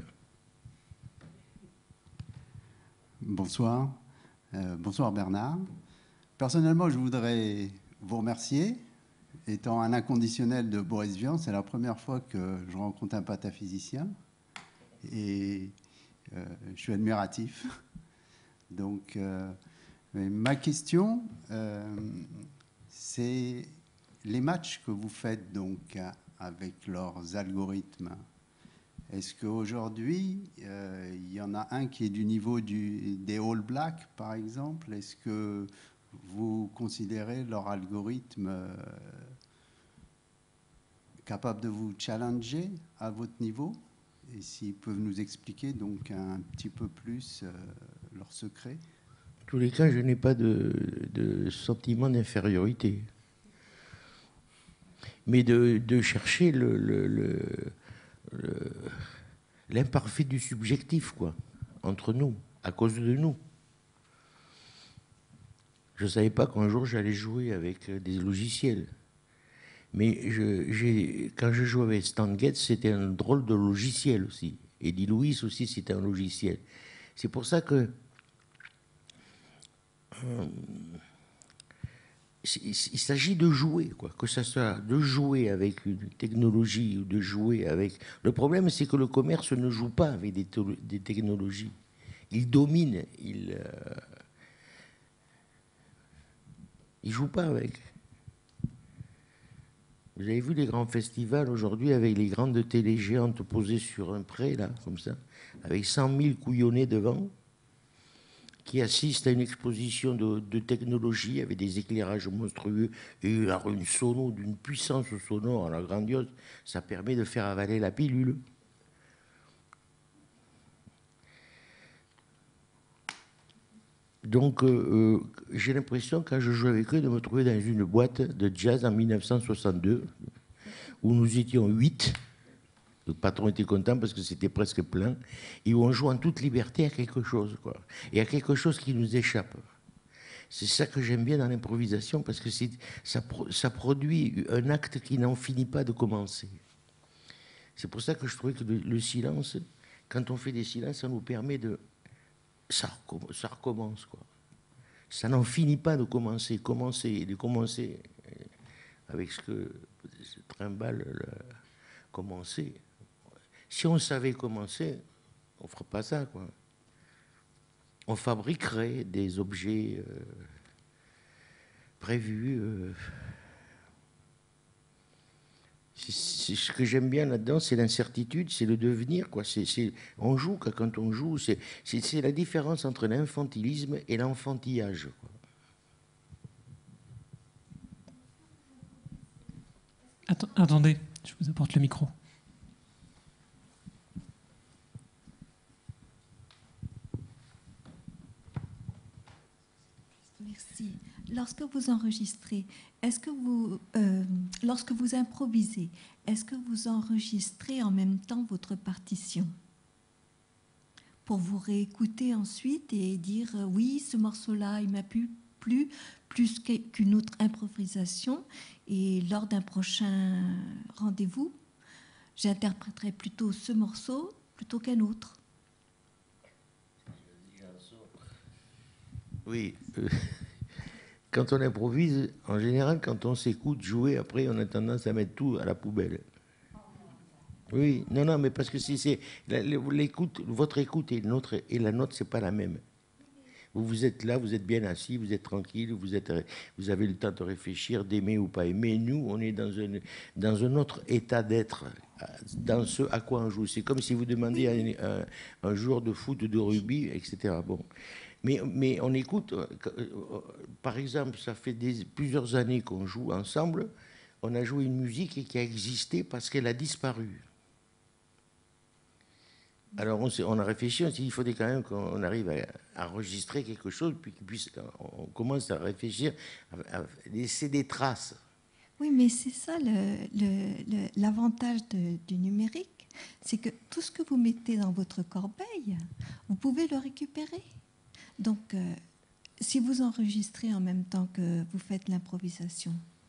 Bonsoir. Euh, bonsoir Bernard. Personnellement, je voudrais vous remercier. Étant un inconditionnel de Boris Vian, c'est la première fois que je rencontre un pataphysicien. Et euh, je suis admiratif. Donc, euh, ma question, euh, c'est les matchs que vous faites donc avec leurs algorithmes. Est-ce qu'aujourd'hui, euh, il y en a un qui est du niveau du, des All Blacks, par exemple? Est-ce que vous considérez leur algorithme euh, capable de vous challenger à votre niveau? et s'ils peuvent nous expliquer donc un petit peu plus euh, leur secret. En tous les cas, je n'ai pas de, de sentiment d'infériorité. Mais de, de chercher le, le, le, le, l'imparfait du subjectif, quoi, entre nous, à cause de nous. Je ne savais pas qu'un jour j'allais jouer avec des logiciels. Mais je, j'ai, quand je jouais avec Stan Getz, c'était un drôle de logiciel aussi. Eddie Louis aussi, c'était un logiciel. C'est pour ça que euh, il s'agit de jouer, quoi, que ça soit de jouer avec une technologie ou de jouer avec... Le problème, c'est que le commerce ne joue pas avec des, des technologies. Il domine, il... Euh, il joue pas avec. Vous avez vu les grands festivals aujourd'hui avec les grandes télé géantes posées sur un pré, là, comme ça, avec cent mille couillonnés devant, qui assistent à une exposition de, de technologie avec des éclairages monstrueux et une sono d'une puissance sonore à la grandiose, ça permet de faire avaler la pilule. Donc, euh, j'ai l'impression, quand je joue avec eux, de me trouver dans une boîte de jazz en mille neuf cent soixante-deux, où nous étions huit. Le patron était content parce que c'était presque plein, et où on joue en toute liberté à quelque chose, quoi, et à quelque chose qui nous échappe. C'est ça que j'aime bien dans l'improvisation, parce que c'est, ça, ça produit un acte qui n'en finit pas de commencer. C'est pour ça que je trouvais que le, le silence, quand on fait des silences, ça nous permet de... Ça, ça recommence, quoi. Ça n'en finit pas de commencer, commencer, et de commencer avec ce que Trimballe a commencé. Si on savait commencer, on ne ferait pas ça, quoi. On fabriquerait des objets euh, prévus. Euh. C'est, c'est, ce que j'aime bien là-dedans, c'est l'incertitude, c'est le devenir, quoi. C'est, c'est, on joue, quoi, quand on joue, c'est, c'est, c'est la différence entre l'infantilisme et l'enfantillage, quoi. Attends, attendez, je vous apporte le micro. Merci. Lorsque vous enregistrez, est-ce que vous, euh, lorsque vous improvisez, est-ce que vous enregistrez en même temps votre partition pour vous réécouter ensuite et dire euh, oui, ce morceau-là, il m'a plu, plu plus qu'une autre improvisation, et lors d'un prochain rendez-vous, j'interpréterai plutôt ce morceau plutôt qu'un autre. Oui. Euh, quand on improvise, en général, quand on s'écoute jouer, après, on a tendance à mettre tout à la poubelle. Oui, non, non, mais parce que si c'est l'écoute, votre écoute et, notre, et la nôtre, c'est pas la même. Vous, vous êtes là, vous êtes bien assis, vous êtes tranquille, vous, êtes, vous avez le temps de réfléchir, d'aimer ou pas aimer. Nous, on est dans un, dans un autre état d'être, dans ce à quoi on joue. C'est comme si vous demandiez à un, un, un joueur de foot, de rugby, et cetera. Bon. Mais, mais on écoute, par exemple, ça fait des, plusieurs années qu'on joue ensemble, on a joué une musique qui a existé parce qu'elle a disparu. Alors on, on a réfléchi, on s'est dit qu'il faudrait quand même qu'on arrive à, à enregistrer quelque chose, puis qu'on commence à réfléchir, à, à laisser des traces. Oui, mais c'est ça le, le, le, l'avantage de, du numérique, c'est que tout ce que vous mettez dans votre corbeille, vous pouvez le récupérer. Donc, euh, si vous enregistrez en même temps que vous faites l'improvisation,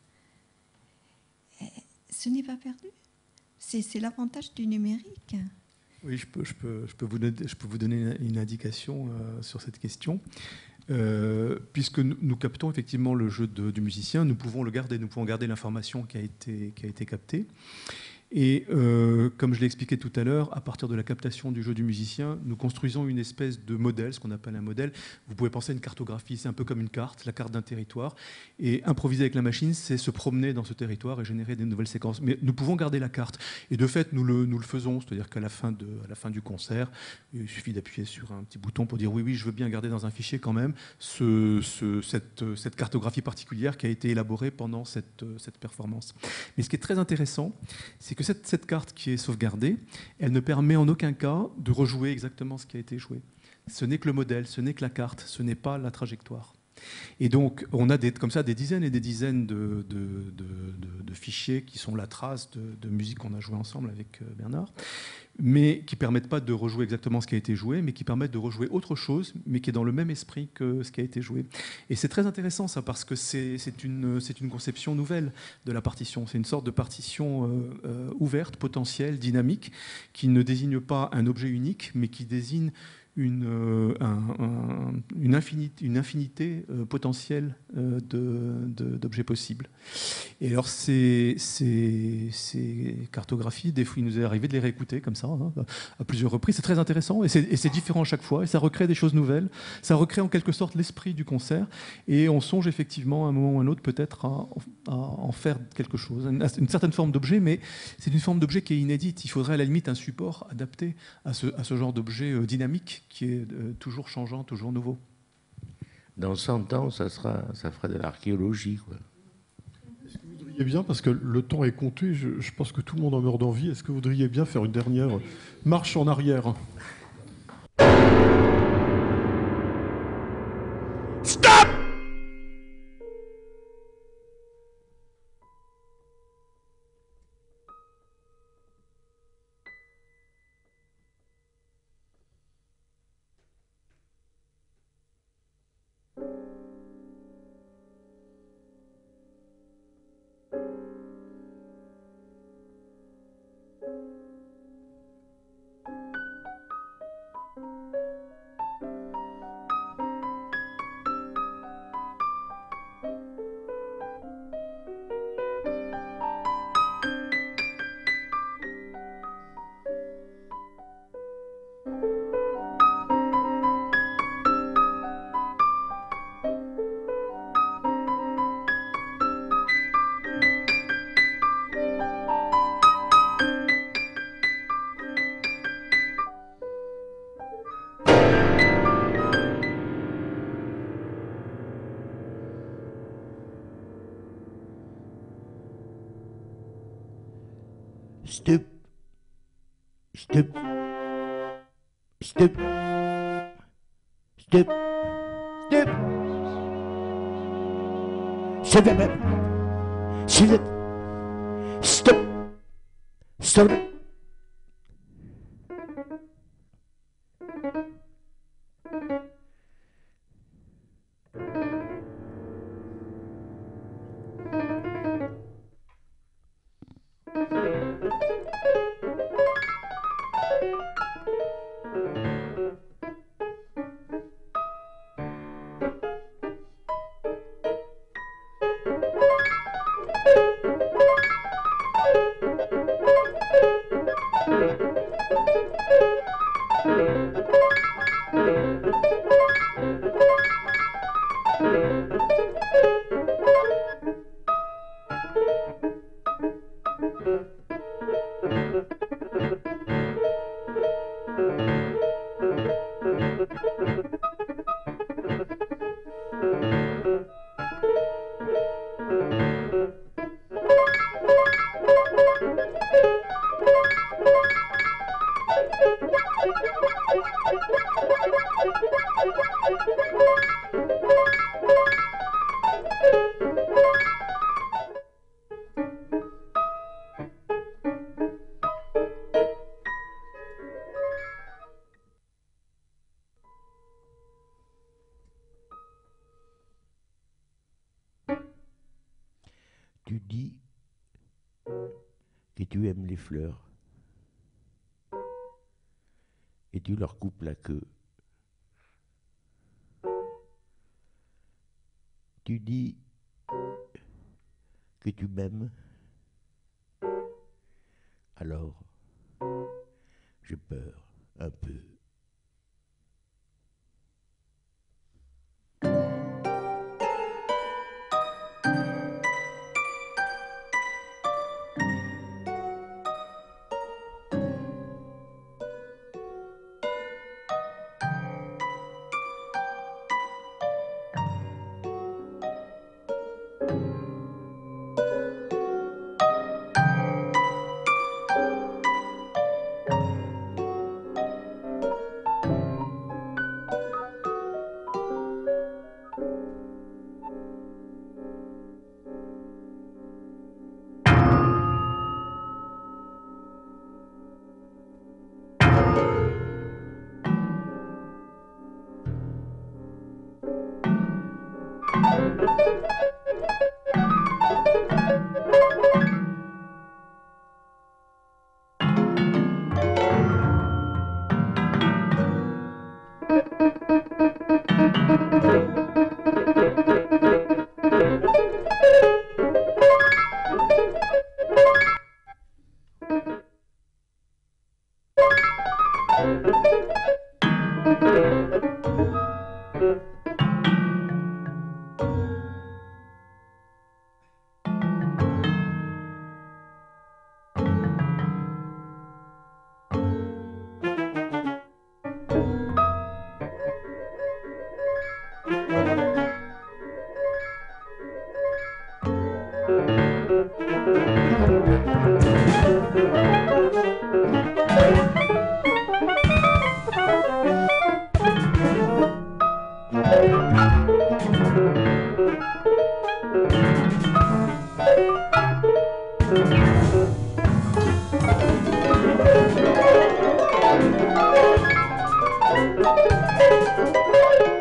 ce n'est pas perdu. C'est, c'est l'avantage du numérique. Oui, je peux, je peux, je peux, vous, donner, je peux vous donner une indication euh, sur cette question. Euh, puisque nous, nous captons effectivement le jeu de, du musicien, nous pouvons le garder, nous pouvons garder l'information qui a été, qui a été captée. Et euh, comme je l'ai expliqué tout à l'heure, à partir de la captation du jeu du musicien, nous construisons une espèce de modèle, ce qu'on appelle un modèle. Vous pouvez penser à une cartographie, c'est un peu comme une carte, la carte d'un territoire. Et improviser avec la machine, c'est se promener dans ce territoire et générer des nouvelles séquences. Mais nous pouvons garder la carte. Et de fait, nous le, nous le faisons. C'est-à-dire qu'à la fin, de, à la fin du concert, il suffit d'appuyer sur un petit bouton pour dire oui, oui, je veux bien garder dans un fichier quand même ce, ce, cette, cette cartographie particulière qui a été élaborée pendant cette, cette performance. Mais ce qui est très intéressant, c'est que cette, cette carte qui est sauvegardée, elle ne permet en aucun cas de rejouer exactement ce qui a été joué. Ce n'est que le modèle, ce n'est que la carte, ce n'est pas la trajectoire. Et donc, on a des, comme ça des dizaines et des dizaines de, de, de, de, de fichiers qui sont la trace de, de musique qu'on a joué ensemble avec Bernard, mais qui ne permettent pas de rejouer exactement ce qui a été joué, mais qui permettent de rejouer autre chose, mais qui est dans le même esprit que ce qui a été joué. Et c'est très intéressant ça, parce que c'est une, c'est une conception nouvelle de la partition. C'est une sorte de partition euh, euh, ouverte, potentielle, dynamique, qui ne désigne pas un objet unique, mais qui désigne Une, euh, un, un, une infinité, une infinité euh, potentielle euh, d'objets possibles. Et alors ces, ces, ces cartographies, des fois il nous est arrivé de les réécouter comme ça, hein, à plusieurs reprises. C'est très intéressant et c'est différent à chaque fois et ça recrée des choses nouvelles. Ça recrée en quelque sorte l'esprit du concert et on songe effectivement à un moment ou à un autre peut-être à, à en faire quelque chose, une, une certaine forme d'objet, mais c'est une forme d'objet qui est inédite. Il faudrait à la limite un support adapté à ce, à ce genre d'objet euh, dynamique qui est euh, toujours changeant, toujours nouveau. Dans cent ans, ça, sera, ça fera de l'archéologie, quoi. Est-ce que vous voudriez bien, parce que le temps est compté, je, je pense que tout le monde en meurt d'envie, est-ce que vous voudriez bien faire une dernière marche en arrière? Stop! Stop. Stop. Stop. Stop. Stop. S'il vous plaît. S'il vous plaît. Stop. Stop. Tu dis que tu aimes les fleurs et tu leur coupes la queue. Tu dis que tu m'aimes, alors j'ai peur un peu. Thank you.